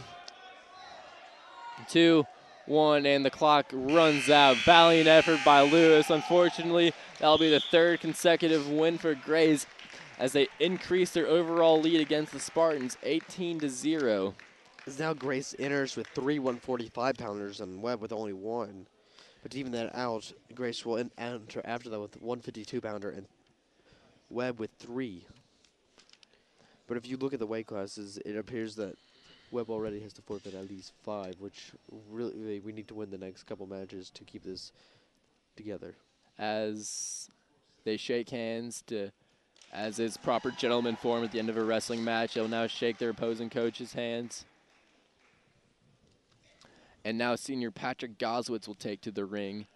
Two, one, and the clock runs out. Valiant effort by Lewis. Unfortunately, that'll be the third consecutive win for Grays as they increase their overall lead against the Spartans, eighteen to zero. As now Grace enters with three one forty-five pounders and Webb with only one. But to even that out, Grace will en- enter after that with one fifty-two pounder and Webb with three. But if you look at the weight classes, it appears that Webb already has to forfeit at least five, which really we need to win the next couple matches to keep this together. As they shake hands to, as is proper gentleman form at the end of a wrestling match, they'll now shake their opposing coach's hands. And now senior Patrick Goswitz will take to the ring.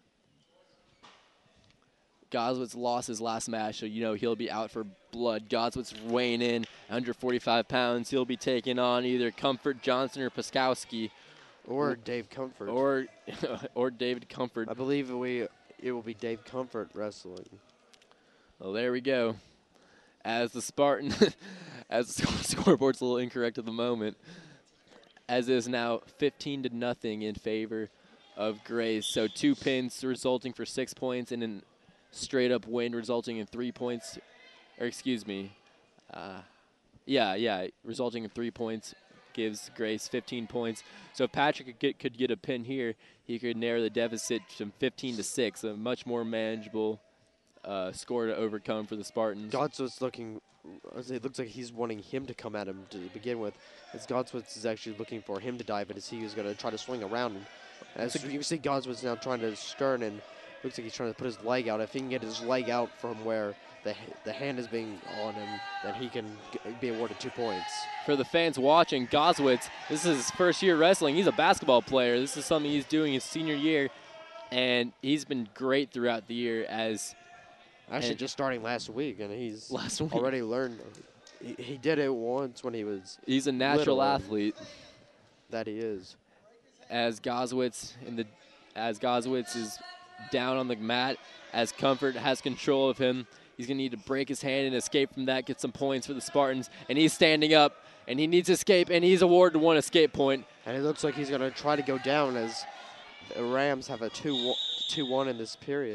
Goswitz lost his last match, so you know he'll be out for blood. Goswitz weighing in one forty-five pounds. He'll be taking on either Comfort Johnson or Paskowski. Or Dave Comfort. Or or David Comfort. I believe we it will be Dave Comfort wrestling. Well, there we go. As the Spartan, as the scoreboard's a little incorrect at the moment, as is now fifteen to nothing in favor of Grays. So two pins resulting for six points and an straight up win resulting in three points, or excuse me, uh, yeah, yeah, resulting in three points gives Grace fifteen points. So if Patrick could get, could get a pin here, he could narrow the deficit from fifteen to six, a much more manageable uh, score to overcome for the Spartans. Godswitz's looking, it looks like he's wanting him to come at him to begin with. As Godswitz is actually looking for him to dive in as he was going to try to swing around. And as you can see, Godswitz now trying to stern and looks like he's trying to put his leg out. If he can get his leg out from where the the hand is being on him, then he can be awarded two points. For the fans watching, Goswitz, this is his first year wrestling. He's a basketball player. This is something he's doing his senior year, and he's been great throughout the year as Actually, just starting last week, and he's last week. already learned. He, he did it once when he was He's a natural little, athlete. That he is. As Goswitz in the as Goswitz is down on the mat, as Comfort has control of him, he's going to need to break his hand and escape from that, get some points for the Spartans. And he's standing up, and he needs to escape, and he's awarded one escape point. And it looks like he's going to try to go down as the Rams have a two one in this period.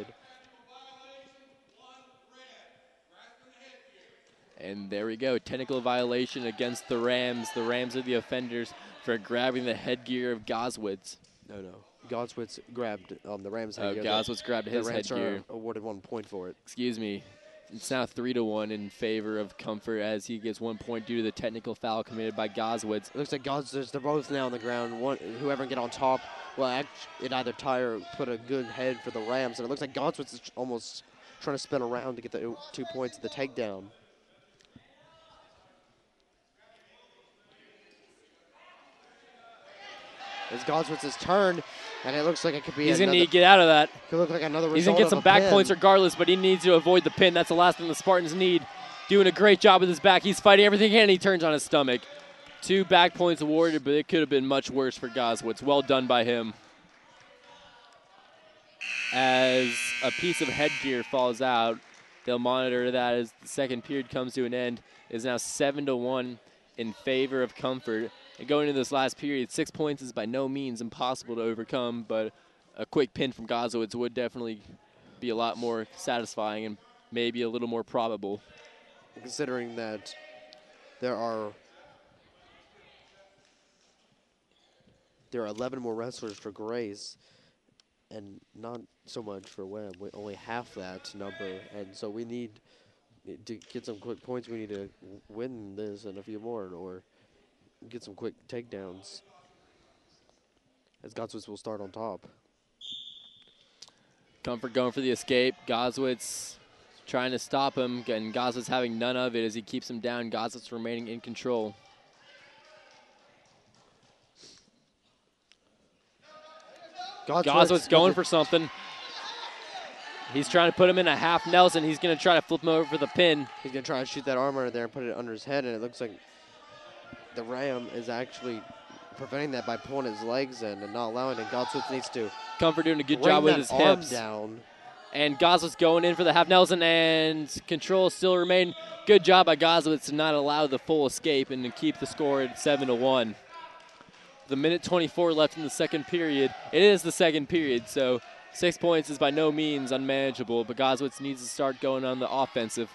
And there we go, technical violation against the Rams. The Rams are the offenders for grabbing the headgear of Goswitz. No, no. Godswitz grabbed um, the Rams' Oh, headgear. Goswitz grabbed his the Rams headgear. are awarded one point for it. Excuse me. It's now three to one in favor of Comfort as he gets one point due to the technical foul committed by Goswitz. It looks like Godswitz, they're both now on the ground. One, whoever can get on top will act, it either tie or put a good head for the Rams. And it looks like Godswitz is almost trying to spin around to get the two points of the takedown. As Godswitz's turn, and it looks like it could be He's going to another, need to get out of that. could look like another He's going result to get of some a back pin. points regardless, but he needs to avoid the pin. That's the last thing the Spartans need. Doing a great job with his back. He's fighting everything he can, and he turns on his stomach. Two back points awarded, but it could have been much worse for Goswitz. Well done by him. As a piece of headgear falls out, they'll monitor that as the second period comes to an end. It is now seven to one in favor of Comfort. And going into this last period, six points is by no means impossible to overcome, but a quick pin from Goswitz would definitely be a lot more satisfying and maybe a little more probable. Considering that there are there are eleven more wrestlers for Grace and not so much for Webb. We only half that number, and so we need to get some quick points. We need to win this and a few more, or get some quick takedowns. As Goswitz will start on top. Comfort going for the escape. Goswitz trying to stop him, and Goswitz having none of it as he keeps him down. Goswitz remaining in control. Goswitz going for something. He's trying to put him in a half Nelson. He's going to try to flip him over for the pin. He's going to try to shoot that arm under there and put it under his head, and it looks like the Ram is actually preventing that by pulling his legs in and not allowing it. Goswitz needs to Comfort doing a good bring job with that his arm hips. down. And Goswitz going in for the half Nelson, and control still remain. Good job by Goswitz to not allow the full escape and to keep the score at seven to one. The minute twenty-four left in the second period. It is the second period, so six points is by no means unmanageable, but Goswitz needs to start going on the offensive.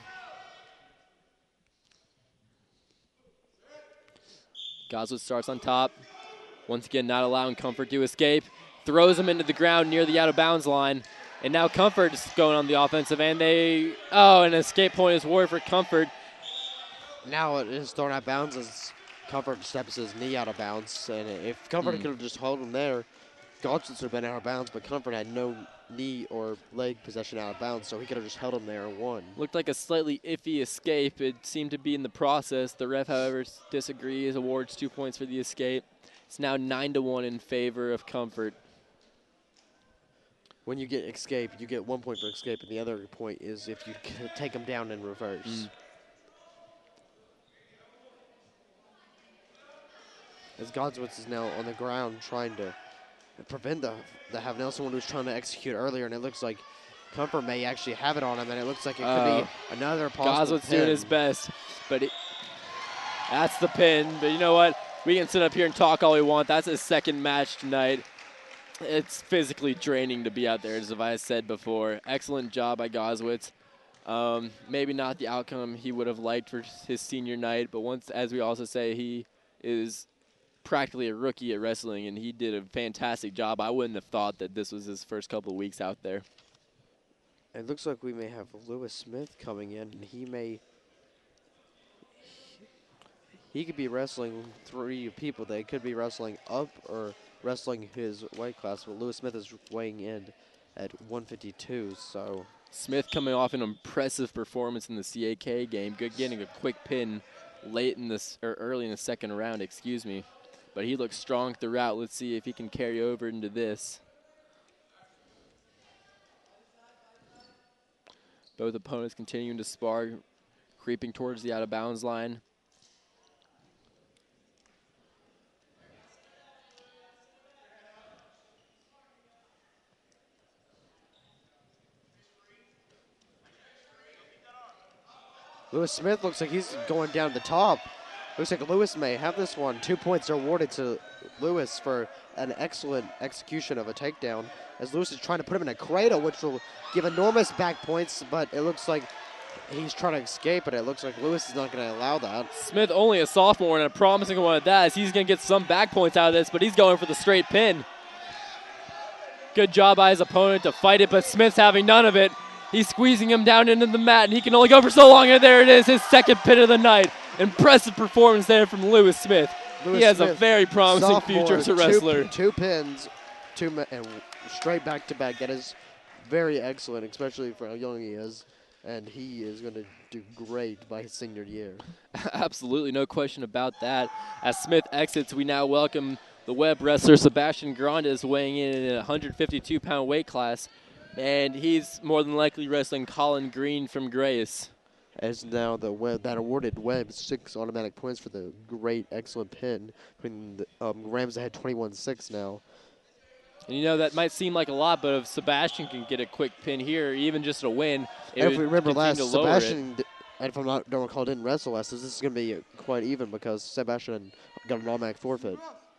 Goswitz starts on top. Once again, not allowing Comfort to escape. Throws him into the ground near the out-of-bounds line. And now Comfort is going on the offensive, and they, oh, an escape point is awarded for Comfort. Now it is thrown out of bounds as Comfort steps his knee out of bounds. And if Comfort Mm. could have just held him there, Goswitz would have been out of bounds, but Comfort had no knee or leg possession out of bounds, so he could have just held him there and won. Looked like a slightly iffy escape. It seemed to be in the process. The ref, however, disagrees, awards two points for the escape. It's now nine to one in favor of Comfort. When you get escape, you get one point for escape, and the other point is if you c- take him down in reverse. Mm. As Goswitz is now on the ground trying to prevent the, the have Nelson one who was trying to execute earlier, and it looks like Comfort may actually have it on him, and it looks like it could Uh, be another possible Goswitz doing pin. his best, but it, that's the pin. But you know what? We can sit up here and talk all we want. That's his second match tonight. It's physically draining to be out there, as I said before. Excellent job by Goswitz. Um, maybe not the outcome he would have liked for his senior night, but once, as we also say, he is practically a rookie at wrestling, and he did a fantastic job. I wouldn't have thought that this was his first couple of weeks out there. It looks like we may have Lewis Smith coming in, and he may. He could be wrestling three people. They could be wrestling up or wrestling his weight class. But Lewis Smith is weighing in at one fifty-two, so. Smith coming off an impressive performance in the C A K game. Good getting a quick pin late in this, or early in the second round, excuse me. But he looks strong throughout. Let's see if he can carry over into this. Both opponents continuing to spar, creeping towards the out-of-bounds line. Lewis Smith looks like he's going down to the top. Looks like Lewis may have this one. Two points are awarded to Lewis for an excellent execution of a takedown, as Lewis is trying to put him in a cradle, which will give enormous back points, but it looks like he's trying to escape, but it looks like Lewis is not going to allow that. Smith only a sophomore and a promising one at that, as he's going to get some back points out of this, but he's going for the straight pin. Good job by his opponent to fight it, but Smith's having none of it. He's squeezing him down into the mat, and he can only go for so long, and there it is, his second pin of the night. Impressive performance there from Lewis Smith. Lewis he has Smith, a very promising sophomore, future as a wrestler. Two, two pins, two ma- and straight back to back. That is very excellent, especially for how young he is, and he is going to do great by his senior year. Absolutely, no question about that. As Smith exits, we now welcome the Webb wrestler Sebastian Grandes, weighing in in a one hundred fifty-two pound weight class, and he's more than likely wrestling Colin Green from Grace. As now the Webb, that awarded Webb six automatic points for the great, excellent pin. When the, um, Rams had twenty-one six now. And you know, that might seem like a lot, but if Sebastian can get a quick pin here, even just a win, it And if we would remember continue last, to lower it. Sebastian, d- and if I'm not don't recall, didn't wrestle last, so this is going to be quite even because Sebastian got an automatic forfeit.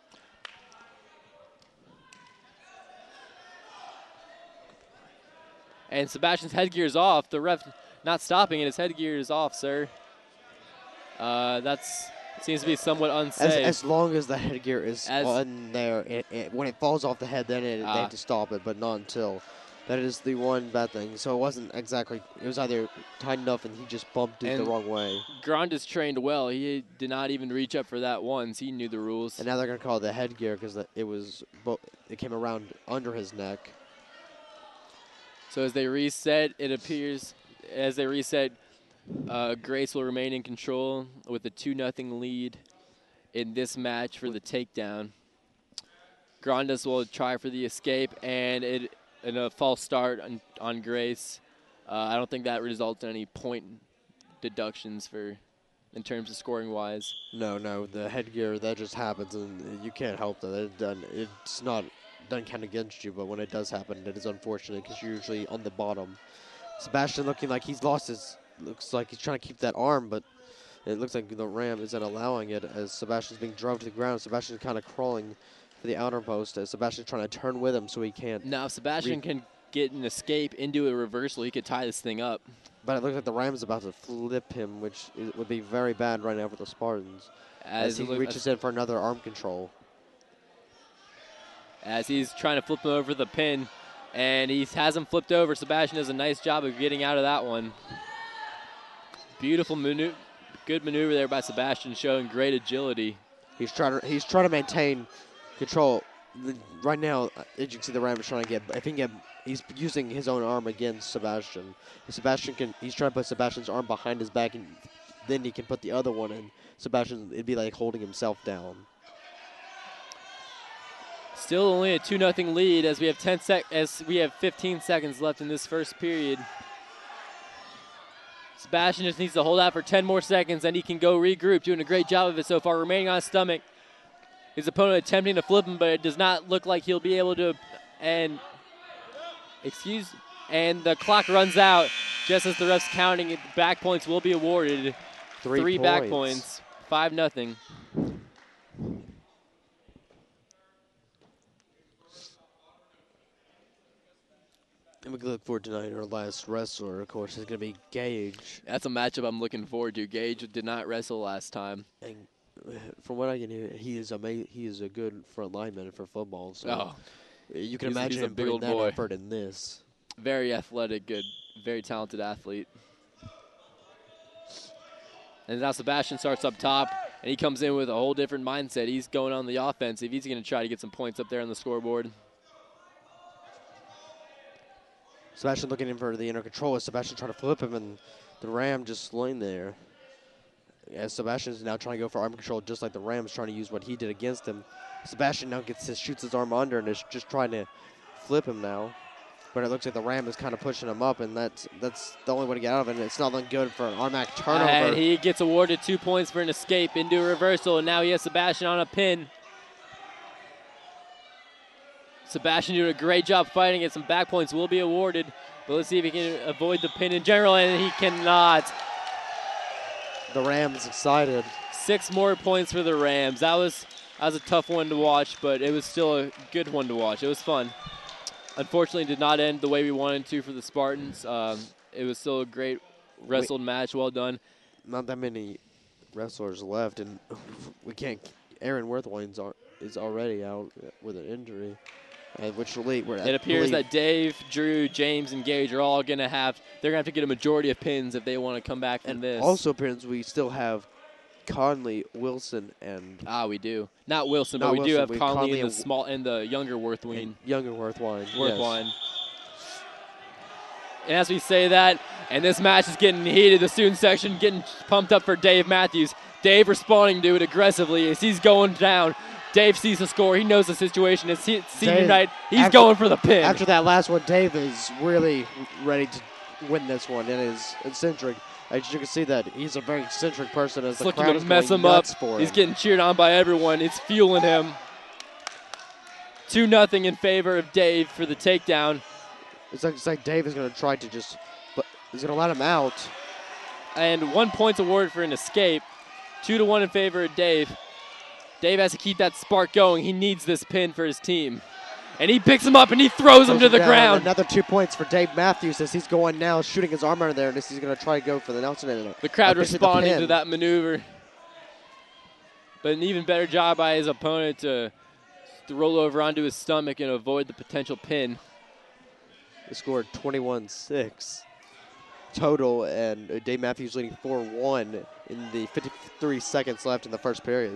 And Sebastian's headgear is off. The ref not stopping it. His headgear is off, sir. Uh, that's seems to be somewhat unsafe. As, as long as the headgear is As- on there, it, it, when it falls off the head, then it, they Ah. have to stop it, but not until. That is the one bad thing. So it wasn't exactly, it was either tight enough and he just bumped it And the wrong way. Grandes trained well. He did not even reach up for that once. He knew the rules. And now they're going to call it the headgear because it was, bo- it came around under his neck. So as they reset, it appears, as they reset, uh, Grace will remain in control with a two nothing lead in this match for the takedown. Grandes will try for the escape, and it and a false start on, on Grace. Uh, I don't think that results in any point deductions for, in terms of scoring wise. No, no, the headgear, that just happens and you can't help that. It done, it's not doesn't count against you, but when it does happen, it is unfortunate because you're usually on the bottom. Sebastian looking like he's lost his, looks like he's trying to keep that arm, but it looks like the Ram isn't allowing it as Sebastian's being drugged to the ground. Sebastian's kind of crawling for the outer post as Sebastian's trying to turn with him so he can't. Now, if Sebastian can get an escape into a reversal, he could tie this thing up. But it looks like the Ram's about to flip him, which is, would be very bad right now for the Spartans. As, As, he it look- reaches in for another arm control. as he's trying to flip him over the pin, and he has him flipped over. Sebastian does a nice job of getting out of that one. Beautiful maneuver, good maneuver there by Sebastian, showing great agility. He's trying to he's trying to maintain control. The- Right now, uh, as you can see, the Ram is trying to get. If he can get, he's using his own arm against Sebastian. If Sebastian can. He's trying to put Sebastian's arm behind his back, and then he can put the other one in. Sebastian, it'd be like holding himself down. Still only a two nothing lead as we have ten sec as we have fifteen seconds left in this first period. Sebastian just needs to hold out for ten more seconds, and he can go regroup, doing a great job of it so far, remaining on his stomach. His opponent attempting to flip him, but it does not look like he'll be able to. And excuse, and the clock runs out just as the ref's counting it. Back points will be awarded. Three, Three points. back points, five nothing. And we can look forward tonight. Our last wrestler, of course, is going to be Gage. That's a matchup I'm looking forward to. Gage did not wrestle last time. And uh, from what I can hear, he is a ma- he is a good front lineman for football. So Oh, you can he's- imagine he's a him big putting old that boy. effort in this. very athletic, good very talented athlete. And now Sebastian starts up top, and he comes in with a whole different mindset. He's going on the offensive. He's going to try to get some points up there on the scoreboard. Sebastian looking in for the inner control as Sebastian trying to flip him, and the Ram just laying there. As Sebastian is now trying to go for arm control, just like the Rams trying to use what he did against him. Sebastian now gets his, shoots his arm under and is just trying to flip him now. But it looks like the Ram is kind of pushing him up, and that's that's the only way to get out of it. And it's not looking good for an Armac turnover. And he gets awarded two points for an escape into a reversal, and now he has Sebastian on a pin. Sebastian doing a great job fighting it. Some back points will be awarded, but let's see if he can avoid the pin in general, and he cannot. The Rams excited. Six more points for the Rams. That was, that was a tough one to watch, but it was still a good one to watch. It was fun. Unfortunately, did not end the way we wanted to for the Spartans. Um, it was still a great wrestled Wait, match. Well done. Not that many wrestlers left, and we can't. Aaron Worthwine is already out with an injury, uh, which will lead. It appears that Dave, Drew, James, and Gage are all going to have. They're going to have to get a majority of pins if they want to come back from and this. Also, appears we still have Conley, Wilson, and ah, we do not Wilson, not but we Wilson, do have we Conley, Conley and the small and the younger Worthwine. Younger Worthwine. Worthwine. Yes. And as we say that, and this match is getting heated, the student section getting pumped up for Dave Matthews. Dave responding to it aggressively as he's going down. Dave sees the score. He knows the situation. It's senior Dave, night. He's after, going for the pin. After that last one, Dave is really ready to win this one. It is eccentric. As you can see that he's a very eccentric person. As it's the looking crowd to is mess going him up. nuts for He's him. getting cheered on by everyone. It's fueling him. two nothing in favor of Dave for the takedown. It's like, it's like Dave is going to try to just, but he's going to let him out. And one point's awarded for an escape. Two to one in favor of Dave. Dave has to keep that spark going. He needs this pin for his team. And he picks him up and he throws him to the down. ground. Another two points for Dave Matthews as he's going now, shooting his arm under there, and he's going to try to go for the Nelson. And the crowd uh, responding the to that maneuver. But an even better job by his opponent to, to roll over onto his stomach and avoid the potential pin. They scored twenty-one six total, and uh, Dave Matthews leading four one in the fifty-three seconds left in the first period.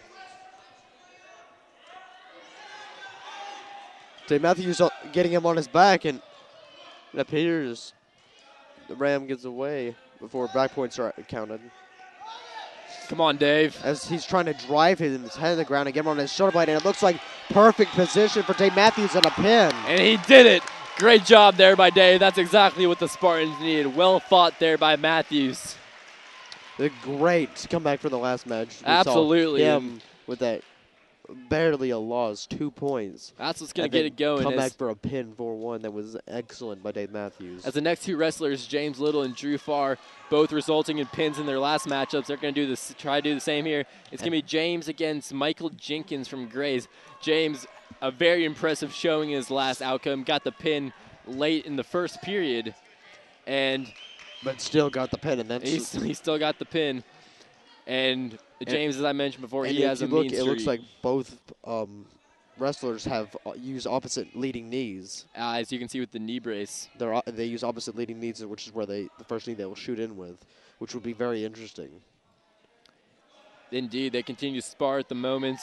Dave Matthews getting him on his back, and it appears the Ram gets away before back points are counted. Come on, Dave. As he's trying to drive his head in the ground and get him on his shoulder blade, and it looks like perfect position for Dave Matthews and a pin. And he did it. Great job there by Dave. That's exactly what the Spartans needed. Well fought there by Matthews. A great comeback for the last match. We Absolutely. saw him with that barely a loss, two points. That's what's going to get it going. Come back for a pin four one. That was excellent by Dave Matthews. As the next two wrestlers, James Little and Drew Farr, both resulting in pins in their last matchups. They're going to do this, try to do the same here. It's going to be James against Michael Jenkins from Grays. James, a very impressive showing in his last outcome, got the pin late in the first period, and but still got the pin, and then he's, he still got the pin. And James, as I mentioned before, and he if has you a look, mean it streak. looks like both um, wrestlers have uh, used opposite leading knees. Uh, as you can see with the knee brace. They're, uh, they use opposite leading knees, which is where they the first knee they will shoot in with, which would be very interesting. Indeed, they continue to spar at the moment.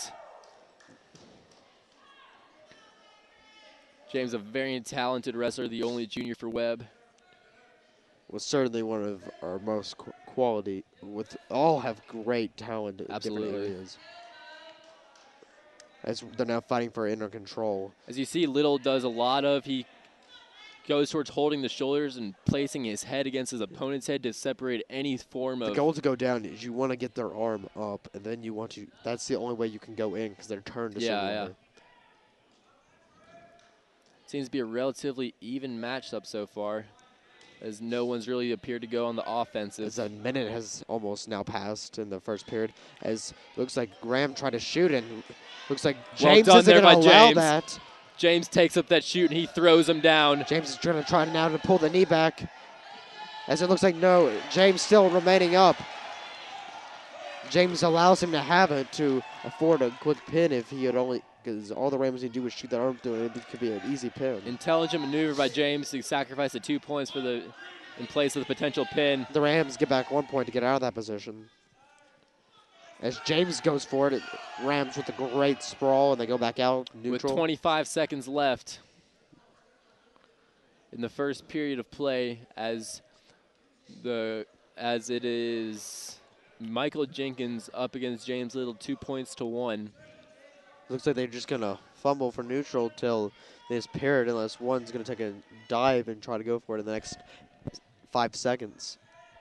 James, a very talented wrestler, the only junior for Webb. Was certainly one of our most qu quality. With all have great talent in Absolutely. different areas. As they're now fighting for inner control. As you see, Little does a lot of, he goes towards holding the shoulders and placing his head against his opponent's head to separate any form The of. goal to go down is you want to get their arm up, and then you want to. That's the only way you can go in because they're turned to Yeah, surrender. yeah. Seems to be a relatively even matchup so far, as no one's really appeared to go on the offensive. As a minute has almost now passed in the first period, as looks like Graham tried to shoot, and looks like Well James done isn't there going to by allow James. that. James takes up that shoot and he throws him down. James is trying to try now to pull the knee back, as it looks like no, James still remaining up. James allows him to have it to afford a quick pin if he had only because all the Rams need to do is shoot that arm through, and it could be an easy pin. Intelligent maneuver by James to sacrifice the two points for the in place of the potential pin. The Rams get back one point to get out of that position. As James goes for it, it Rams with a great sprawl, and they go back out neutral. With twenty-five seconds left in the first period of play, as the as it is Michael Jenkins up against James Little, two points to one. Looks like they're just gonna fumble for neutral till this period, unless one's gonna take a dive and try to go for it in the next five seconds.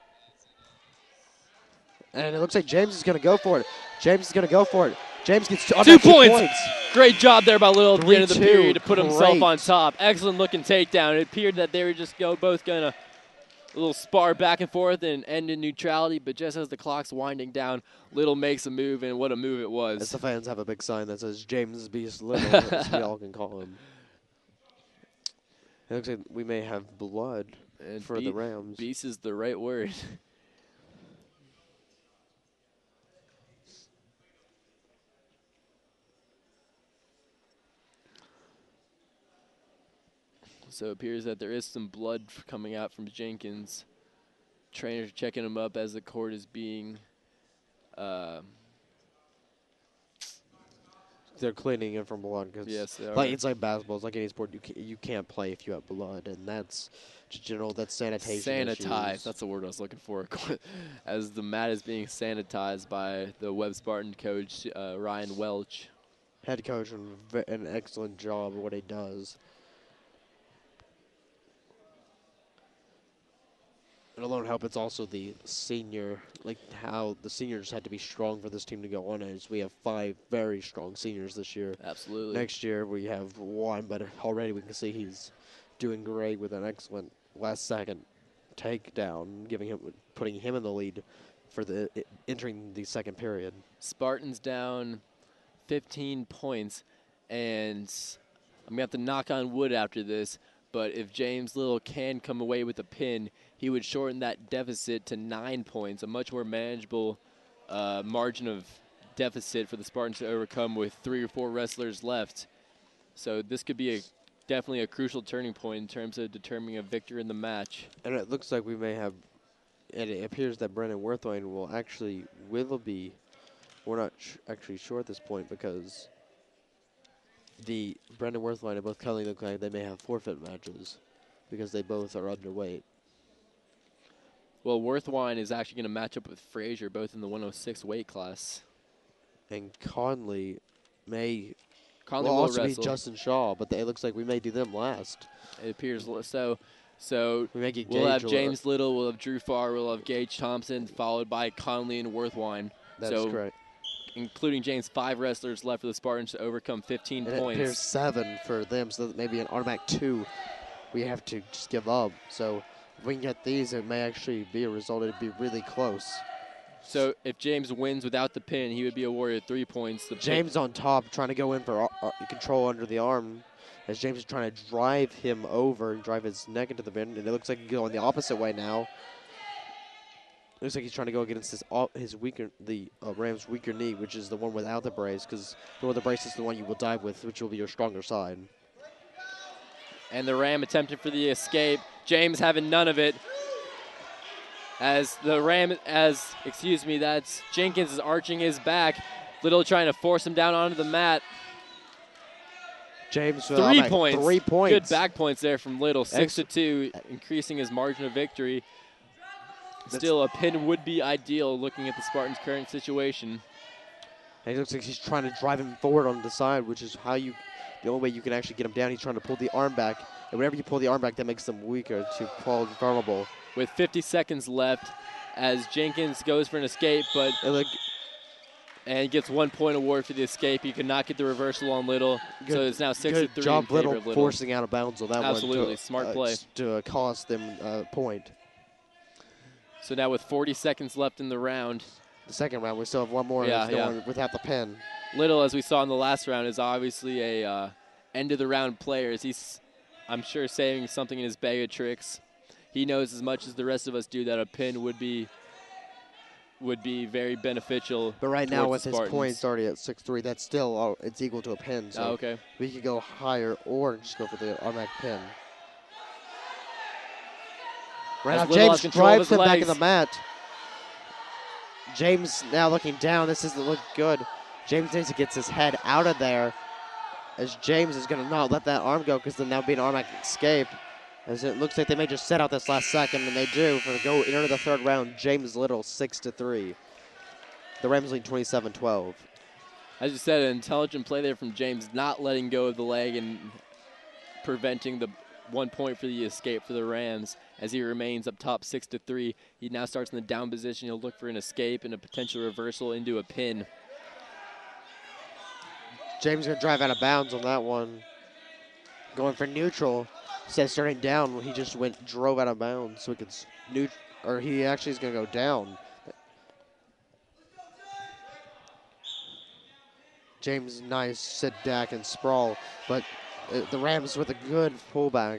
And it looks like James is going to go for it. James is going to go for it. James gets two, two, two points. points. Great job there by Little at the end of the Three, period two. to put himself Great. on top. Excellent looking takedown. It appeared that they were just go both going to a little spar back and forth and end in neutrality, but just as the clock's winding down, Little makes a move, and what a move it was. As the fans have a big sign that says James Beast Little, as we all can call him. It looks like we may have blood And for be- the Rams. Beast is the right word. So it appears that there is some blood f- coming out from Jenkins. Trainers checking him up as the court is being uh, They're cleaning it from blood. Cause yes, they like are. it's like basketball. It's like any sport. You can't, you can't play if you have blood, and that's just, you know, that's sanitation sanitized. issues. That's the word I was looking for. As the mat is being sanitized by the Webb Spartan coach, uh, Ryan Welch. Head coach and ve- an excellent job of what he does. And alone help, it's also the senior, like how the seniors had to be strong for this team to go on. As we have five very strong seniors this year. Absolutely. Next year we have one, but already we can see he's doing great with an excellent last second takedown, giving him, putting him in the lead for the entering the second period. Spartans down fifteen points, and I'm going to have to knock on wood after this, but if James Little can come away with a pin, he would shorten that deficit to nine points, a much more manageable uh, margin of deficit for the Spartans to overcome with three or four wrestlers left. So this could be a definitely a crucial turning point in terms of determining a victor in the match. And it looks like we may have, and it appears that Brendan Worthwine will actually, will be, we're not sh actually sure at this point because the Brendan Worthwine and both Kelly look like they may have forfeit matches because they both are underweight. Well, Worthwine is actually going to match up with Frazier, both in the one oh six weight class. And Conley may Conley will will also wrestle. be Justin Shaw, but it looks like we may do them last. It appears li- so. So We may get we'll Gage have or- James Little, we'll have Drew Farr, we'll have Gage Thompson, followed by Conley and Worthwine. That's so correct. including James, five wrestlers left for the Spartans to overcome fifteen And it points. appears seven for them, so that maybe an automatic two we have to just give up. So if we can get these, it may actually be a result. It'd be really close. So if James wins without the pin, he would be awarded three points. The pin- James on top, trying to go in for uh, control under the arm, as James is trying to drive him over and drive his neck into the pin, and it looks like he's going the opposite way now. Looks like he's trying to go against his uh, his weaker, the uh, Rams' weaker knee, which is the one without the brace, because the one with the brace is the one you will dive with, which will be your stronger side. And the Ram attempting for the escape. James having none of it. As the Ram, as, excuse me, that's Jenkins is arching his back. Little trying to force him down onto the mat. James, uh, Three back, points. Three points. Good back points there from Little. Six to Ex- two, increasing his margin of victory. That's- Still, a pin would be ideal looking at the Spartans' current situation. And it looks like he's trying to drive him forward on the side, which is how you, the only way you can actually get him down. He's trying to pull the arm back, and whenever you pull the arm back, that makes them weaker to fall vulnerable. With fifty seconds left, as Jenkins goes for an escape, but And like, and gets one point award for the escape. He could not get the reversal on Little, so Good- it's now six good to three job, in favor Little, of Little. forcing out of bounds on that Absolutely, one. to, smart uh, play. s- To uh, cost them a point. So now with forty seconds left in the round, The second round, we still have one more and Yeah, it's the yeah. one without the pen. Little, as we saw in the last round, is obviously a uh, end of the round player. As he's, I'm sure, saving something in his bag of tricks. He knows as much as the rest of us do that a pin would be would be very beneficial. But right now, towards with the his Spartans. points already at six three, that's still all, it's equal to a pin. So Oh, okay. we could go higher or just go for the automatic pin. Right As now, Little has James control of drives his him back in legs. the mat. James now looking down. This doesn't look good. James needs to get his head out of there, as James is going to not let that arm go because then that'll be an automatic escape. As it looks like they may just set out this last second, and they do for the go into the third round. James Little six to three. The Rams lead twenty-seven twelve. As you said, an intelligent play there from James, not letting go of the leg and preventing the one point for the escape for the Rams. As he remains up top six to three, he now starts in the down position. He'll look for an escape and a potential reversal into a pin. James going to drive out of bounds on that one. Going for neutral. Instead of starting down, he just went drove out of bounds. So he could neut or he actually is going to go down. James nice sit back and sprawl, but uh, the Rams with a good pullback.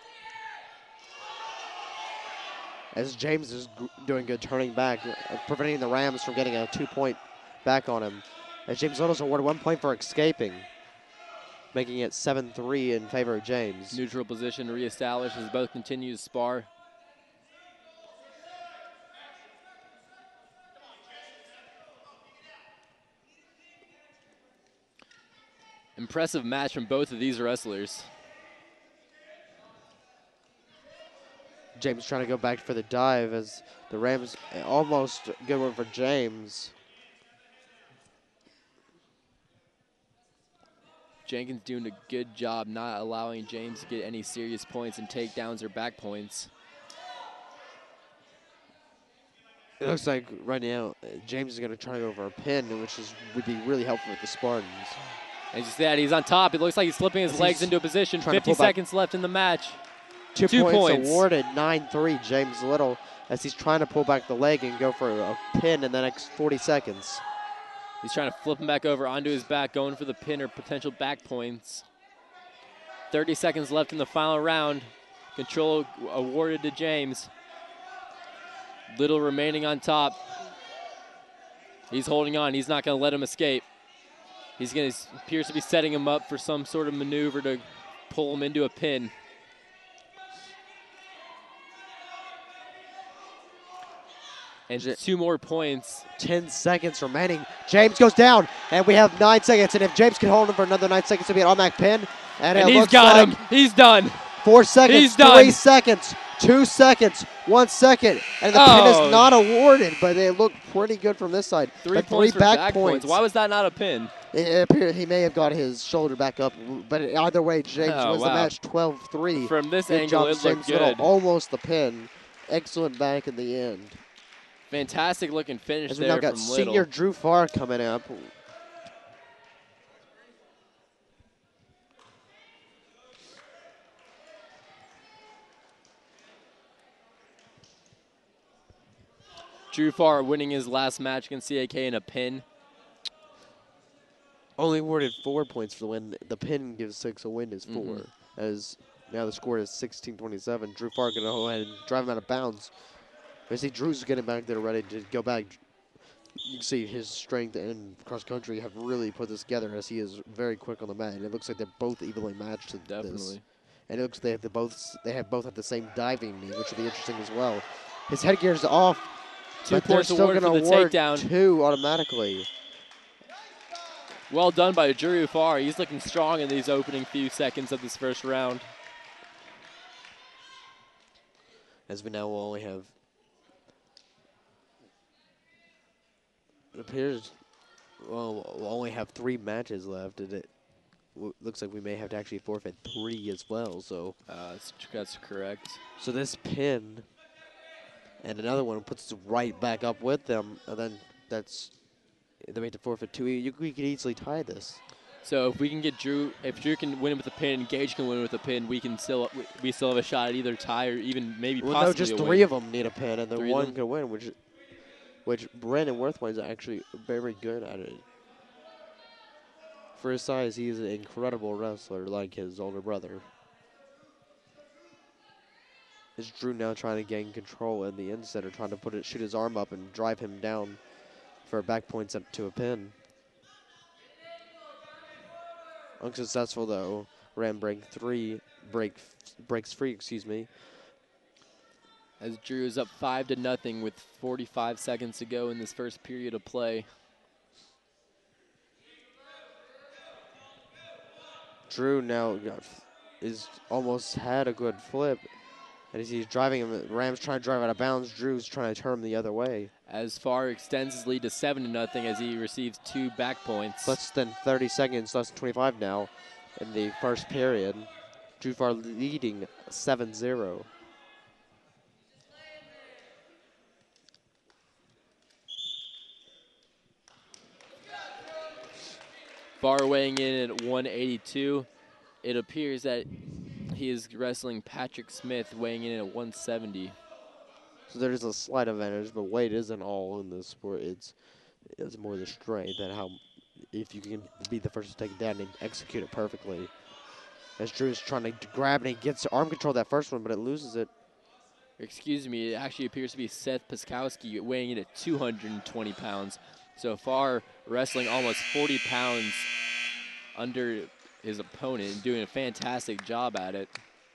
As James is g doing good turning back, uh, preventing the Rams from getting a two-point back on him. As James Little's awarded one point for escaping, making it seven three in favor of James. Neutral position reestablished as both continue to spar. Impressive match from both of these wrestlers. James trying to go back for the dive as the Rams almost good one for James. Jenkins doing a good job not allowing James to get any serious points and takedowns or back points. It looks like right now uh, James is going to try to go for a pin, which is would be really helpful with the Spartans. As you said, he's on top. It looks like he's slipping his As legs he's into a position. trying to fifty pull back. seconds left in the match. Two, Two points, points. awarded, nine three, James Little, as he's trying to pull back the leg and go for a pin in the next forty seconds. He's trying to flip him back over onto his back, going for the pin or potential back points. thirty seconds left in the final round. Control awarded to James. Little remaining on top. He's holding on. He's not going to let him escape. He's going to appears to be setting him up for some sort of maneuver to pull him into a pin. And two more points. ten seconds remaining. James goes down, and we have nine seconds. And if James can hold him for another nine seconds, it'll be an automatic pin. And, And it he's looks got like him. He's done. Four seconds. He's three done. seconds. Two seconds. One second. And the Oh. pin is not awarded, but they look pretty good from this side. Three But points three for back, back points. points. Why was that not a pin? It appeared he may have got his shoulder back up, but either way, James Oh, wins the wow. match twelve three. From this Good angle, job, it James looked Little. good. Almost the pin. Excellent back in the end. Fantastic looking finish As we there now got from senior Little. Drew Farr coming up. Drew Farr winning his last match against C A K in a pin. Only awarded four points for the win. The pin gives six. A win is four. Mhm. As now the score is sixteen twenty-seven. Drew Farr going to go ahead and drive him out of bounds. I see Drew's getting back there ready to go back. You can see his strength and cross country have really put this together as he is very quick on the mat. And it looks like they're both evenly matched to this. Definitely. And it looks like they have the both they have both at the same diving knee, which will be interesting as well. His headgear is off. Two but they're points still awarded going for to the award takedown. two automatically. Well done by Drew Farr. He's looking strong in these opening few seconds of this first round. As we now will only have, it appears, well, we'll only have three matches left, and it w looks like we may have to actually forfeit three as well. So, Uh, that's, that's correct. so this pin and another one puts us right back up with them, and then that's they make the forfeit two. You, we could easily tie this. So if we can get Drew, if Drew can win with a pin, Gage can win with a pin, we can still we, we still have a shot at either tie or even maybe Well, possibly no, just a three win. of them need a pin, and then Three of one them? can win, which which Brandon Worthwine is actually very good at it. For his size, he's an incredible wrestler, like his older brother. Is Drew now trying to gain control in the inside, or trying to put it, shoot his arm up and drive him down for back points up to a pin. Unsuccessful though. Ram break three, break breaks free. Excuse me. As Drew is up five to nothing with forty-five seconds to go in this first period of play. Drew now got, is almost had a good flip. And as he's driving him, Ram's trying to drive out of bounds. Drew's trying to turn him the other way. As Farr extends his lead to seven to nothing as he receives two back points. Less than thirty seconds, less than twenty-five now in the first period. Drew Farr leading seven zero. Farr weighing in at one eighty-two. It appears that he is wrestling Patrick Smith weighing in at one seventy. So there is a slight advantage, but weight isn't all in this sport. It's it's more the strength and how if you can be the first to take it down and execute it perfectly. As Drew's trying to grab and he gets arm control that first one, but it loses it. Excuse me, it actually appears to be Seth Piskowski weighing in at two hundred twenty pounds. So far, wrestling almost forty pounds under his opponent and doing a fantastic job at it.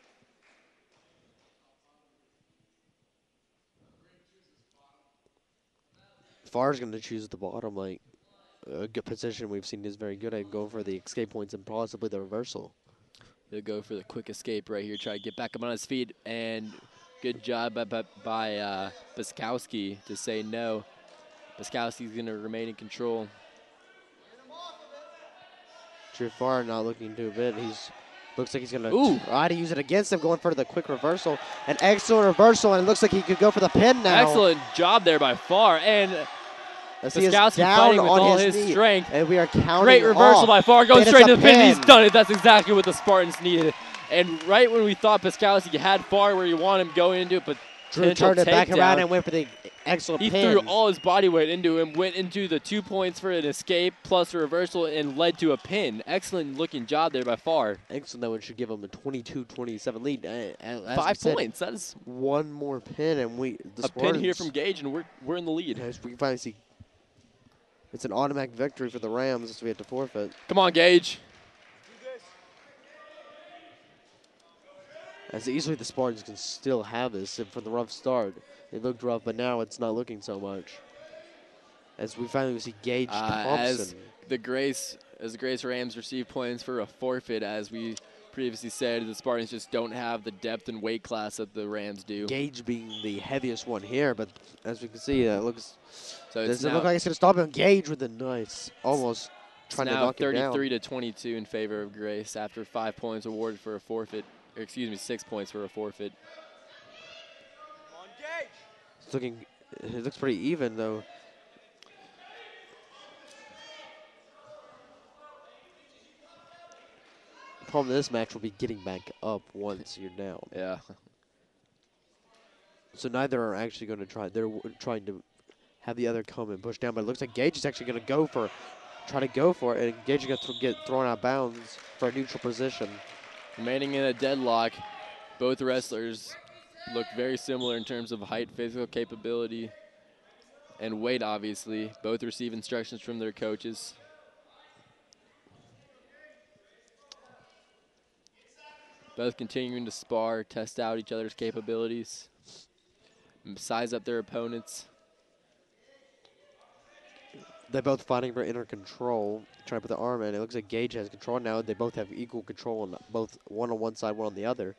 Farr's going to choose the bottom, like a good position we've seen is very good at going for the escape points and possibly the reversal. He'll go for the quick escape right here, try to get back up on his feet, and good job by, by, by uh, Piskowski to say no. Piskowski's going to remain in control. Drew Farr not looking too bad. He's looks like he's going Ooh. to try to use it against him, going for the quick reversal. An excellent reversal, and it looks like he could go for the pin now. Excellent job there by Farr, and As he is Piskowski down fighting with on all his, his knee. strength. And we are counting Great reversal off. by Farr, going And straight it's to a the pin. He's pin. done it. That's exactly what the Spartans needed. And right when we thought Piskowski had Farr where you want him going into it, but Drew turned it back around and went for the excellent he pin. threw all his body weight into him, went into the two points for an escape plus a reversal, and led to a pin. Excellent looking job there by Farr. Excellent. That one should give him a twenty-two twenty-seven lead. Uh, as we Five said, points. That is one more pin, and we the a pin here Spartans- from Gage, and we're we're in the lead. As we can finally see, it's an automatic victory for the Rams as we have to forfeit. Come on, Gage. As easily the Spartans can still have this and from the rough start. It looked rough, but now it's not looking so much. As we finally see Gage Uh, Thompson. as the Grace as the Grace Rams receive points for a forfeit, as we previously said, the Spartans just don't have the depth and weight class that the Rams do. Gage being the heaviest one here, but as we can see, uh, it looks So it's doesn't now, look like it's going to stop him. Gage with a nice, almost it's trying to now knock him down. thirty-three to twenty-two in favor of Grace after five points awarded for a forfeit. Or excuse me, six points for a forfeit. It's looking, it looks pretty even though. The problem with this match will be getting back up once you're down. Yeah. So neither are actually going to try. They're w- trying to have the other come and push down, but it looks like Gage is actually going to go for, try to go for it, and Gage is going to th get thrown out of bounds for a neutral position. Remaining in a deadlock, both wrestlers look very similar in terms of height, physical capability, and weight, obviously. Both receive instructions from their coaches. Both continuing to spar, test out each other's capabilities, size up their opponents. They're both fighting for inner control, trying to put the arm in. It looks like Gage has control now. They both have equal control on both, one on one side, one on the other.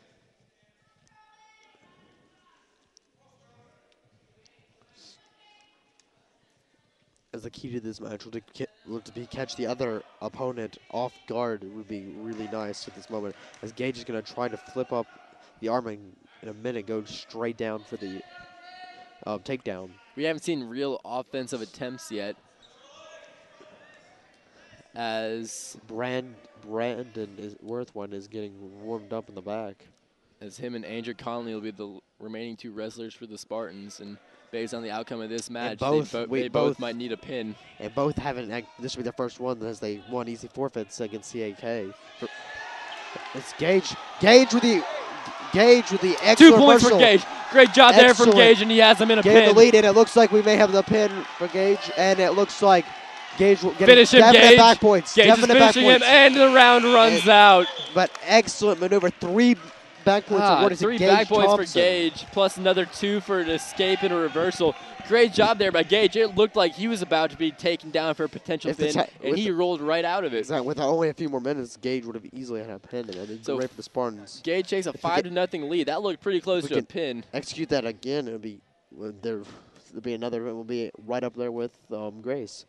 As the key to this match will look to be catch the other opponent off guard would be really nice at this moment. As Gage is going to try to flip up the arm and in a minute go straight down for the uh, takedown. We haven't seen real offensive attempts yet. As Brand Brandon is, Worthwine is getting warmed up in the back. as him and Andrew Conley will be the l- remaining two wrestlers for the Spartans, and based on the outcome of this match, both- they, bo we they both, both- might need a pin. And both haven't, ac- this will be their first one as they won easy forfeits against C A K. For- It's Gage. Gage with the, Gage with the Two excellent points for reversal. Gage. Great job there from Excellent. Gage, and he has him in a Gave pin. the lead, and it looks like we may have the pin for Gage, and it looks like Gage will get Finish him, definite Gage. back points. Gage is definite back finishing him, points. and the round runs And- out. But excellent maneuver. Three back points Ah, awarded three to Gage back points Thompson. for Gage, plus another two for an escape and a reversal. Great job there by Gage. It looked like he was about to be taken down for a potential If the pin, ta- and with he the- rolled right out of it. Exactly. With only a few more minutes, Gage would have easily had a pin, and it'd be So great for the Spartans. Gage takes a If we five get- to nothing lead. That looked pretty close we to a can- pin. Execute that again, it'll be well, there. There'll be another. It will be right up there with um, Grace.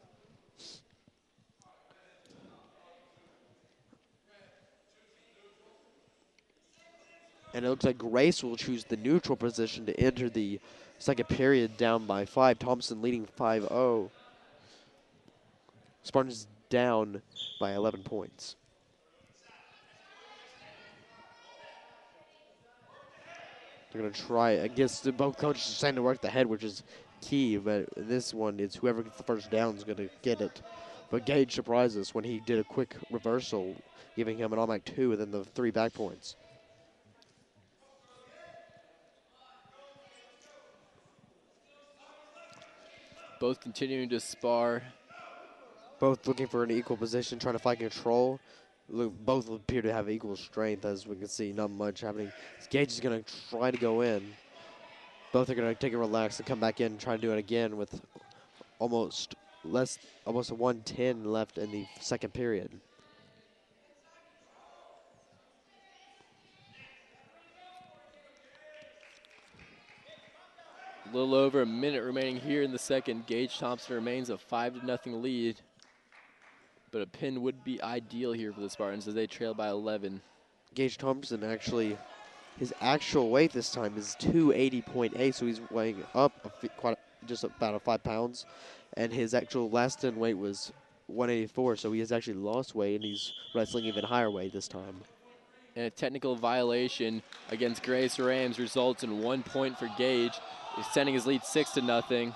And it looks like Grace will choose the neutral position to enter the second period down by five. Thompson leading five oh. Spartans down by eleven points. They're going to try. I guess the both coaches are trying to work the head, which is key. But this one, it's whoever gets the first down is going to get it. But Gage surprised us when he did a quick reversal, giving him an automatic two and then the three back points. Both continuing to spar. Both looking for an equal position, trying to fight control. Look, both appear to have equal strength, as we can see. Not much happening. Gage is going to try to go in. Both are going to take a relax and come back in and try to do it again with almost less, almost a one ten left in the second period. A little over a minute remaining here in the second. Gage Thompson remains a five to nothing lead. But a pin would be ideal here for the Spartans as they trail by eleven. Gage Thompson actually, his actual weight this time is two eighty point eight, so he's weighing up a fi- quite a, just about a five pounds. And his actual last in weight was one eighty-four, so he has actually lost weight, and he's wrestling even higher weight this time. And a technical violation against Grace Rams results in one point for Gage, extending his lead six to nothing.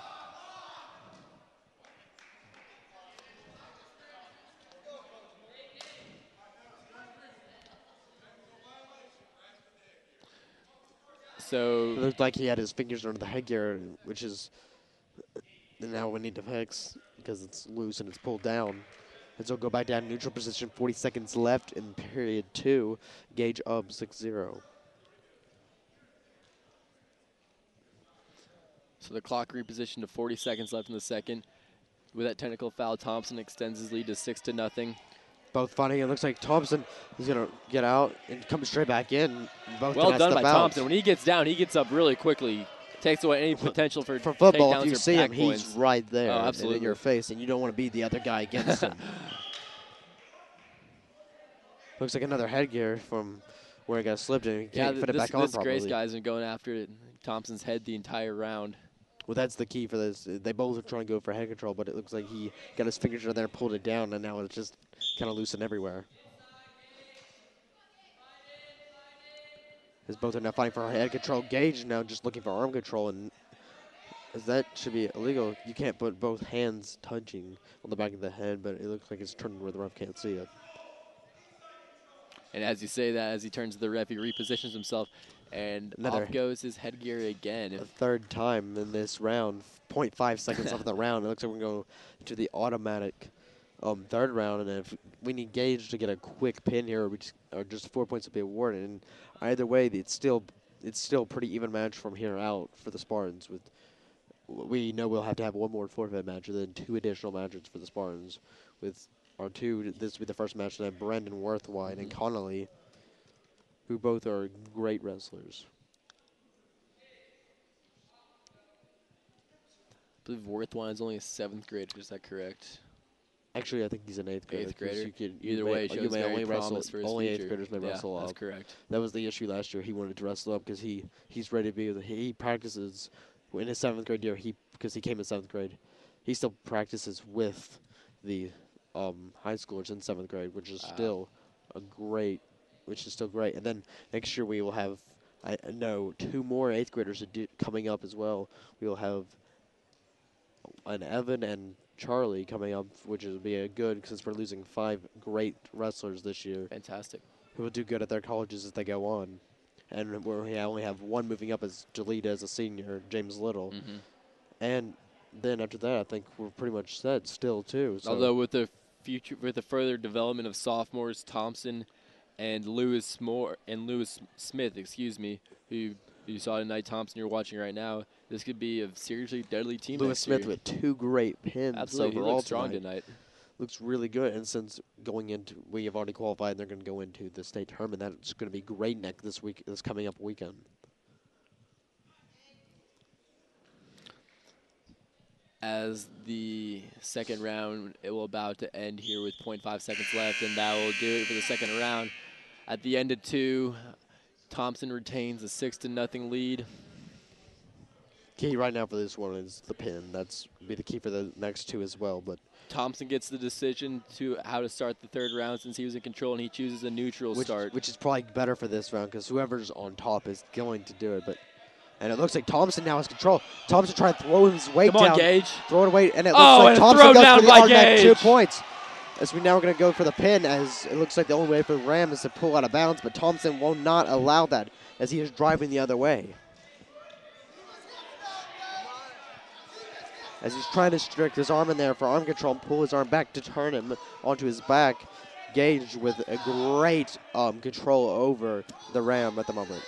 It So looked like he had his fingers under the headgear, which is now we need to fix because it's loose and it's pulled down. And so go back down neutral position, forty seconds left in period two. Gage up six zero. So the clock repositioned to forty seconds left in the second. With that technical foul, Thompson extends his lead to six to nothing. Both fighting. It looks like Thompson is going to get out and come straight back in. Both Well can done step by out. Thompson. When he gets down, he gets up really quickly. Takes away any potential for For football, takedowns if you or see him, back he's points. right there Oh, and absolutely. in your face, and you don't want to be the other guy against him. Looks like another headgear from where it got slipped and he Yeah, can't th- fit it this, back on this properly. Grace guy's been going after it. Thompson's head the entire round. Well, that's the key for this. They both are trying to go for head control, but it looks like he got his fingers in there and pulled it down, and now it's just kind of loosened everywhere. As both are now fighting for head control. Gage now just looking for arm control, and as that should be illegal. You can't put both hands touching on the back of the head, but it looks like it's turned where the ref can't see it. And as you say that, as he turns to the ref, he repositions himself, and Another- off goes his headgear again. A third time in this round, zero point five seconds off the round. It looks like we're going to go to the automatic um, third round, and if we need Gage to get a quick pin here, or, we just, or just four points will be awarded. And either way, it's still it's still pretty even match from here out for the Spartans. With we know we'll have to have one more forfeit match, and then two additional matches for the Spartans. With our two, this will be the first match. And then Brandon Worthwhite and Connolly, who both are great wrestlers. I believe Worthwine is only a seventh grader. Is that correct? Actually, I think he's an eighth grader. Eighth 'cause grader? You could, you Either may, way, it you shows may very only wrestle. promise for his Only future. eighth graders may Yeah, wrestle that's up. correct. That was the issue last year. He wanted to wrestle up because he he's ready to be. With, he practices in his seventh grade year. He because he came in seventh grade, he still practices with the um, high schoolers in seventh grade, which is Wow. still a great, which is still great. And then next year we will have, I know, two more eighth graders adi- coming up as well. We will have an Evan and Charlie coming up, which will be a good since we're losing five great wrestlers this year Fantastic. who will do good at their colleges as they go on. and where we only have one moving up as Jalita as a senior, James Little. Mm-hmm. And then after that, I think we're pretty much set still, too. So. Although with the future, with the further development of sophomores, Thompson and Lewis Moore and Lewis Smith, excuse me, who you saw tonight, Thompson, you're watching right now, this could be a seriously deadly team. Lewis next Smith year. with two great pins. Absolutely, he overall looks strong tonight. tonight. Looks really good, and since going into we have already qualified, and they're going to go into the state tournament. That's going to be great next this week. This coming up weekend. As the second round, it will about to end here with zero point five seconds left, and that will do it for the second round. At the end of two, Thompson retains a six to nothing lead. Key right now for this one is the pin. That's be the key for the next two as well. But Thompson gets the decision to how to start the third round since he was in control, and he chooses a neutral which, start. which is probably better for this round because whoever's on top is going to do it. But and it looks like Thompson now has control. Thompson trying to throw his weight Come down. on, Gage. Throw it away, and it Oh, looks like and a Thompson throw goes down for the by automatic two Gage. points. As we now are going to go for the pin, as it looks like the only way for the Ram is to pull out of bounds, but Thompson will not allow that as he is driving the other way. As he's trying to strict his arm in there for arm control and pull his arm back to turn him onto his back. Gage with a great um, control over the Ram at the moment.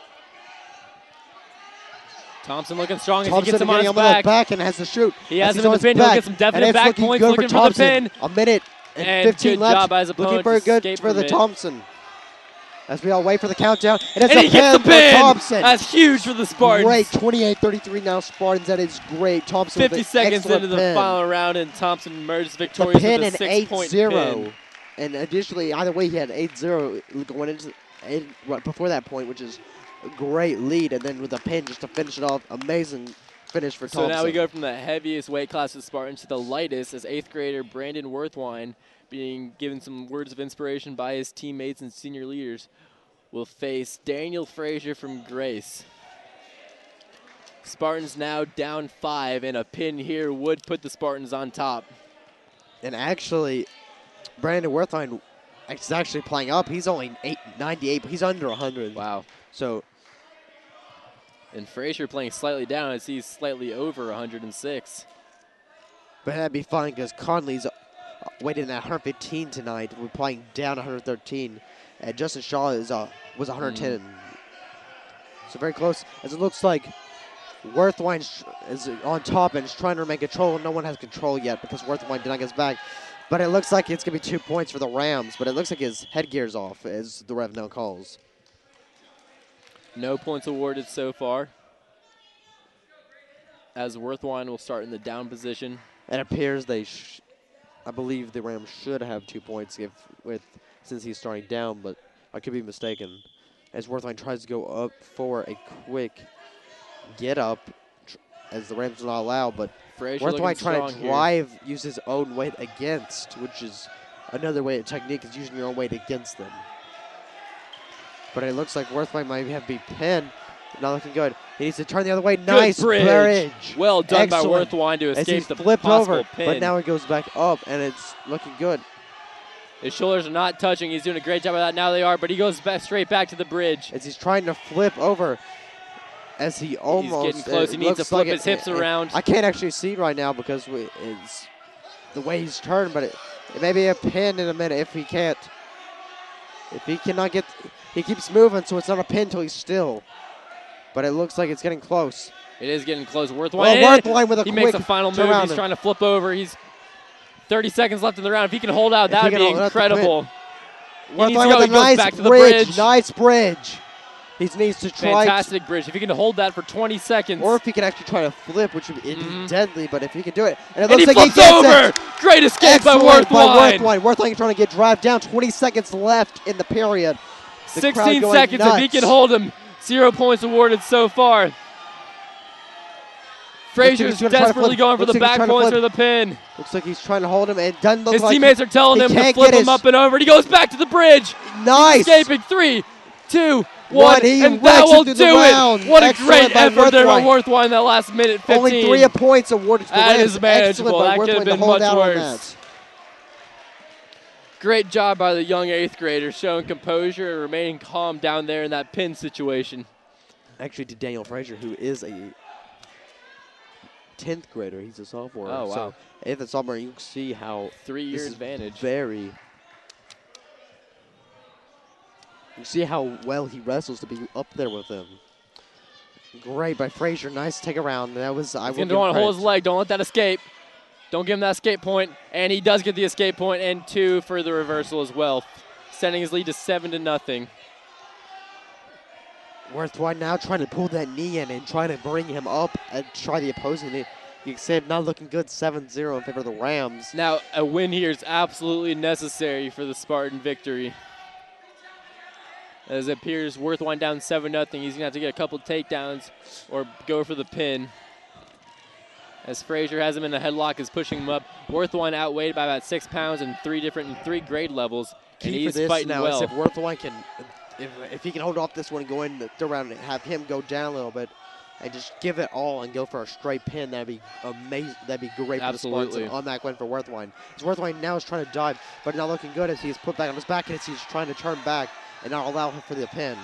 Thompson looking strong as Thompson he gets him on getting his him on back. the back and has to shoot. He As has he's him in on the his pin. He'll back. get some And definite it's back looking points. good Looking for the Thompson. pin. A minute and, And fifteen good left. job by his looking opponent for to good escape for from the it. Thompson. As we all wait for the countdown. And it's And a he gets pin the pin. for Thompson. That's huge for the Spartans. Great, twenty-eight thirty-three now Spartans. That is great. Thompson fifty with an seconds excellent into the pin. final round, and Thompson emerges The victorious pin with and a eight six-point zero. pin. And additionally, either way, he had eight zero going into eight, right before that point, which is a great lead. And then with the pin just to finish it off, amazing finish for So Thompson. now we go from the heaviest weight class of Spartans to the lightest as eighth grader Brandon Worthwine, being given some words of inspiration by his teammates and senior leaders, will face Daniel Frazier from Grace. Spartans now down five, and a pin here would put the Spartans on top. And actually, Brandon Werthine is actually playing up. He's only eight ninety-eight, but he's under one hundred. Wow. So, And Frazier playing slightly down as he's slightly over one hundred six. but that'd be fine because Conley's uh, weighted at one hundred fifteen tonight. We're playing down one hundred thirteen. And Justin Shaw is uh, was one hundred ten. Mm. So very close. As it looks like Worthwine is on top and is trying to remain control. No one has control yet because Worthwine did not get his back. But it looks like it's going to be two points for the Rams. But it looks like his headgear's off, as the ref now calls. No points awarded so far, as Worthwine will start in the down position. It appears they, sh I believe the Rams should have two points if with since he's starting down, but I could be mistaken. As Worthwine tries to go up for a quick get up, tr as the Rams do not allow, but Frazier Worthwine trying to here. drive, use his own weight against, which is another way of technique is using your own weight against them. But it looks like Worthwine might have to be pinned. Not looking good. He needs to turn the other way. Good Nice bridge. bridge. Well done Excellent. by Worthwine to As escape he the flipped possible over, pin. but now he goes back up, and it's looking good. His shoulders are not touching. He's doing a great job of that. Now they are, but he goes back, straight back to the bridge. As he's trying to flip over, as he almost He's getting close. it He needs to looks flip like his it- hips it- around. I can't actually see right now because we, it's the way he's turned, but it, it may be a pin in a minute if he can't. If he cannot get, he keeps moving, so it's not a pin until he's still. But it looks like it's getting close. It is getting close. Worthwine. Well, Worthwine with a he quick makes a final turn move. around He's and- trying to flip over. He's thirty seconds left in the round. If he can hold out, If that he would can be hold out the pin. incredible. He needs to Worthwine go. with He a goes nice back to the bridge, bridge. nice bridge. He needs to try, Fantastic bridge. If he can hold that for twenty seconds. or if he can actually try to flip, which would be it'd be Mhm. deadly. But if he can do it, and it and he looks like flips he gets over. it. Great escape Excellent by Worthwine. by Worthwine. Worthwine trying to get drive down. twenty seconds left in the period. The crowd sixteen going seconds. If he nuts. can hold him, zero points awarded so far. Frazier's he's gonna try to desperately flip. going for Looks the like he's back trying to points flip. or the pin. Looks like he's trying to hold him, and doesn't look His like teammates he, are telling he him to can't flip get him his- up and over. And he goes back to the bridge. Nice. Escaping. Three, two, One, one, he and that wrecks it will through do the round. it. What a Excellent great by effort there by Worthwine. Worthwine that last minute fifteen. Only three points awarded to the That Rams. is manageable. Excellent by That could have Worthwine to been hold much out on worse. that. Great job by the young eighth grader, showing composure and remaining calm down there in that pin situation. Actually, to Daniel Frazier, who is a tenth grader. He's a sophomore. Oh, wow. So if it's sophomore, you can see how Three-year this is advantage. Very. You see how well he wrestles to be up there with him. Great by Frazier. Nice take around. That was I He's will going give to want to him hold his credit. leg. Don't let that escape. Don't give him that escape point. And he does get the escape point and two for the reversal as well, sending his lead to seven to nothing. Worthwhile now trying to pull that knee in and trying to bring him up and try the opposing knee. You can say not looking good, seven zero in favor of the Rams. Now, a win here is absolutely necessary for the Spartan victory. As it appears, Worthwine down seven nothing. He's going to have to get a couple takedowns or go for the pin. As Frazier has him in a headlock, is pushing him up. Worthwine outweighed by about six pounds in three different, in three grade levels, and Key he's for this fighting now well. is if Worthwine can, if, if he can hold off this one and go in the third round and have him go down a little bit and just give it all and go for a straight pin, that'd be amazing. That'd be great Absolutely. for the Spartans. On that win for Worthwine. As Worthwine now is trying to dive, but not looking good as he's put back on his back and as he's trying to turn back and not allow him for the pin.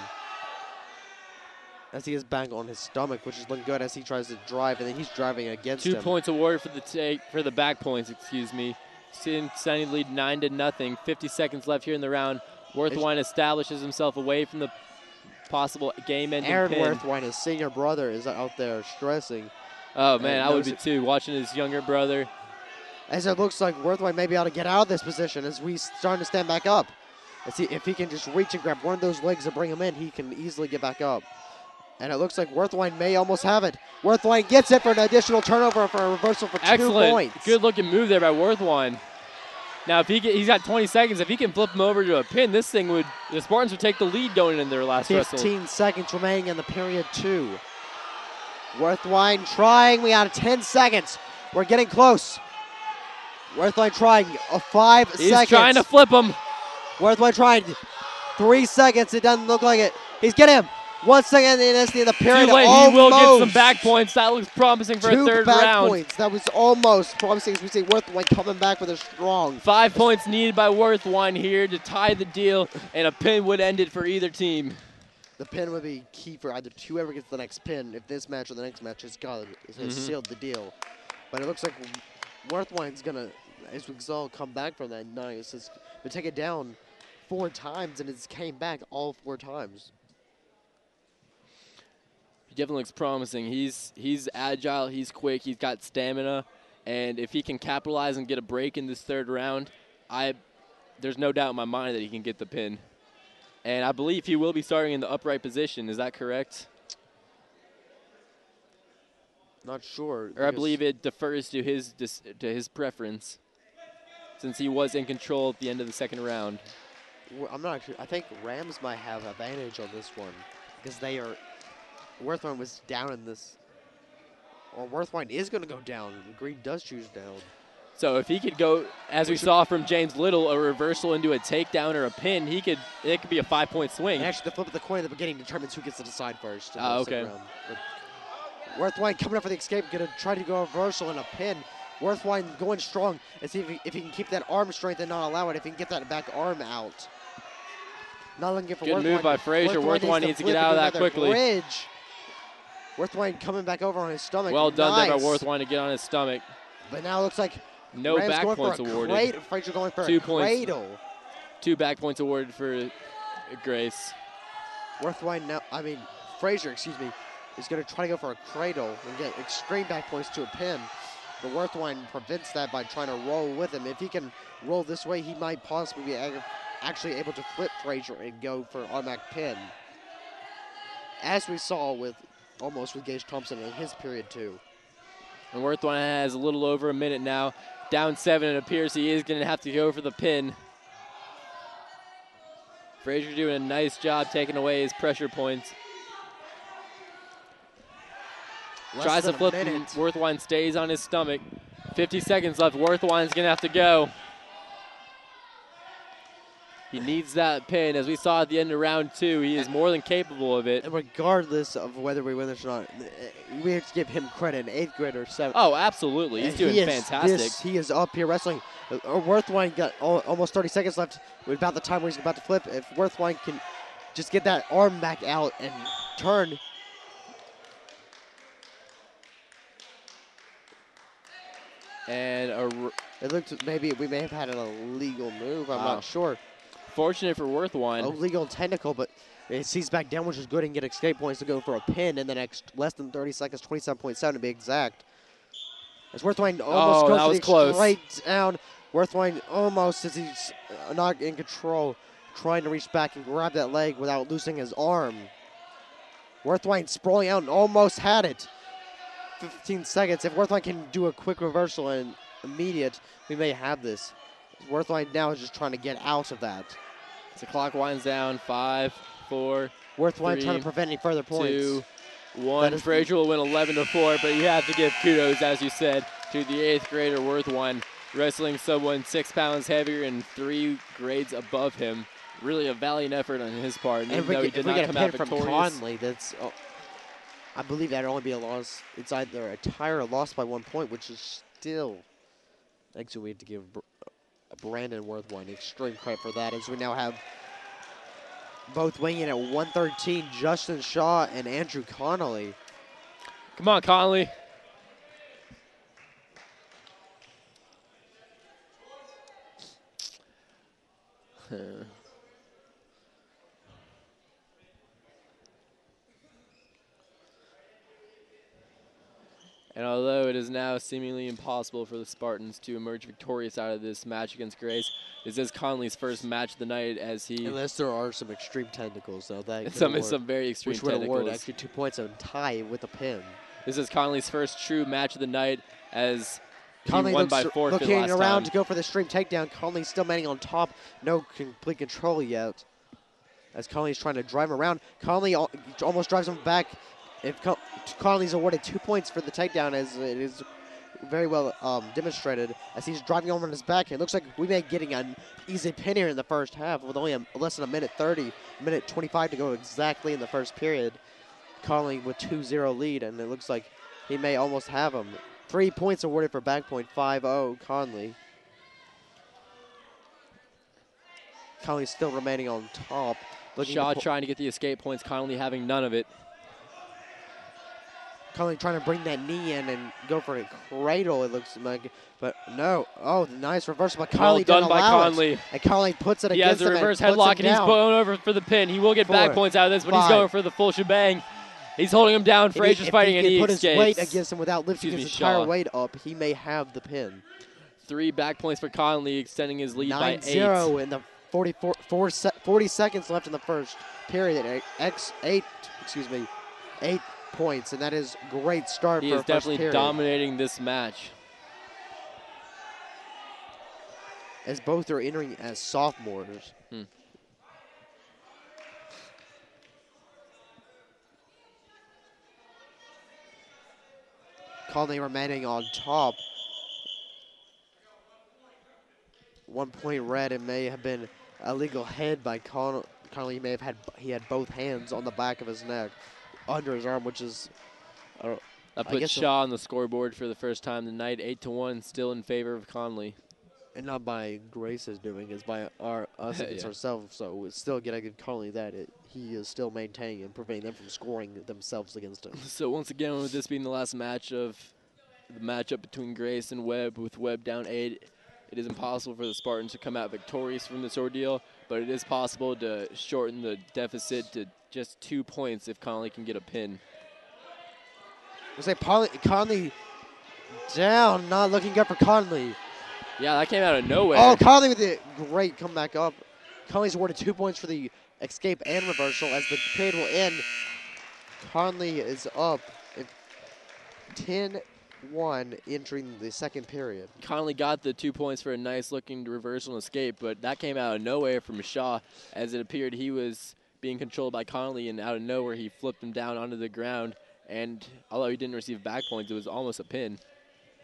As he is back on his stomach, which is looking good as he tries to drive, and then he's driving against Two him. points awarded for the take for the back points, excuse me. Sending lead nine to nothing. fifty seconds left here in the round. Worthwine establishes himself away from the possible game-ending Aaron pin. Worthwine, his senior brother, is out there stressing. Oh man, And I would be knows it- too. Watching his younger brother. As it looks like Worthwine may be able to get out of this position as we starting to stand back up. As he, if he can just reach and grab one of those legs and bring him in, he can easily get back up. And it looks like Worthwine may almost have it. Worthwine gets it for an additional turnover for a reversal for two Excellent. points. Good looking move there by Worthwine. Now, if he get, he's got twenty seconds. If he can flip him over to a pin, this thing would, the Spartans would take the lead going in their last wrestle. fifteen seconds remaining in the period two. Worthwine trying. We got ten seconds. We're getting close. Worthwine trying. A five He's seconds. trying to flip him. Worthwhile trying. Three seconds. It doesn't look like it. He's getting him. One second in this in the period. Too late. Almost. He will get some back points. That looks promising for Two a third back round. points. That was almost promising as we see Worthwhile coming back with a strong. Five points needed by Worthwine here to tie the deal, and a pin would end it for either team. The pin would be key for either whoever gets the next pin. If this match or the next match has got it, has Mhm. sealed the deal. But it looks like Worthwine's gonna, as we saw, come back from that nice. It's been taken down four times and it's came back all four times. He definitely looks promising. He's he's agile, he's quick, he's got stamina, and if he can capitalize and get a break in this third round, I there's no doubt in my mind that he can get the pin. And I believe he will be starting in the upright position. Is that correct? Not sure. Or I believe it defers to his dis, to his preference, since he was in control at the end of the second round. I'm not actually. I think Rams might have advantage on this one because they are. Worthwine was down in this. Or Worthwine is going to go down. Green does choose down. So if he could go, as we saw from James Little, a reversal into a takedown or a pin, he could. It could be a five-point swing. And actually, the flip of the coin at the beginning determines who gets to decide first. in Ah, the second okay. round. But Worthwine coming up for the escape, going to try to go reversal and a pin. Worthwine going strong and see if he, if he can keep that arm strength and not allow it. If he can get that back arm out. Not looking for Good Worthwine. move by Frazier. Worthwine needs to get flip out of and that do another quickly. Bridge. Worthwine coming back over on his stomach. Well done there by Nice. Worthwine to get on his stomach. But now it looks like No Rams back going points for a awarded. Cradle. Frazier going for Two a points. cradle. Two back points awarded for Grace. Worthwine now, I mean, Frazier, excuse me, is going to try to go for a cradle and get extreme back points to a pin. But Worthwine prevents that by trying to roll with him. If he can roll this way, he might possibly be ag- actually able to flip Frazier and go for an automatic pin. As we saw with almost with Gage Thompson in his period two. And Worthwine has a little over a minute now. Down seven, it appears he is going to have to go for the pin. Frazier doing a nice job taking away his pressure points. Less Tries to than a flip, and minute. Worthwine stays on his stomach. fifty seconds left. Worthwine's going to have to go. He needs that pin. As we saw at the end of round two, he is more than capable of it. And regardless of whether we win this or not, we have to give him credit. An eighth grader, seven. Oh, absolutely. He's And doing he is fantastic. this- he is up here wrestling. Uh, Worthwine got al- almost thirty seconds left. With about the time where he's about to flip. If Worthwine can just get that arm back out and turn. And a r- It looked maybe we may have had an illegal move. I'm Wow. not sure. fortunate for Worthwine. Illegal and technical, but it sees back down, which is good, and get escape points to go for a pin in the next less than thirty seconds, twenty-seven point seven to be exact. As Worthwine almost Oh, goes that for was the close. straight down. Worthwine almost, as he's uh, not in control, trying to reach back and grab that leg without losing his arm. Worthwine sprawling out and almost had it. fifteen seconds. If Worthwine can do a quick reversal and immediate, we may have this. Worthwine now is just trying to get out of that. As the clock winds down, five, four, Worthwine Three, trying to prevent any further points. two, one. That is- Frazier will win eleven to four, but you have to give kudos, as you said, to the eighth grader Worthwine, wrestling someone six pounds heavier and three grades above him. Really a valiant effort on his part. And And if even we though he get, did if we not get a come pin out from victorious. Conley, that's, oh, I believe that'd only be a loss. It's either a tie or a loss by one point, which is still. Actually, we have to give Br- Brandon Worthwine extreme credit for that, as we now have both weighing in at one thirteen, Justin Shaw and Andrew Connolly. Come on, Conley. And although it is now seemingly impossible for the Spartans to emerge victorious out of this match against Grace, this is Conley's first match of the night as he Unless there are some extreme technicals, though. That could some award- some very extreme which would award technicals. actually two points and tie with a pin. This is Conley's first true match of the night as Conley he won looks, by forfeit looking last around time. to go for the stream takedown. Conley still manning on top. No complete control yet. As Conley's trying to drive him around. Conley al- almost drives him back. If Con- Conley's awarded two points for the takedown, as it is very well um, demonstrated, as he's driving him on his back. It looks like we may be getting an easy pin here in the first half with only a, less than a minute thirty, minute twenty-five to go exactly in the first period. Conley with two zero lead, and it looks like he may almost have him. Three points awarded for back point, five oh Conley. Conley still remaining on top. Looking Shaw to trying to get the escape points, Conley having none of it. Conley trying to bring that knee in and go for a cradle, it looks like. But no. Oh, nice reversal. But Conley Well done doesn't by allow Conley. it. And Conley puts it He against has a him reverse and puts headlock him and he's down. going over for the pin. He will get back Four, points out of this, but he's five. going for the full shebang. He's holding him down. If he- Frazier's if fighting he and can he put escapes. his weight against him without lifting Excuse his me, entire Shaw. weight up, he may have the pin. Three back points for Conley, extending his lead by nine eight. zero in the forty-four, four se- forty seconds left in the first period. X eight, excuse me, eight points, and that is great start He for is a first definitely period. dominating this match. As both are entering as sophomores. Hmm. Conley remaining on top. One point red. It may have been a legal head by Con- Conley. He may have had he had both hands on the back of his neck, under his arm, which is. I don't, That I puts guess Shaw on the scoreboard for the first time tonight, eight to one, still in favor of Conley. and not by Grace's doing, it's by our us against Yeah. ourselves. So it's still gonna give Conley that it, he is still maintaining and preventing them from scoring themselves against him. So once again, with this being the last match of the matchup between Grace and Webb, with Webb down eight, it is impossible for the Spartans to come out victorious from this ordeal, but it is possible to shorten the deficit to just two points if Conley can get a pin. We say Conley, Conley down, not looking good for Conley. Yeah, that came out of nowhere. Oh, Conley with the great comeback up. Conley's awarded two points for the escape and reversal as the period will end. Conley is up ten one entering the second period. Conley got the two points for a nice looking reversal and escape, but that came out of nowhere from Shaw, as it appeared he was being controlled by Conley, and out of nowhere he flipped him down onto the ground, and although he didn't receive back points, it was almost a pin.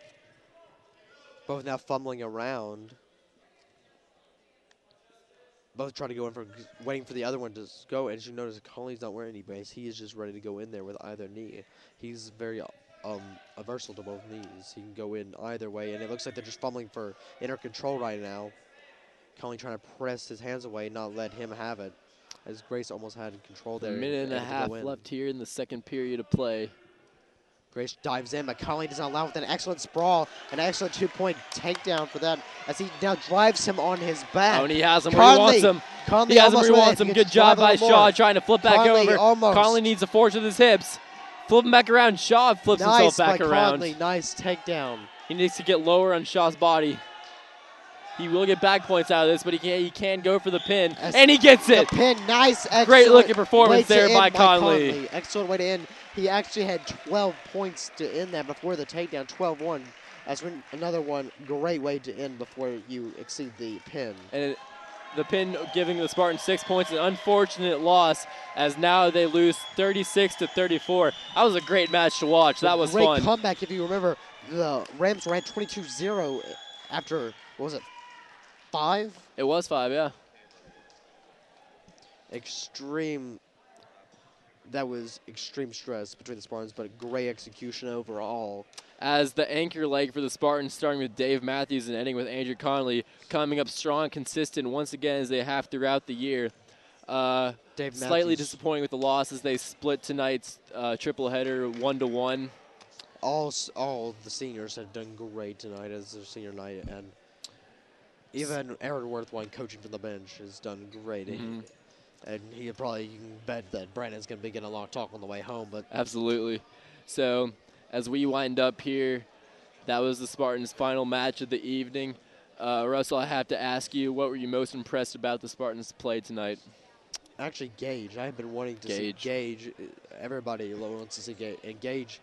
Both now fumbling around. both try to go in for waiting for the other one to s- go. And as you notice, Conley's not wearing any brace. He is just ready to go in there with either knee. He's very um, versatile to both knees. He can go in either way, and it looks like they're just fumbling for inner control right now. Conley trying to press his hands away, not let him have it, as Grace almost had control A there. minute and a able to half go in. left here in the second period of play. Grace dives in, but Conley does not allow with an excellent sprawl, an excellent two-point takedown for that, as he now drives him on his back. Oh, and he has him where he wants him. Conley He has him where almost he went. wants If him. he Good could job drive a by little Shaw more. trying to flip back Conley over. almost. Conley needs to force with his hips. Flipping back around. Shaw flips Nice himself back by around. Conley. Nice takedown. He needs to get lower on Shaw's body. He will get back points out of this, but he can he can go for the pin, As and he gets The it. pin, nice, excellent. Great looking performance way to there end by Conley. Excellent way to end. He actually had twelve points to end that before the takedown, twelve one. That's when another one, great way to end before you exceed the pin. And it, the pin giving the Spartans six points, an unfortunate loss, as now they lose thirty-six to thirty-four. That was a great match to watch. That was great fun. comeback. If you remember, the Rams were at twenty-two zero after, what was it, five? It was five, yeah. Extreme, that was extreme stress between the Spartans, but great execution overall. As the anchor leg for the Spartans, starting with Dave Matthews and ending with Andrew Conley, coming up strong, consistent once again as they have throughout the year. Uh, Dave slightly Matthews. disappointing with the loss as they split tonight's uh, triple header one to one. All s- all the seniors have done great tonight as their senior night, and even Aaron Worthwine coaching from the bench has done great. Mhm. And he probably, you can bet that Brandon's going to be getting a lot of talk on the way home. But Absolutely. So as we wind up here, that was the Spartans' final match of the evening. Uh, Russell, I have to ask you, what were you most impressed about the Spartans' play tonight? actually, Gage, I've been wanting to Gage. see Gage. Everybody wants to see Gage. And Gage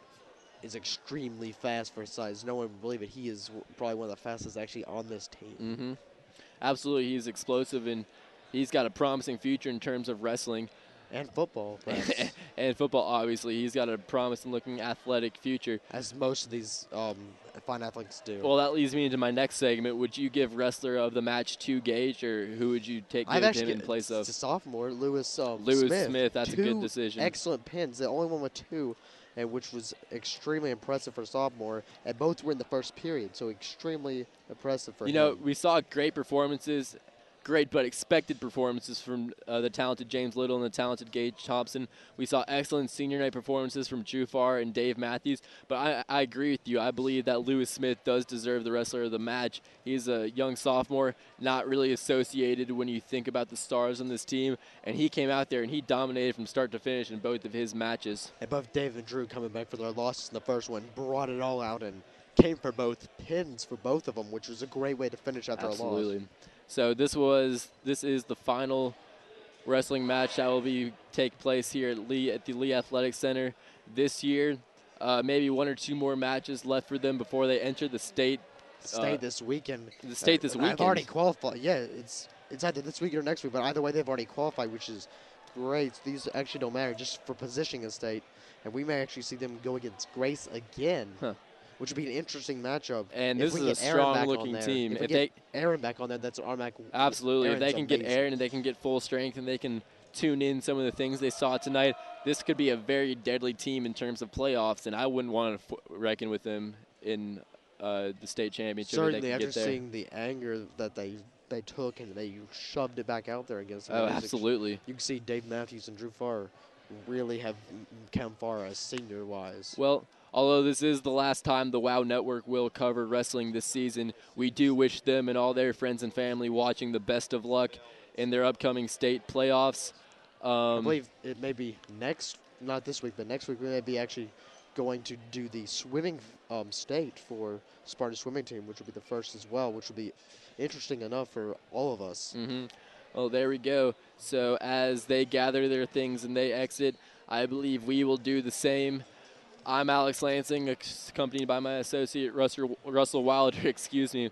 is extremely fast for his size. No one would believe it. He is w- probably one of the fastest actually on this team. Mm-hmm. Absolutely, he's explosive, and he's got a promising future in terms of wrestling. And football, perhaps. And football, obviously. He's got a promising-looking athletic future. As most of these um, fine athletes do. Well, that leads me into my next segment. Would you give wrestler of the match to Gage, or who would you take I've give actually him in place of? it's a sophomore, Lewis um, Lewis Smith. Smith, that's a good Two decision. Excellent pins. The only one with two, and which was extremely impressive for sophomore. And both were in the first period, so extremely impressive for You him. know, we saw great performances, great but expected performances from uh, the talented James Little and the talented Gage Thompson. We saw excellent senior night performances from Jufar and Dave Matthews. But I, I agree with you. I believe that Lewis Smith does deserve the wrestler of the match. He's a young sophomore, not really associated when you think about the stars on this team. And he came out there and he dominated from start to finish in both of his matches. And both Dave and Drew coming back for their losses in the first one brought it all out and came for both pins for both of them, which was a great way to finish after a loss. Absolutely. So this was this is the final wrestling match that will be take place here at Lee at the Lee Athletic Center this year. Uh, maybe one or two more matches left for them before they enter the state. State Uh, this weekend. the state this Uh, weekend. I've already qualified. Yeah, it's it's either this week or next week, but either way they've already qualified, which is great. These actually don't matter just for positioning in state, and we may actually see them go against Grace again. Huh. Which would be an interesting matchup. And If this we is a get Aaron back on strong-looking there. team. If we If get they Aaron back on there, that's our Mac. Absolutely. If they Aaron's can get amazing. Aaron and they can get full strength and they can tune in some of the things they saw tonight, this could be a very deadly team in terms of playoffs, and I wouldn't want to f- reckon with them in uh, the state championship. if Certainly, they can after get there. seeing the anger that they they took and they shoved it back out there against them. Oh, that was ex- absolutely. You can see Dave Matthews and Drew Farr really have m- come far as senior-wise. Well, although this is the last time the WOW Network will cover wrestling this season, we do wish them and all their friends and family watching the best of luck in their upcoming state playoffs. I Um, believe it may be next, not this week, but next week we may be actually going to do the swimming um, state for Spartan swimming team, which will be the first as well, which will be interesting enough for all of us. Mm-hmm. Well, there we go. So as they gather their things and they exit, I believe we will do the same. I'm Alex Lansing, accompanied by my associate Russell, Russell Wilder. Excuse me.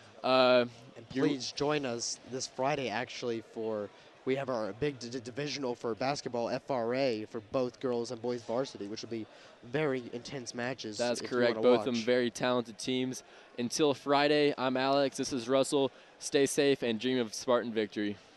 Uh, And you're- please join us this Friday, actually, for we have our big d- d- divisional for basketball F R A for both girls and boys varsity, which will be very intense matches. That's if you correct. wanna Both of them watch. very talented teams. Until Friday, I'm Alex. This is Russell. Stay safe and dream of Spartan victory.